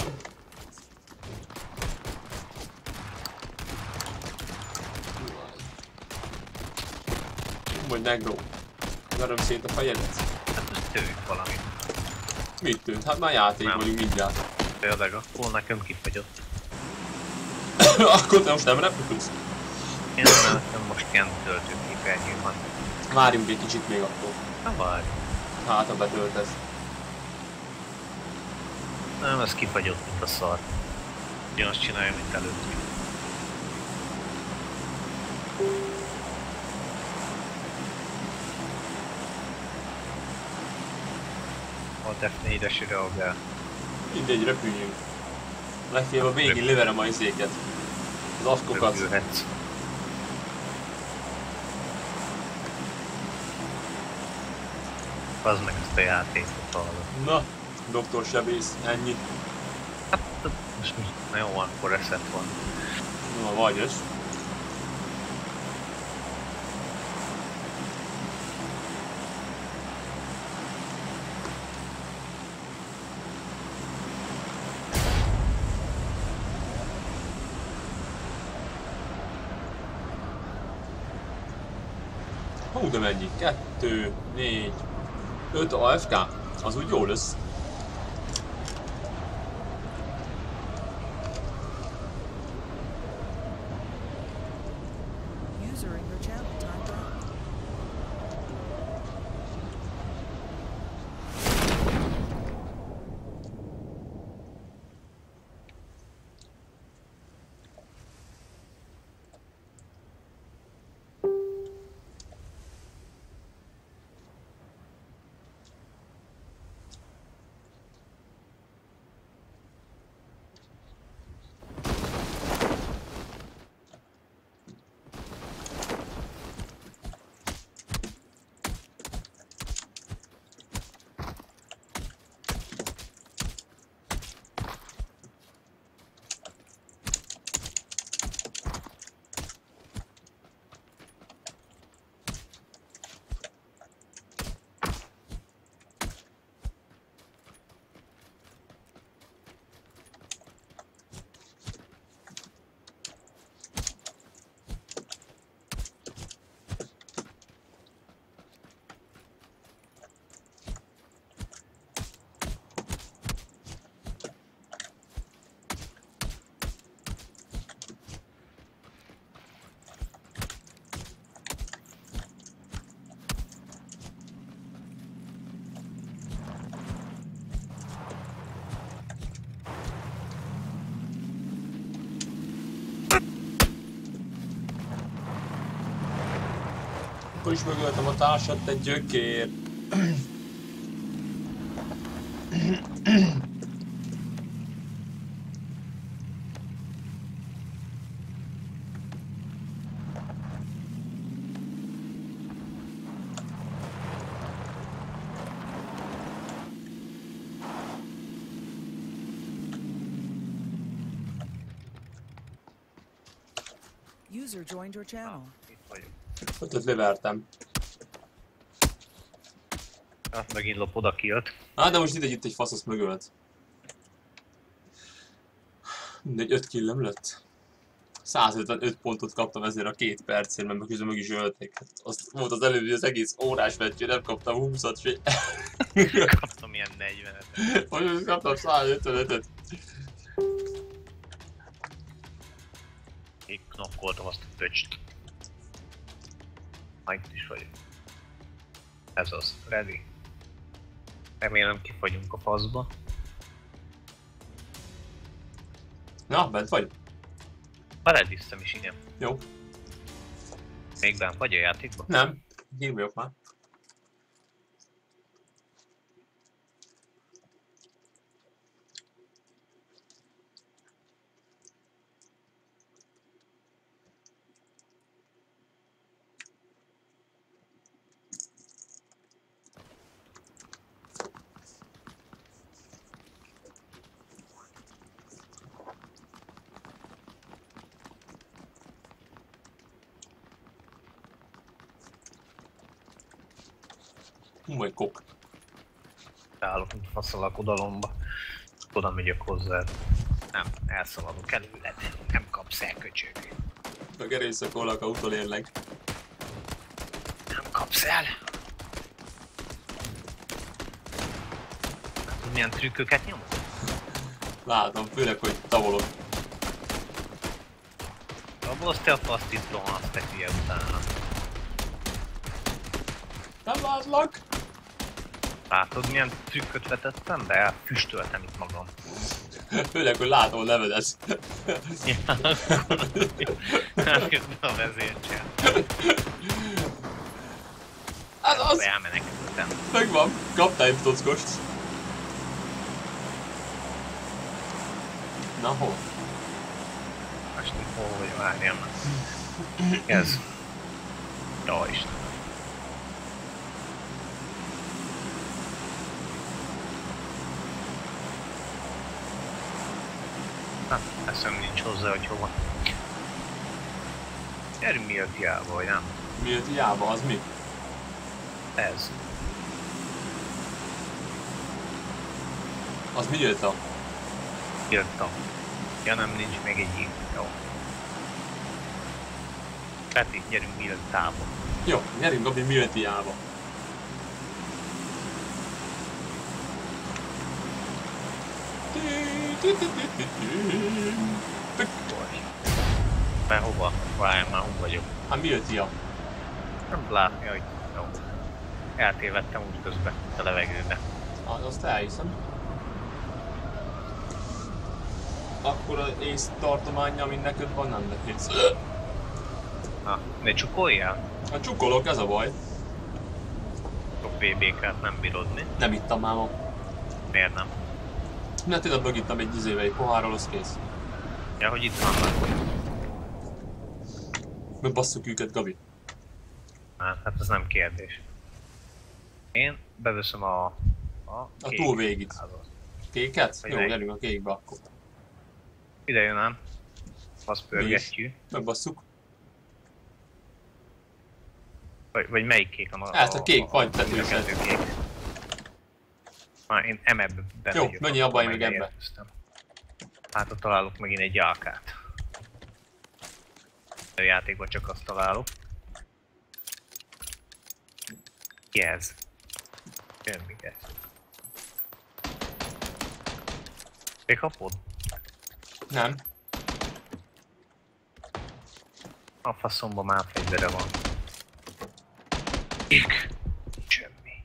Vagy negró. Verem szét a fejedet. Hát most tőjük valamit. Mit tűnt? Hát már játék Nem. vagyunk mindjárt. Tényleg, akkor nekem kifagyott. Akkor te most nem repülsz? Én nem most ilyen töltőképernyő van. Várjunk egy kicsit még akkor. Nem várj. Hát, ha betöltesz. Nem, ez kifagyott, mint a szar. Ugyanazt csinálja, mint előtt. A F4-es reagál. Mindegy, repüljünk. Legfeljebb a végén leverem a izéket. Az aszkokat. Repülhetsz. Az meg ezt a játékot hallod. Na, doktor sebész, ennyi. Hát, most mi? Na jó, akkor reset van. Na, vagy ez. Hú, de mennyi? 2, 4, 5 AFK? Az úgy jó lesz. User in your channel timed out. Akkor is mögöltem a társat, te gyökér. User joined your channel. Itt vagyok. Ötöt levertem. Hát megint lopod a killt. Á, de most itt egy fasz, azt mögölt. Mindegy, 5 killem lett. 155 pontot kaptam ezért a 2 percért, mert közben meg is ölték. Hát azt volt az előbb, hogy az egész órás meccső, nem kaptam 20-at se. Kaptam ilyen 40-et. Most kaptam 155-öt. Én knokkoltam azt a pöcst. Na, itt is vagyok. Ez az. Ready. Remélem kifagyunk a faszba. Na, bent vagy? Belediztem is, igen. Jó. Még bent vagy a játékban? Nem. Én vagyok már. Majd kok. Beállok, mint fasz a lakodalomba. Oda megyek hozzád. Nem, elszaladok előled. Nem kapsz el, köcsög. Meg erőszakolnak, ha utolérlek. Nem kapsz el. Látod, milyen trükköket nyom? Látom, főleg, hogy tavolok. Rabolsz te a faszt itt rohansz, te hülye utána. Nem látlak! Látod milyen trükköt vetettem be? Elfüstöltem itt magam. Főleg, hogy látom a nevedet. Elkezdtem a vezércsel. Az Elmenekültem. megvan. Kaptál egy tockost. Na hol? Most hol vagy, várjam. Ez. Jó Isten. Hát, eszem nincs hozzá, hogy hova. Gyerünk miért hiába, vagy nem? Miért hiába, az mi? Ez. Az mi jött a? Írtam. Ja nem, nincs még egy íg. Jó. Peti, gyerünk miért tába. Jó, gyerünk Gabi, mi jött hiába. Be hova? Várjál már, hol vagyok. Hát mi jött hiába? Nem látni, hogy jó. Eltévedtem úgy közben a levegőbe. Azt elhiszem. Akkor az ész tartománya, ami neked van, nem nehéz. Na, ne csukoljál? A csukolok, ez a baj. Sok BB-ket nem bírod, mi? Nem ittam már ma. Miért nem? Mert tényleg megittam egy egy pohárról, az kész. Ja, hogy itt vannak. Megbasszuk őket, Gabi. Hát ez nem kérdés. Én beveszem a túl végig. Kéket? Vagy Jó, melyik? gyerünk a kékbe akkor. Ide jön ám. Azt pörgetjük. Megbasszuk. Vagy melyik kék a maga? Hát a kék vagy tetőzet. kettő kék. Már én emebbe Jó, menjél abba, én meg ebbe. Hát ott találok megint egy AK-t. A játékban csak azt találok. Ki ez? Semmi ez. Még kapod? Nem. A faszomba már fegyvere van. Kék. Semmi.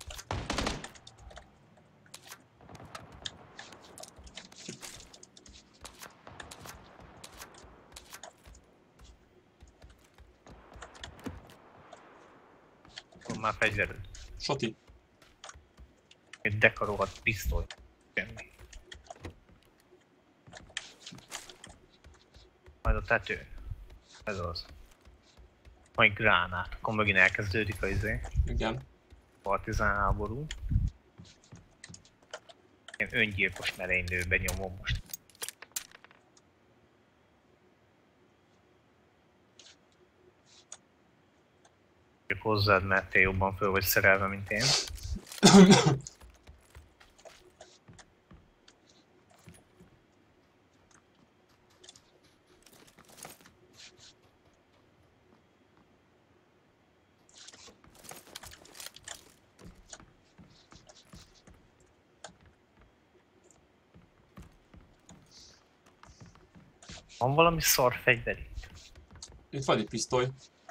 Van már fegyvered. Soti. Egy dekarolt pisztoly. Semmi. Majd a tető. Ez az. Majd gránát. Akkor megint elkezdődik a Igen. partizán háború. Én öngyilkos merénylőbe nyomom most. Csak hozzád, mert te jobban föl vagy szerelve, mint én. Van valami szar fegyver itt? Itt van egy pisztoly.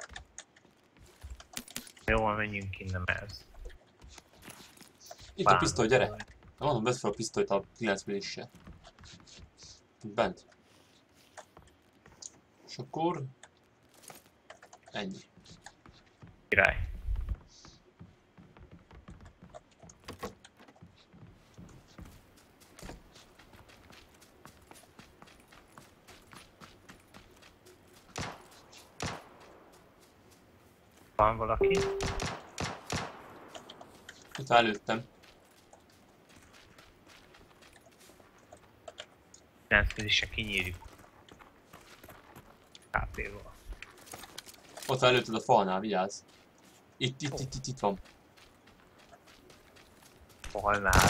Jó, van, menjünk innen ez. Itt a pisztoly, gyere! Na mondom, vedd fel a pisztolyt a 9 millissel. Bent. És akkor... Ennyi. Király. Van valaki? Itt előttem. 9 millise kinyírjuk. HP-val. Ott van előtted a falnál, vigyázz. Itt van. Falnál.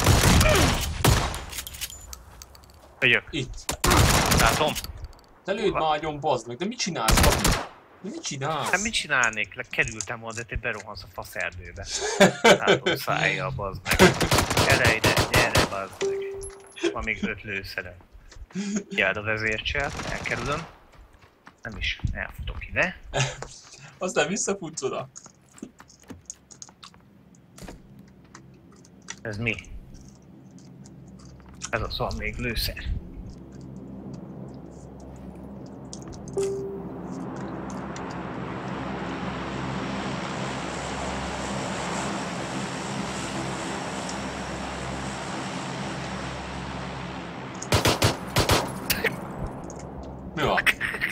Ögyök. Itt. Látom. Te lőd már agyon, bazd meg, de mit csinálsz, Gabi? Mit csinálsz? Hát mit csinálnék? Kerültem oda, de te berohansz a faszerdőbe. Látom, szállja, bazd meg. Gyere ide, gyere, bazd meg. Van még 5 lőszerem. Gyere a vezércselt, elkerülöm. Nem is, elfutok ide. Aztán visszafutsz oda. Ez mi? Ez az van még lőszer. Mi van?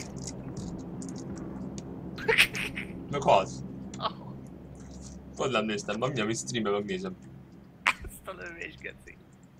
Meg az? Hogy nem néztem, mindjárt streamben megnézem. Ezt a lövés, geci.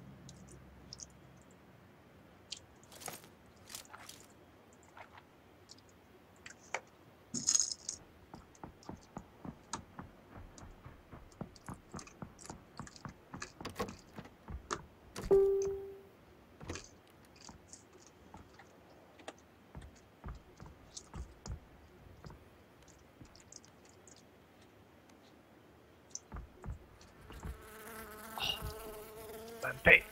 Bempé.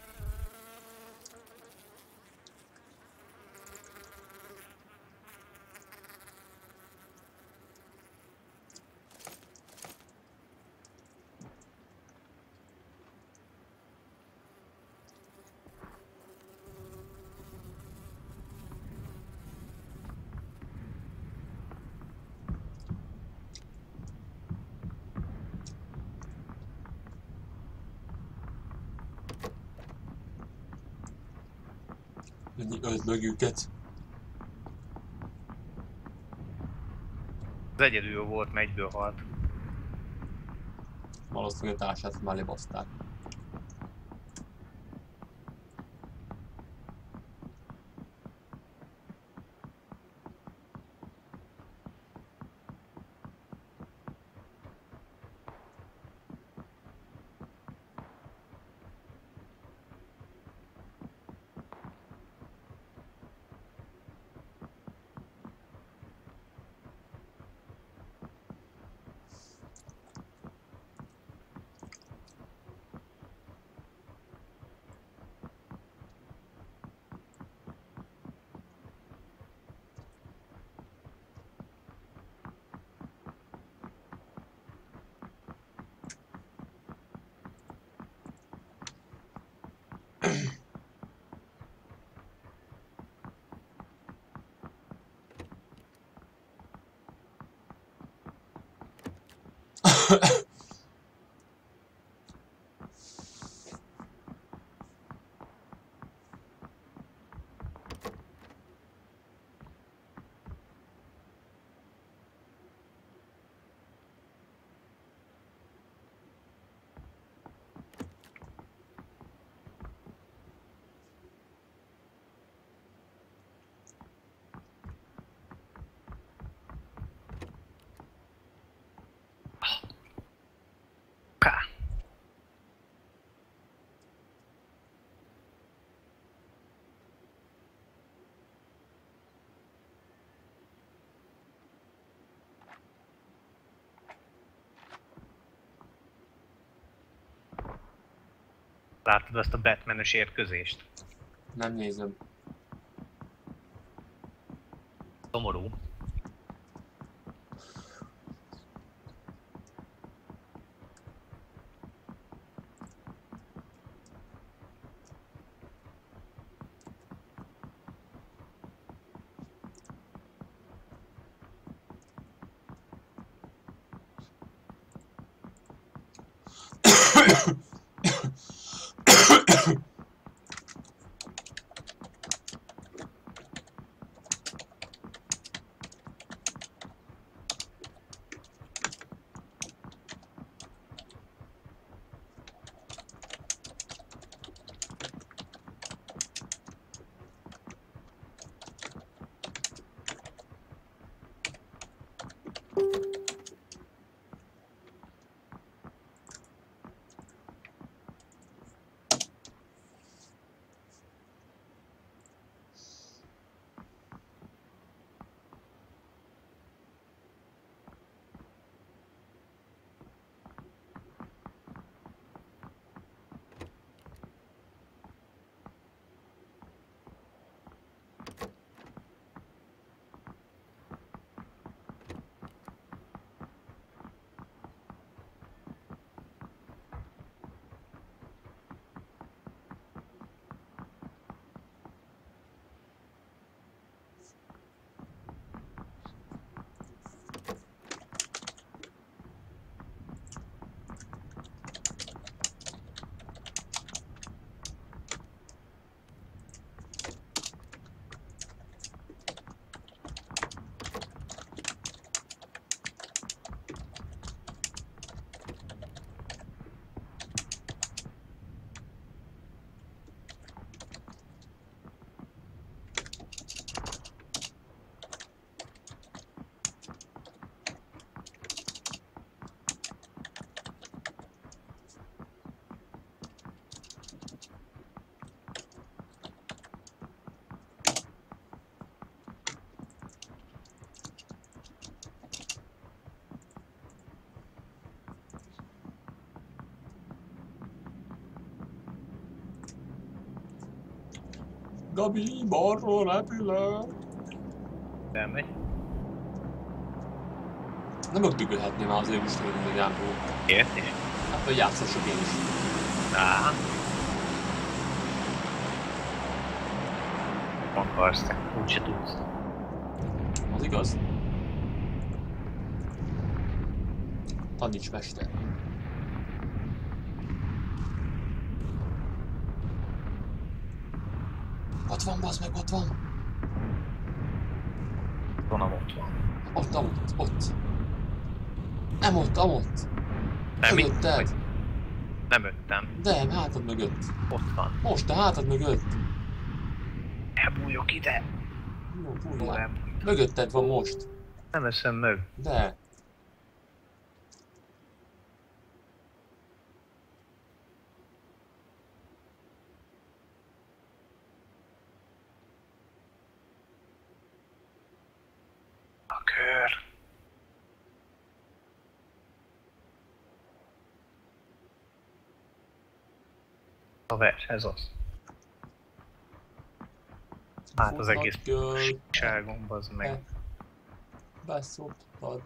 Ötlög őket. Az egyedül volt, mert egyből halt. Valószínűleg a társát már lebaszták. Láttad azt a Batman-ös érközést? Nem nézem. Szomorú. Gabi, balról repülök. Elmegy. Nem megdögölhetné már azért is tőlünk még Jámbó. Miért is? Hát, hogy játszhassuk én is. Á. Akarsz te, úgyse tudsz. Az igaz? Taníts, mester. Ott van, bazd meg, ott van! Van, ott van. Ott. Nem ott, amott. Nem itt Mögötted. vagy. Nem öttem. De, hátad mögött. Ott van. Most a hátad mögött. Elbújok ide. Jó, bújjál. Mögötted van most. Nem eszem meg. De. A kör. Haver, ez az. Hát az egész ságom, bazd meg. Beszoptad.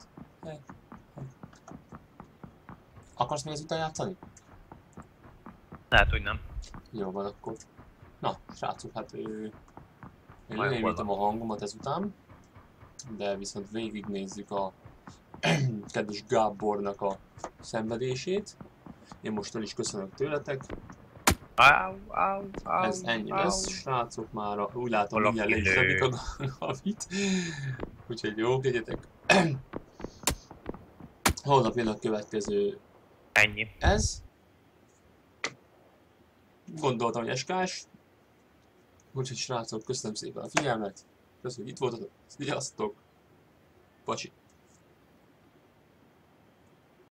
Akarsz még ezután játszani? Lehet, hogy nem. Jó van akkor. Na, srácok, hát én Majd lenémítem a hangomat ezután. De viszont végignézzük a kedves Gábornak a szenvedését. Én most el is köszönök tőletek. Ez ennyi lesz, srácok, már úgy látom, mindjárt le is zsebik a Gavit. Úgyhogy jókedjetek. Holnap jön a következő. Ennyi. Ez. Gondoltam, hogy SK-s. Úgyhogy srácok, köszönöm szépen a figyelmet. Köszönöm, hogy itt voltatok. Sziasztok. Pacsi.